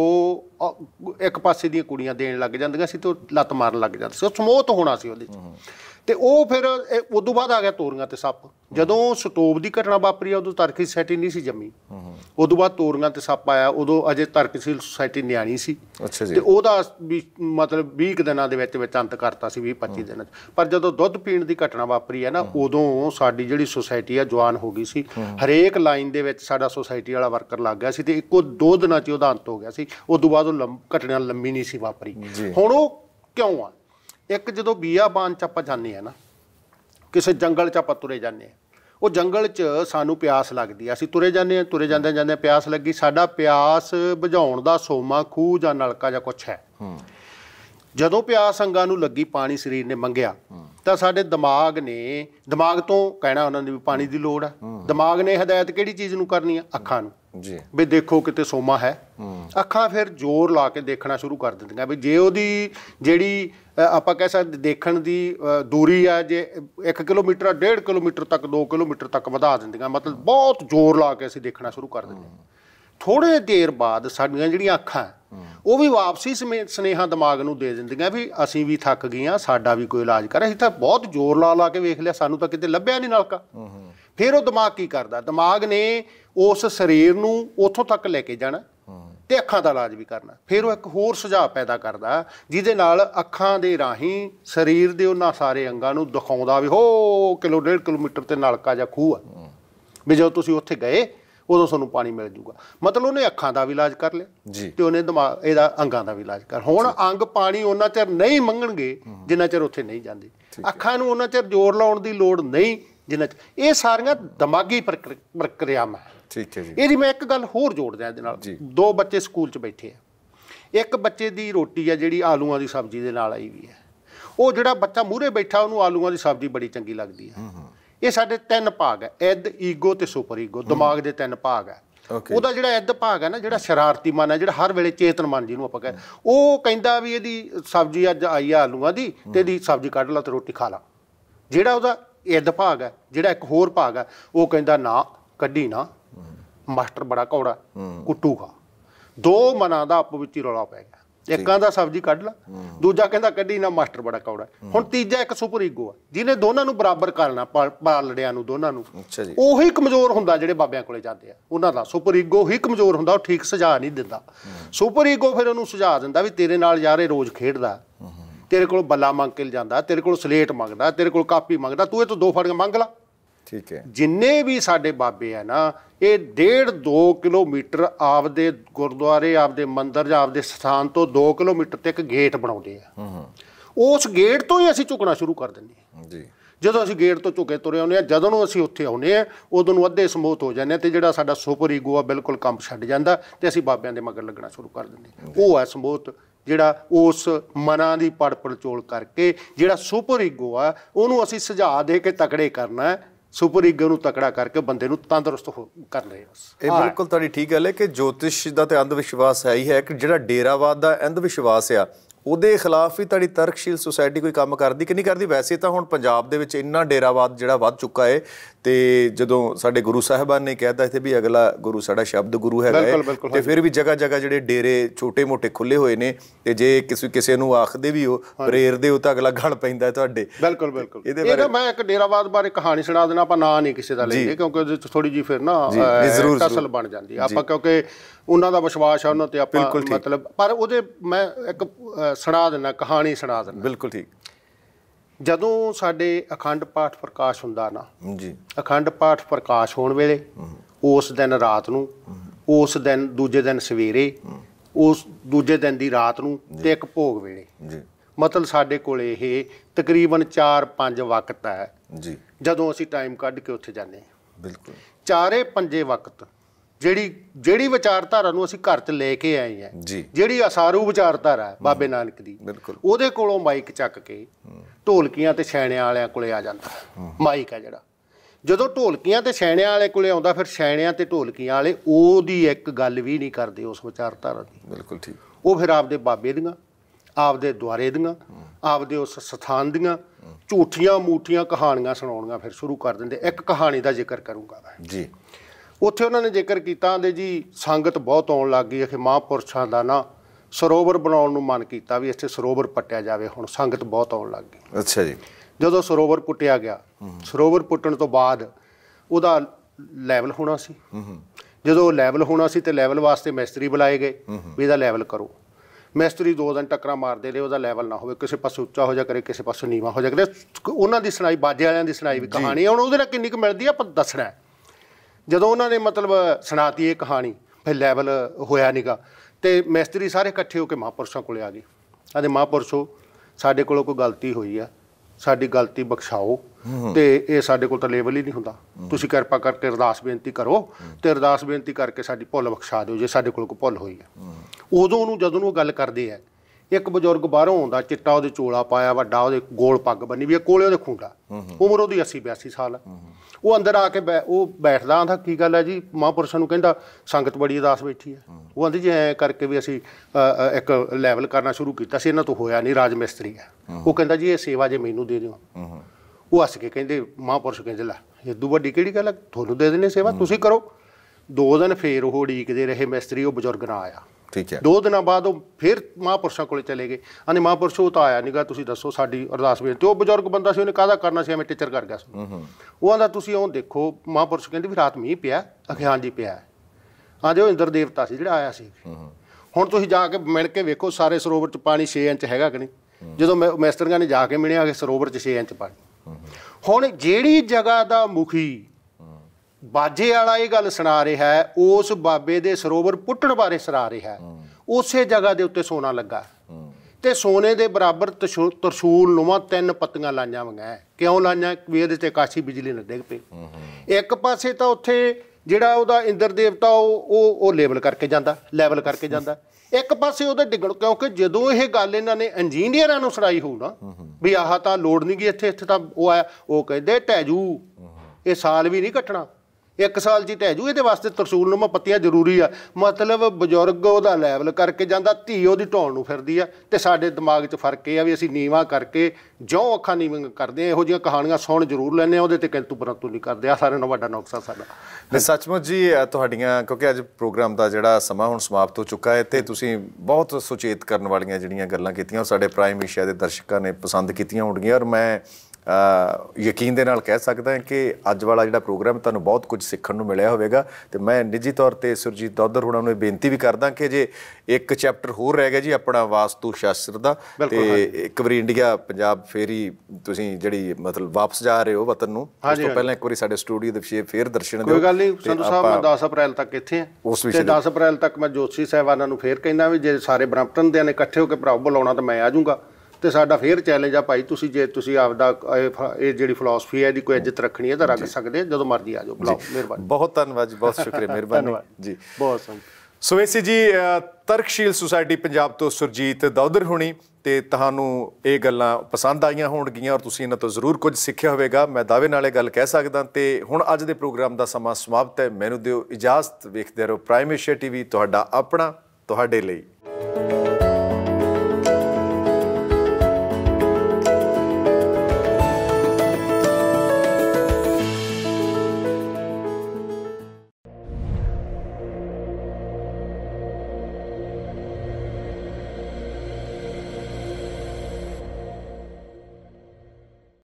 ਇੱਕ ਪਾਸੇ ਦੀਆਂ ਕੁੜੀਆਂ ਦੇਣ ਲੱਗ ਜਾਂਦੀਆਂ ਸੀ ਤੇ ਉਹ ਲੱਤ ਮਾਰਨ ਲੱਗ ਜਾਂਦੇ ਸੀ, ਉਹ ਸਮੋਥ ਹੋਣਾ ਸੀ ਉਹਦੇ 'ਚ। ਤੇ ਉਹ ਫਿਰ ਉਦੋਂ ਬਾਅਦ ਆ ਗਿਆ ਤੋਰੀਆਂ ਤੇ ਸੱਪ। ਜਦੋਂ ਸਟੋਵ ਦੀ ਘਟਨਾ ਵਾਪਰੀ ਆ ਉਦੋਂ ਤਰਕਸ਼ੀਲ ਸੁਸਾਇਟੀ ਨਹੀਂ ਸੀ ਜੰਮੀ। ਉਦੋਂ ਬਾਅਦ ਤੋਰੀਆਂ ਤੇ ਸੱਪ ਆਇਆ, ਉਦੋਂ ਅਜੇ ਤਰਕਸ਼ੀਲ ਸੁਸਾਇਟੀ ਨਿਆਣੀ ਸੀ। ਅੱਛਾ ਜੀ। ਤੇ ਉਹਦਾ ਵੀ ਮਤਲਬ ਵੀਹ ਕੁ ਦਿਨਾਂ ਦੇ ਵਿੱਚ ਵਿੱਚ ਅੰਤ ਕਰਤਾ ਸੀ, ਵੀਹ ਪੱਚੀ ਦਿਨਾਂ 'ਚ। ਪਰ ਜਦੋਂ ਦੁੱਧ ਪੀਣ ਦੀ ਘਟਨਾ ਵਾਪਰੀ ਹੈ ਨਾ, ਉਦੋਂ ਸਾਡੀ ਜਿਹੜੀ ਸੁਸਾਇਟੀ ਆ ਜਵਾਨ ਹੋ ਗਈ ਸੀ। ਹਰੇਕ ਲਾਈਨ ਦੇ ਵਿੱਚ ਸਾਡਾ ਸੁਸਾਇਟੀ ਵਾਲਾ ਵਰਕਰ ਲੱਗ ਗਿਆ ਸੀ ਤੇ ਇੱਕੋ ਦੋ ਦਿਨਾਂ 'ਚ ਉਹਦਾ ਅੰਤ ਹੋ ਗਿਆ ਸੀ। ਉਦੋਂ ਬਾਅਦ ਉਹ ਲੰਮ ਘਟਨਾ ਲੰਮੀ ਨਹੀਂ ਸੀ ਵਾਪਰੀ। ਹੁਣ ਉਹ ਕਿਉਂ ਆ? ਇੱਕ ਜਦੋਂ ਬੀਆਬਾਨ 'ਚ ਆਪਾਂ ਜਾਂਦੇ ਹਾਂ ਨਾ, ਕਿਸੇ ਜੰਗਲ 'ਚ ਆਪਾਂ ਤੁਰੇ ਜਾਂਦੇ ਹਾਂ, ਉਹ ਜੰਗਲ 'ਚ ਸਾਨੂੰ ਪਿਆਸ ਲੱਗਦੀ ਆ, ਅਸੀਂ ਤੁਰੇ ਜਾਂਦੇ ਹਾਂ, ਤੁਰੇ ਜਾਂਦੇ ਜਾਂਦੇ ਪਿਆਸ ਲੱਗੀ, ਸਾਡਾ ਪਿਆਸ ਬੁਝਾਉਣ ਦਾ ਸੋਮਾ ਖੂਹ ਜਾਂ ਨਲਕਾ ਜਾਂ ਕੁਛ ਹੈ। ਜਦੋਂ ਪਿਆਸ ਅੰਗਾਂ ਨੂੰ ਲੱਗੀ, ਪਾਣੀ ਸਰੀਰ ਨੇ ਮੰਗਿਆ, ਤਾਂ ਸਾਡੇ ਦਿਮਾਗ ਨੇ ਦਿਮਾਗ ਤੋਂ ਕਹਿਣਾ ਉਹਨਾਂ ਨੇ ਵੀ ਪਾਣੀ ਦੀ ਲੋੜ ਆ। ਦਿਮਾਗ ਨੇ ਹਦਾਇਤ ਕਿਹੜੀ ਚੀਜ਼ ਨੂੰ ਕਰਨੀ ਆ? ਅੱਖਾਂ ਨੂੰ ਜੀ, ਵੀ ਦੇਖੋ ਕਿਤੇ ਸੋਮਾ ਹੈ। ਅੱਖਾਂ ਫਿਰ ਜ਼ੋਰ ਲਾ ਕੇ ਦੇਖਣਾ ਸ਼ੁਰੂ ਕਰ ਦਿੰਦੀਆਂ ਵੀ ਜੇ ਉਹਦੀ ਜਿਹੜੀ ਆਪਾਂ ਕਹਿ ਸਕਦੇ ਦੇਖਣ ਦੀ ਦੂਰੀ ਆ, ਜੇ ਇੱਕ ਕਿਲੋਮੀਟਰ ਆ, ਡੇਢ ਕਿਲੋਮੀਟਰ ਤੱਕ, ਦੋ ਕਿਲੋਮੀਟਰ ਤੱਕ ਵਧਾ ਦਿੰਦੀਆਂ, ਮਤਲਬ ਬਹੁਤ ਜ਼ੋਰ ਲਾ ਕੇ ਅਸੀਂ ਦੇਖਣਾ ਸ਼ੁਰੂ ਕਰ ਦਿੰਦੇ ਹਾਂ। ਥੋੜ੍ਹੇ ਦੇਰ ਬਾਅਦ ਸਾਡੀਆਂ ਜਿਹੜੀਆਂ ਅੱਖਾਂ ਉਹ ਵੀ ਵਾਪਸੀ ਸਮੇਤ ਸੁਨੇਹਾ ਦਿਮਾਗ ਨੂੰ ਦੇ ਦਿੰਦੀਆਂ ਵੀ ਅਸੀਂ ਵੀ ਥੱਕ ਗਈਆਂ, ਸਾਡਾ ਵੀ ਕੋਈ ਇਲਾਜ ਕਰ। ਅਸੀਂ ਤਾਂ ਬਹੁਤ ਜ਼ੋਰ ਲਾ ਲਾ ਕੇ ਵੇਖ ਲਿਆ, ਸਾਨੂੰ ਤਾਂ ਕਿਤੇ ਲੱਭਿਆ ਨਹੀਂ ਨਲਕਾ। ਫਿਰ ਉਹ ਦਿਮਾਗ ਕੀ ਕਰਦਾ? ਦਿਮਾਗ ਨੇ ਉਸ ਸਰੀਰ ਨੂੰ ਉੱਥੋਂ ਤੱਕ ਲੈ ਕੇ ਜਾਣਾ ਤੇ ਅੱਖਾਂ ਦਾ ਇਲਾਜ ਵੀ ਕਰਨਾ। ਫਿਰ ਉਹ ਇੱਕ ਹੋਰ ਸੁਝਾਅ ਪੈਦਾ ਕਰਦਾ ਜਿਹਦੇ ਨਾਲ ਅੱਖਾਂ ਦੇ ਰਾਹੀਂ ਸਰੀਰ ਦੇ ਉਹਨਾਂ ਸਾਰੇ ਅੰਗਾਂ ਨੂੰ ਦਿਖਾਉਂਦਾ ਵੀ ਹੋ ਕਿਲੋ ਡੇਢ ਕਿਲੋਮੀਟਰ ਤੇ ਨਲਕਾ ਜਾਂ ਖੂਹ ਆ, ਵੀ ਜਦੋਂ ਤੁਸੀਂ ਉੱਥੇ ਗਏ ਉਦੋਂ ਤੁਹਾਨੂੰ ਪਾਣੀ ਮਿਲ ਜੂਗਾ। ਮਤਲਬ ਉਹਨੇ ਅੱਖਾਂ ਦਾ ਵੀ ਇਲਾਜ ਕਰ ਲਿਆ ਤੇ ਉਹਨੇ ਦਿਮਾਗ ਇਹਦਾ ਅੰਗਾਂ ਦਾ ਵੀ ਇਲਾਜ ਕਰ। ਹੁਣ ਅੰਗ ਪਾਣੀ ਉਹਨਾਂ ਚਿਰ ਨਹੀਂ ਮੰਗਣਗੇ ਜਿੰਨਾ ਚਿਰ ਉੱਥੇ ਨਹੀਂ ਜਾਂਦੇ, ਅੱਖਾਂ ਨੂੰ ਉਹਨਾਂ ਚਿਰ ਜ਼ੋਰ ਲਾਉਣ ਦੀ ਲੋੜ ਨਹੀਂ ਜਿੰਨਾ ਚਿਰ। ਇਹ ਸਾਰੀਆਂ ਦਿਮਾਗੀ ਪ੍ਰਕਿਰਿਆਵਾਂ। ਠੀਕ ਹੈ ਜੀ। ਇਹਦੀ ਮੈਂ ਇੱਕ ਗੱਲ ਹੋਰ ਜੋੜ ਦਿਆਂ ਇਹਦੇ ਨਾਲ। ਦੋ ਬੱਚੇ ਸਕੂਲ 'ਚ ਬੈਠੇ ਆ, ਇੱਕ ਬੱਚੇ ਦੀ ਰੋਟੀ ਆ ਜਿਹੜੀ ਆਲੂਆਂ ਦੀ ਸਬਜ਼ੀ ਦੇ ਨਾਲ ਆਈ ਵੀ ਹੈ। ਉਹ ਜਿਹੜਾ ਬੱਚਾ ਮੂਹਰੇ ਬੈਠਾ ਉਹਨੂੰ ਆਲੂਆਂ ਦੀ ਸਬਜ਼ੀ ਬੜੀ ਚੰਗੀ ਲੱਗਦੀ ਹੈ। ਇਹ ਸਾਡੇ ਤਿੰਨ ਭਾਗ ਹੈ, ਐਦ, ਈਗੋ ਤੇ ਸੁਪਰ ਈਗੋ, ਦਿਮਾਗ ਦੇ ਤਿੰਨ ਭਾਗ ਹੈ। ਉਹਦਾ ਜਿਹੜਾ ਐਦ ਭਾਗ ਹੈ ਨਾ, ਜਿਹੜਾ ਸ਼ਰਾਰਤੀ ਮਨ ਹੈ, ਜਿਹੜਾ ਹਰ ਵੇਲੇ ਚੇਤਨ ਮਨ ਜਿਹਨੂੰ ਆਪਾਂ ਕਹਿੰਦੇ, ਉਹ ਕਹਿੰਦਾ ਵੀ ਇਹਦੀ ਸਬਜ਼ੀ ਅੱਜ ਆਈ ਆ ਆਲੂਆਂ ਦੀ ਤੇ ਇਹਦੀ ਸਬਜ਼ੀ ਕੱਢ ਲਾ ਤੇ ਰੋਟੀ ਖਾ ਲਾ। ਜਿਹੜਾ ਉਹਦਾ ਐਦ ਭਾਗ ਹੈ, ਜਿਹੜਾ ਇੱਕ ਹੋਰ ਭਾਗ ਹੈ, ਉਹ ਕਹਿੰਦਾ ਨਾ ਕੱਢੀ ਨਾ, ਮਾਸਟਰ ਬੜਾ ਕੌੜਾ ਕੁੱਟੂਗਾ। ਦੋ ਮਨਾਂ ਦਾ ਆਪੋ ਵਿੱਚ ਹੀ ਰੌਲਾ ਪੈ ਗਿਆ। ਇੱਕ ਕਹਿੰਦਾ ਸਬਜ਼ੀ ਕੱਢ ਲਾ, ਦੂਜਾ ਕਹਿੰਦਾ ਕੱਢੀ ਨਾ, ਮਾਸਟਰ ਬੜਾ ਕੌੜਾ। ਹੁਣ ਤੀਜਾ ਇੱਕ ਸੁਪਰ ਈਗੋ ਆ ਜਿਹਨੇ ਦੋਨਾਂ ਨੂੰ ਬਰਾਬਰ ਕਰਨਾ, ਪਾਲੜਿਆਂ ਨੂੰ ਦੋਨਾਂ ਨੂੰ। ਉਹੀ ਕਮਜ਼ੋਰ ਹੁੰਦਾ ਜਿਹੜੇ ਬਾਬਿਆਂ ਕੋਲੇ ਜਾਂਦੇ ਆ, ਉਹਨਾਂ ਦਾ ਸੁਪਰ ਈਗੋ ਹੀ ਕਮਜ਼ੋਰ ਹੁੰਦਾ, ਉਹ ਠੀਕ ਸੁਝਾਅ ਨਹੀਂ ਦਿੰਦਾ। ਸੁਪਰ ਈਗੋ ਫਿਰ ਉਹਨੂੰ ਸੁਝਾਅ ਦਿੰਦਾ ਵੀ ਤੇਰੇ ਨਾਲ ਯਾਰ ਇਹ ਰੋਜ਼ ਖੇਡਦਾ, ਤੇਰੇ ਕੋਲ ਬੱਲਾ ਮੰਗ ਕੇ ਜਾਂਦਾ, ਤੇਰੇ ਕੋਲ ਸਲੇਟ ਮੰਗਦਾ, ਤੇਰੇ ਕੋਲ ਕਾਪੀ ਮੰਗਦਾ, ਤੂੰ ਇਹ ਤੋਂ ਦੋ ਫੜੀਆਂ ਮੰਗ ਲਾ। ਠੀਕ ਹੈ। ਜਿੰਨੇ ਵੀ ਸਾਡੇ ਬਾਬੇ ਆ ਨਾ, ਇਹ ਡੇਢ ਦੋ ਕਿਲੋਮੀਟਰ ਆਪਦੇ ਗੁਰਦੁਆਰੇ, ਆਪਦੇ ਮੰਦਿਰ ਜਾਂ ਆਪਦੇ ਸਥਾਨ ਤੋਂ ਦੋ ਕਿਲੋਮੀਟਰ ਤੇ ਇੱਕ ਗੇਟ ਬਣਾਉਂਦੇ ਆ। ਉਸ ਗੇਟ ਤੋਂ ਹੀ ਅਸੀਂ ਝੁਕਣਾ ਸ਼ੁਰੂ ਕਰ ਦਿੰਦੇ ਹਾਂ ਜੀ। ਜਦੋਂ ਅਸੀਂ ਗੇਟ ਤੋਂ ਝੁਕੇ ਤੁਰੇ ਆਉਂਦੇ ਹਾਂ, ਜਦੋਂ ਨੂੰ ਅਸੀਂ ਉੱਥੇ ਆਉਂਦੇ ਹਾਂ ਉਦੋਂ ਨੂੰ ਅੱਧੇ ਸਮੋਤ ਹੋ ਜਾਂਦੇ ਹਾਂ ਤੇ ਜਿਹੜਾ ਸਾਡਾ ਸੁਪਰ ਈਗੋ ਆ ਬਿਲਕੁਲ ਕੰਮ ਛੱਡ ਜਾਂਦਾ ਤੇ ਅਸੀਂ ਬਾਬਿਆਂ ਦੇ ਮਗਰ ਲੱਗਣਾ ਸ਼ੁਰੂ ਕਰ ਦਿੰਦੇ ਹਾਂ। ਉਹ ਹੈ ਸਮੋਤ, ਜਿਹੜਾ ਉਸ ਮਨਾਂ ਦੀ ਪੜ ਪੜਚੋਲ ਕਰਕੇ ਜਿਹੜਾ ਸੁਪਰ ਈਗੋ ਆ ਉਹਨੂੰ ਅਸੀਂ ਸੁਝਾਅ ਦੇ ਕੇ ਤਕੜੇ ਕਰਨਾ, ਸੁਪਰ ਈਗੋ ਨੂੰ ਤਕੜਾ ਕਰਕੇ ਬੰਦੇ ਨੂੰ ਤੰਦਰੁਸਤ ਕਰ ਰਹੇ। ਇਹ ਬਿਲਕੁਲ ਤੁਹਾਡੀ ਠੀਕ ਗੱਲ ਹੈ ਕਿ ਜੋਤਿਸ਼ ਦਾ ਤੇ ਅੰਧ ਵਿਸ਼ਵਾਸ ਹੈ ਹੀ ਹੈ ਕਿ ਜਿਹੜਾ ਡੇਰਾਵਾਦ ਦਾ ਅੰਧ ਵਿਸ਼ਵਾਸ ਆ ਉਹਦੇ ਖਿਲਾਫ ਵੀ ਤੁਹਾਡੀ ਤਰਕਸ਼ੀਲ ਸੁਸਾਇਟੀ ਕੋਈ ਕੰਮ ਕਰਦੀ ਕਿ ਨਹੀਂ ਕਰਦੀ? ਵੈਸੇ ਤਾਂ ਹੁਣ ਪੰਜਾਬ ਦੇ ਵਿੱਚ ਇੰਨਾ ਡੇਰਾਵਾਦ ਜਿਹੜਾ ਵੱਧ ਚੁੱਕਾ ਹੈ ਤੇ ਜਦੋਂ ਸਾਡੇ ਗੁਰੂ ਸਾਹਿਬਾਨ ਨੇ ਕਹਿਤਾ ਇੱਥੇ ਵੀ ਅਗਲਾ ਗੁਰੂ ਸਾਡਾ ਸ਼ਬਦ ਗੁਰੂ ਹੈਗਾ ਹੈ ਤੇ ਫਿਰ ਵੀ ਜਗ੍ਹਾ ਜਗ੍ਹਾ ਜਿਹੜੇ ਡੇਰੇ ਛੋਟੇ ਮੋਟੇ ਖੁੱਲੇ ਹੋਏ ਨੇ ਤੇ ਜੇ ਕਿਸੇ ਕਿਸੇ ਨੂੰ ਆਖਦੇ ਵੀ ਉਹ ਪ੍ਰੇਰਦੇ ਹੋ ਤਾਂ ਅਗਲਾ ਗਲ ਪੈਂਦਾ ਤੁਹਾਡੇ। ਬਿਲਕੁਲ ਬਿਲਕੁਲ। ਇਹਦੇ ਮੈਂ ਇੱਕ ਡੇਰਾਵਾਦ ਬਾਰੇ ਕਹਾਣੀ ਸੁਣਾ ਦੇਣਾ, ਆਪਾਂ ਨਾਂ ਨਹੀਂ ਕਿਸੇ ਦਾ ਲੈਂਦੇ ਕਿਉਂਕਿ ਉਹਦੇ ਚ ਥੋੜੀ ਜਿਹੀ ਫਿਰ ਨਾ ਟਸਲ ਬਣ ਜਾਂਦੀ ਆਪਾਂ, ਕਿਉਂਕਿ ਉਹਨਾਂ ਦਾ ਵਿਸ਼ਵਾਸ ਆ ਉਹਨਾਂ ਤੇ ਆਪਾਂ ਮਤਲਬ। ਪਰ ਉਹਦੇ ਮੈਂ ਇੱਕ ਸੁਣਾ ਦਿੰਦਾ, ਕਹਾਣੀ ਸੁਣਾ ਦਿੰਦਾ। ਬਿਲਕੁਲ ਠੀਕ। ਜਦੋਂ ਸਾਡੇ ਅਖੰਡ ਪਾਠ ਪ੍ਰਕਾਸ਼ ਹੁੰਦਾ ਨਾ ਜੀ, ਅਖੰਡ ਪਾਠ ਪ੍ਰਕਾਸ਼ ਹੋਣ ਵੇਲੇ ਉਸ ਦਿਨ ਰਾਤ ਨੂੰ, ਉਸ ਦਿਨ ਦੂਜੇ ਦਿਨ ਸਵੇਰੇ, ਉਸ ਦੂਜੇ ਦਿਨ ਦੀ ਰਾਤ ਨੂੰ ਤੇ ਇੱਕ ਭੋਗ ਵੇਲੇ ਜੀ, ਮਤਲਬ ਸਾਡੇ ਕੋਲ ਇਹ ਤਕਰੀਬਨ ਚਾਰ ਪੰਜ ਵਕਤ ਹੈ ਜੀ ਜਦੋਂ ਅਸੀਂ ਟਾਈਮ ਕੱਢ ਕੇ ਉੱਥੇ ਜਾਂਦੇ ਹਾਂ। ਬਿਲਕੁਲ। ਚਾਰੇ ਪੰਜੇ ਵਕਤ ਜਿਹੜੀ ਜਿਹੜੀ ਵਿਚਾਰਧਾਰਾ ਨੂੰ ਅਸੀਂ ਘਰ 'ਚ ਲੈ ਕੇ ਆਏ ਹਾਂ, ਜਿਹੜੀ ਅਸਾਰੂ ਵਿਚਾਰਧਾਰਾ ਹੈ ਬਾਬੇ ਨਾਨਕ ਦੀ, ਉਹਦੇ ਕੋਲੋਂ ਮਾਈਕ ਚੱਕ ਕੇ ਢੋਲਕੀਆਂ ਤੇ ਛੈਣਿਆਂ ਵਾਲਿਆਂ ਕੋਲੇ ਆ ਜਾਂਦਾ। ਮਾਈਕ ਹੈ ਜਿਹੜਾ, ਜਦੋਂ ਢੋਲਕੀਆਂ ਤੇ ਛੈਣਿਆਂ ਵਾਲੇ ਕੋਲੇ ਆਉਂਦਾ, ਫਿਰ ਛੈਣਿਆਂ ਤੇ ਢੋਲਕੀਆਂ ਵਾਲੇ ਉਹਦੀ ਇੱਕ ਗੱਲ ਵੀ ਨਹੀਂ ਕਰਦੇ ਉਸ ਵਿਚਾਰਧਾਰਾ ਦੀ। ਬਿਲਕੁਲ ਠੀਕ। ਉਹ ਫਿਰ ਆਪਦੇ ਬਾਬੇ ਦੀਆਂ, ਆਪਦੇ ਦੁਆਰੇ ਦੀਆਂ, ਆਪਦੇ ਉਸ ਸਥਾਨ ਦੀਆਂ ਝੂਠੀਆਂ ਮੂਠੀਆਂ ਕਹਾਣੀਆਂ ਸੁਣਾਉਣੀਆਂ ਫਿਰ ਸ਼ੁਰੂ ਕਰ ਦਿੰਦੇ। ਇੱਕ ਕਹਾਣੀ ਦਾ ਜ਼ਿਕਰ ਕਰੂੰਗਾ ਮੈਂ ਜੀ। ਉੱਥੇ ਉਹਨਾਂ ਨੇ ਜ਼ਿਕਰ ਕੀਤਾ ਆਂਦੇ ਜੀ ਸੰਗਤ ਬਹੁਤ ਆਉਣ ਲੱਗ ਗਈ, ਅਖੇ ਮਹਾਂਪੁਰਸ਼ਾਂ ਦਾ ਨਾ ਸਰੋਵਰ ਬਣਾਉਣ ਨੂੰ ਮਨ ਕੀਤਾ ਵੀ ਇੱਥੇ ਸਰੋਵਰ ਪੱਟਿਆ ਜਾਵੇ, ਹੁਣ ਸੰਗਤ ਬਹੁਤ ਆਉਣ ਲੱਗ ਗਈ। ਅੱਛਾ ਜੀ। ਜਦੋਂ ਸਰੋਵਰ ਪੁੱਟਿਆ ਗਿਆ, ਸਰੋਵਰ ਪੁੱਟਣ ਤੋਂ ਬਾਅਦ ਉਹਦਾ ਲੈਵਲ ਹੋਣਾ ਸੀ। ਜਦੋਂ ਲੈਵਲ ਹੋਣਾ ਸੀ ਤੇ ਲੈਵਲ ਵਾਸਤੇ ਮਿਸਤਰੀ ਬੁਲਾਏ ਗਏ ਵੀ ਇਹਦਾ ਲੈਵਲ ਕਰੋ। ਮਿਸਤਰੀ ਦੋ ਦਿਨ ਟੱਕਰਾਂ ਮਾਰਦੇ ਰਹੇ, ਉਹਦਾ ਲੈਵਲ ਨਾ ਹੋਵੇ, ਕਿਸੇ ਪਾਸੇ ਉੱਚਾ ਹੋ ਜਾ ਕਰੇ, ਕਿਸੇ ਪਾਸੇ ਨੀਵਾਂ ਹੋ ਜਾ ਕਰੇ। ਉਹਨਾਂ ਦੀ ਸੁਣਾਈ, ਬਾਜੇ ਵਾਲਿਆਂ ਦੀ ਸੁਣਾਈ ਵੀ ਕਹਾਣੀ ਹੁਣ ਉਹਦੇ ਨਾਲ ਕਿੰਨੀ ਕੁ ਮਿਲਦੀ ਆ ਆਪਾਂ ਦੱਸਣਾ। ਜਦੋਂ ਉਹਨਾਂ ਨੇ ਮਤਲਬ ਸੁਣਾਤੀ ਇਹ ਕਹਾਣੀ, ਫਿਰ ਲੈਵਲ ਹੋਇਆ ਨੀਗਾ ਤੇ ਮਿਸਤਰੀ ਸਾਰੇ ਇਕੱਠੇ ਹੋ ਕੇ ਮਹਾਂਪੁਰਸ਼ਾਂ ਕੋਲੇ ਆ ਗਏ। ਆਦੇ ਮਹਾਂਪੁਰਸ਼ੋ ਸਾਡੇ ਕੋਲੋਂ ਕੋਈ ਗਲਤੀ ਹੋਈ ਆ, ਸਾਡੀ ਗਲਤੀ ਬਖਸ਼ਾਓ ਤੇ ਇਹ ਸਾਡੇ ਕੋਲ ਤਾਂ ਲੈਵਲ ਹੀ ਨਹੀਂ ਹੁੰਦਾ, ਤੁਸੀਂ ਕਿਰਪਾ ਕਰਕੇ ਅਰਦਾਸ ਬੇਨਤੀ ਕਰੋ ਤੇ ਅਰਦਾਸ ਬੇਨਤੀ ਕਰਕੇ ਸਾਡੀ ਭੁੱਲ ਬਖਸ਼ਾ ਦਿਓ ਜੇ ਸਾਡੇ ਕੋਲ ਕੋਈ ਭੁੱਲ ਹੋਈ ਆ। ਉਦੋਂ ਉਹਨੂੰ ਜਦੋਂ ਉਹ ਗੱਲ ਕਰਦੇ ਆ, ਇੱਕ ਬਜ਼ੁਰਗ ਬਾਹਰੋਂ ਆਉਂਦਾ, ਚਿੱਟਾ ਉਹਦੇ ਚੋਲਾ ਪਾਇਆ, ਵੱਡਾ ਉਹਦੇ ਗੋਲ ਪੱਗ ਬੰਨੀ ਵੀ, ਕੋਲੇ ਉਹਦੇ ਖੁੰਡਾ, ਉਮਰ ਉਹਦੀ ਅੱਸੀ ਬਿਆਸੀ ਸਾਲ। ਉਹ ਅੰਦਰ ਆ ਕੇ ਬੈ ਉਹ ਬੈਠਦਾ, ਆਂਦਾ ਕੀ ਗੱਲ ਹੈ ਜੀ? ਮਹਾਂਪੁਰਸ਼ਾਂ ਨੂੰ ਕਹਿੰਦਾ ਸੰਗਤ ਬੜੀ ਉਦਾਸ ਬੈਠੀ ਹੈ। ਉਹ ਆਂਦੀ ਜੀ ਐਂ ਕਰਕੇ ਵੀ ਅਸੀਂ ਇੱਕ ਲੈਵਲ ਕਰਨਾ ਸ਼ੁਰੂ ਕੀਤਾ ਸੀ, ਇਹਨਾਂ ਤੋਂ ਹੋਇਆ ਨਹੀਂ, ਰਾਜ ਮਿਸਤਰੀ ਹੈ। ਉਹ ਕਹਿੰਦਾ ਜੀ ਇਹ ਸੇਵਾ ਜੇ ਮੈਨੂੰ ਦੇ ਦਿਓ। ਉਹ ਹੱਸ ਕੇ ਕਹਿੰਦੇ, ਮਹਾਂਪੁਰਸ਼ ਕਹਿੰਦੇ ਲੈ ਇਦੋਂ ਵੱਡੀ ਕਿਹੜੀ ਗੱਲ ਹੈ, ਤੁਹਾਨੂੰ ਦੇ ਦਿੰਦੇ ਸੇਵਾ, ਤੁਸੀਂ ਕਰੋ। ਦੋ ਦਿਨ ਫੇਰ ਉਹ ਉਡੀਕਦੇ ਰਹੇ ਮਿਸਤਰੀ, ਉਹ ਬਜ਼ੁਰਗ ਨਾ ਆਇਆ। ਠੀਕ ਹੈ। ਦੋ ਦਿਨਾਂ ਬਾਅਦ ਉਹ ਫਿਰ ਮਹਾਂਪੁਰਸ਼ਾਂ ਕੋਲੇ ਚਲੇ ਗਏ। ਆਂਦੇ ਮਹਾਂਪੁਰਸ਼ ਉਹ ਤਾਂ ਆਇਆ ਨੀਗਾ, ਤੁਸੀਂ ਦੱਸੋ ਸਾਡੀ ਅਰਦਾਸ ਬੇਨਤੀ। ਉਹ ਬਜ਼ੁਰਗ ਬੰਦਾ ਸੀ, ਉਹਨੇ ਕਾਹਦਾ ਕਰਨਾ ਸੀ, ਐਵੇਂ ਟੀਚਰ ਕਰ ਗਿਆ ਸੀ। ਉਹ ਆਂਦਾ ਤੁਸੀਂ ਉਹ ਦੇਖੋ। ਮਹਾਂਪੁਰਸ਼ ਕਹਿੰਦੇ ਵੀ ਰਾਤ ਮੀਂਹ ਪਿਆ? ਅਖੇ ਹਾਂਜੀ ਪਿਆ। ਆਂਦੇ ਉਹ ਇੰਦਰ ਦੇਵਤਾ ਸੀ ਜਿਹੜਾ ਆਇਆ ਸੀ। ਹੁਣ ਤੁਸੀਂ ਜਾ ਕੇ ਮਿਲ ਕੇ ਵੇਖੋ, ਸਾਰੇ ਸਰੋਵਰ 'ਚ ਪਾਣੀ ਛੇ ਇੰਚ ਹੈਗਾ ਕਿ ਨਹੀਂ। ਜਦੋਂ ਮੈਂ ਮਿਸਤਰੀਆਂ ਨੇ ਜਾ ਕੇ ਮਿਲਿਆ ਕਿ ਸਰੋਵਰ 'ਚ ਛੇ ਇੰਚ ਪਾਣੀ। ਹੁਣ ਜਿਹੜੀ ਜਗ੍ਹਾ ਦਾ ਮੁਖੀ ਬਾਜੇ ਵਾਲਾ ਇਹ ਗੱਲ ਸੁਣਾ ਰਿਹਾ ਹੈ, ਉਸ ਬਾਬੇ ਦੇ ਸਰੋਵਰ ਪੁੱਟਣ ਬਾਰੇ ਸੁਣਾ ਰਿਹਾ, ਉਸੇ ਜਗ੍ਹਾ ਦੇ ਉੱਤੇ ਸੋਨਾ ਲੱਗਾ ਤੇ ਸੋਨੇ ਦੇ ਬਰਾਬਰ ਤਰਸ਼ੂਲ ਨੂੰਵਾਂ ਤਿੰਨ ਪੱਤੀਆਂ ਲਾਈਆਂ ਹੋਈਆਂ। ਕਿਉਂ ਲਾਈਆਂ? ਵੀ ਇਹਦੇ ਤੇ ਆਕਾਸ਼ੀ ਬਿਜਲੀ ਨਾ ਡਿੱਗ ਪਈ। ਇੱਕ ਪਾਸੇ ਤਾਂ ਉੱਥੇ ਜਿਹੜਾ ਉਹਦਾ ਇੰਦਰ ਦੇਵਤਾ ਉਹ ਉਹ ਲੈਵਲ ਕਰਕੇ ਜਾਂਦਾ, ਲੈਵਲ ਕਰਕੇ ਜਾਂਦਾ। ਇੱਕ ਪਾਸੇ ਉਹਦੇ ਡਿੱਗਣ, ਕਿਉਂਕਿ ਜਦੋਂ ਇਹ ਗੱਲ ਇਹਨਾਂ ਨੇ ਇੰਜੀਨੀਅਰਾਂ ਨੂੰ ਸੁਣਾਈ ਹੋਊ ਨਾ ਵੀ ਆਹ ਤਾਂ ਲੋੜ ਨਹੀਂ ਗੀ ਇੱਥੇ, ਇੱਥੇ ਤਾਂ ਉਹ ਆਇਆ, ਉਹ ਕਹਿੰਦੇ ਢਹਿਜੂ, ਇਹ ਸਾਲ ਵੀ ਨਹੀਂ ਕੱਟਣਾ, ਇੱਕ ਸਾਲ 'ਚ ਹੀ ਢਹਿ ਜੂ, ਇਹਦੇ ਵਾਸਤੇ ਤਰਸੂਲ ਨੂੰਮਾਂ ਪੱਤੀਆਂ ਜ਼ਰੂਰੀ ਆ। ਮਤਲਬ ਬਜ਼ੁਰਗ ਉਹਦਾ ਲੈਵਲ ਕਰਕੇ ਜਾਂਦਾ, ਧੀ ਉਹਦੀ ਢਾਉਣ ਨੂੰ ਫਿਰਦੀ ਆ। ਤੇ ਸਾਡੇ ਦਿਮਾਗ 'ਚ ਫਰਕ ਇਹ ਆ ਵੀ ਅਸੀਂ ਨੀਵਾਂ ਕਰਕੇ ਜਿਉਂ ਅੱਖਾਂ ਨੀਵੀਆਂ ਕਰਦੇ ਆ, ਇਹੋ ਜਿਹੀਆਂ ਕਹਾਣੀਆਂ ਸੁਣ ਜ਼ਰੂਰ ਲੈਂਦੇ ਆ, ਉਹਦੇ ਤੇ ਕਿੰਤੂ ਪਰੰਤੂ ਨਹੀਂ ਕਰਦੇ। ਆ ਸਾਰਿਆਂ ਨਾਲੋਂ ਵੱਡਾ ਨੁਕਸਾ ਸਾਡਾ। ਨਹੀਂ ਸੱਚਮੁੱਚ ਜੀ ਤੁਹਾਡੀਆਂ, ਕਿਉਂਕਿ ਅੱਜ ਪ੍ਰੋਗਰਾਮ ਦਾ ਜਿਹੜਾ ਸਮਾਂ ਹੁਣ ਸਮਾਪਤ ਹੋ ਚੁੱਕਾ ਹੈ ਤੇ ਤੁਸੀਂ ਬਹੁਤ ਸੁਚੇਤ ਕਰਨ ਵਾਲੀਆਂ ਜਿਹੜੀਆਂ ਗੱਲਾਂ ਕੀਤੀਆਂ, ਉਹ ਸਾਡੇ ਪ੍ਰਾਈਮ ਏਸ਼ੀਆ ਦੇ ਦਰਸ਼ਕਾਂ ਨੇ ਪਸੰਦ ਕੀਤੀਆਂ ਹੋਣਗੀਆਂ। ਔਰ ਮੈਂ ਯਕੀਨ ਦੇ ਨਾਲ ਕਹਿ ਸਕਦਾ ਕਿ ਅੱਜ ਵਾਲਾ ਜਿਹੜਾ ਪ੍ਰੋਗਰਾਮ ਤੁਹਾਨੂੰ ਬਹੁਤ ਕੁਝ ਸਿੱਖਣ ਨੂੰ ਮਿਲਿਆ ਹੋਵੇਗਾ। ਤੇ ਮੈਂ ਨਿੱਜੀ ਤੌਰ 'ਤੇ ਸੁਰਜੀਤ ਦੌਧਰ ਹੋਣਾ ਨੂੰ ਇਹ ਬੇਨਤੀ ਵੀ ਕਰਦਾ ਕਿ ਜੇ ਇੱਕ ਚੈਪਟਰ ਹੋਰ ਰਹਿ ਗਿਆ ਜੀ ਆਪਣਾ ਵਾਸਤੂ ਸ਼ਾਸਤਰ ਦਾ, ਤੇ ਇੱਕ ਵਾਰੀ ਇੰਡੀਆ ਪੰਜਾਬ ਫੇਰ ਹੀ ਤੁਸੀਂ ਜਿਹੜੀ ਮਤਲਬ ਵਾਪਸ ਜਾ ਰਹੇ ਹੋ ਵਤਨ ਨੂੰ, ਉਸ ਤੋਂ ਪਹਿਲਾਂ ਇੱਕ ਵਾਰੀ ਸਾਡੇ ਸਟੂਡੀਓ ਦੇ ਪਿੱਛੇ ਫੇਰ ਦਰਸ਼ਨ ਦਿਓ। ਕੋਈ ਗੱਲ ਨਹੀਂ ਸੰਧੂ ਸਾਹਿਬ, ਮੈਂ ਦਸ ਅਪ੍ਰੈਲ ਤੱਕ ਇੱਥੇ ਹਾਂ ਉਸ ਵਿੱਚ, ਦਸ ਅਪ੍ਰੈਲ ਤੱਕ ਮੈਂ ਜੋਤਸ਼ੀ ਸਾਹਿਬਾਨਾਂ ਨੂੰ ਫੇਰ ਕਹਿੰਦਾ ਵੀ ਜੇ ਸਾਰੇ ਬ੍ਰਹਮਟਨ ਦੇ ਨੇ ਇਕੱਠੇ ਹੋ ਕੇ ਭਰਾਓ ਬੁਲਾਉਣਾ ਤਾਂ ਮੈਂ ਆ ਜਾਊਂਗਾ। ਤੇ ਸਾਡਾ ਫੇਰ ਚੈਲੰਜ ਆ ਭਾਈ, ਤੁਸੀਂ ਜੇ ਤੁਸੀਂ ਆਪਦਾ ਇਹ ਜਿਹੜੀ ਫਿਲਾਸਫੀ ਹੈ ਇਹਦੀ ਕੋਈ ਇੱਜ਼ਤ ਰੱਖਣੀ ਹੈ ਤਾਂ ਰੱਖ ਸਕਦੇ, ਜਦੋਂ ਮਰਜ਼ੀ ਆ ਜਾਓ, ਬੁਲਾਓ। ਮਿਹਰਬਾਨੀ, ਬਹੁਤ ਧੰਨਵਾਦ ਜੀ, ਬਹੁਤ ਸ਼ੁਕਰੀਆ, ਮਿਹਰਬਾਨੀ ਜੀ, ਬਹੁਤ ਸੋਹਣਾ। ਸੋ ਵੈਸੇ ਜੀ ਤਰਕਸ਼ੀਲ ਸੁਸਾਇਟੀ ਪੰਜਾਬ ਤੋਂ ਸੁਰਜੀਤ ਦੌਧਰ ਹੋਣੀ, ਤੇ ਤੁਹਾਨੂੰ ਇਹ ਗੱਲਾਂ ਪਸੰਦ ਆਈਆਂ ਹੋਣਗੀਆਂ ਔਰ ਤੁਸੀਂ ਇਹਨਾਂ ਤੋਂ ਜ਼ਰੂਰ ਕੁਝ ਸਿੱਖਿਆ ਹੋਵੇਗਾ, ਮੈਂ ਦਾਅਵੇ ਨਾਲ ਇਹ ਗੱਲ ਕਹਿ ਸਕਦਾ। ਤੇ ਹੁਣ ਅੱਜ ਦੇ ਪ੍ਰੋਗਰਾਮ ਦਾ ਸਮਾਂ ਸਮਾਪਤ ਹੈ, ਮੈਨੂੰ ਦਿਓ ਇਜਾਜ਼ਤ। ਵੇਖਦੇ ਰਹੋ ਪ੍ਰਾਈਮ ਏਸ਼ੀਆ ਟੀਵੀ, ਤੁਹਾਡਾ ਆਪਣਾ, ਤੁਹਾਡੇ ਲਈ।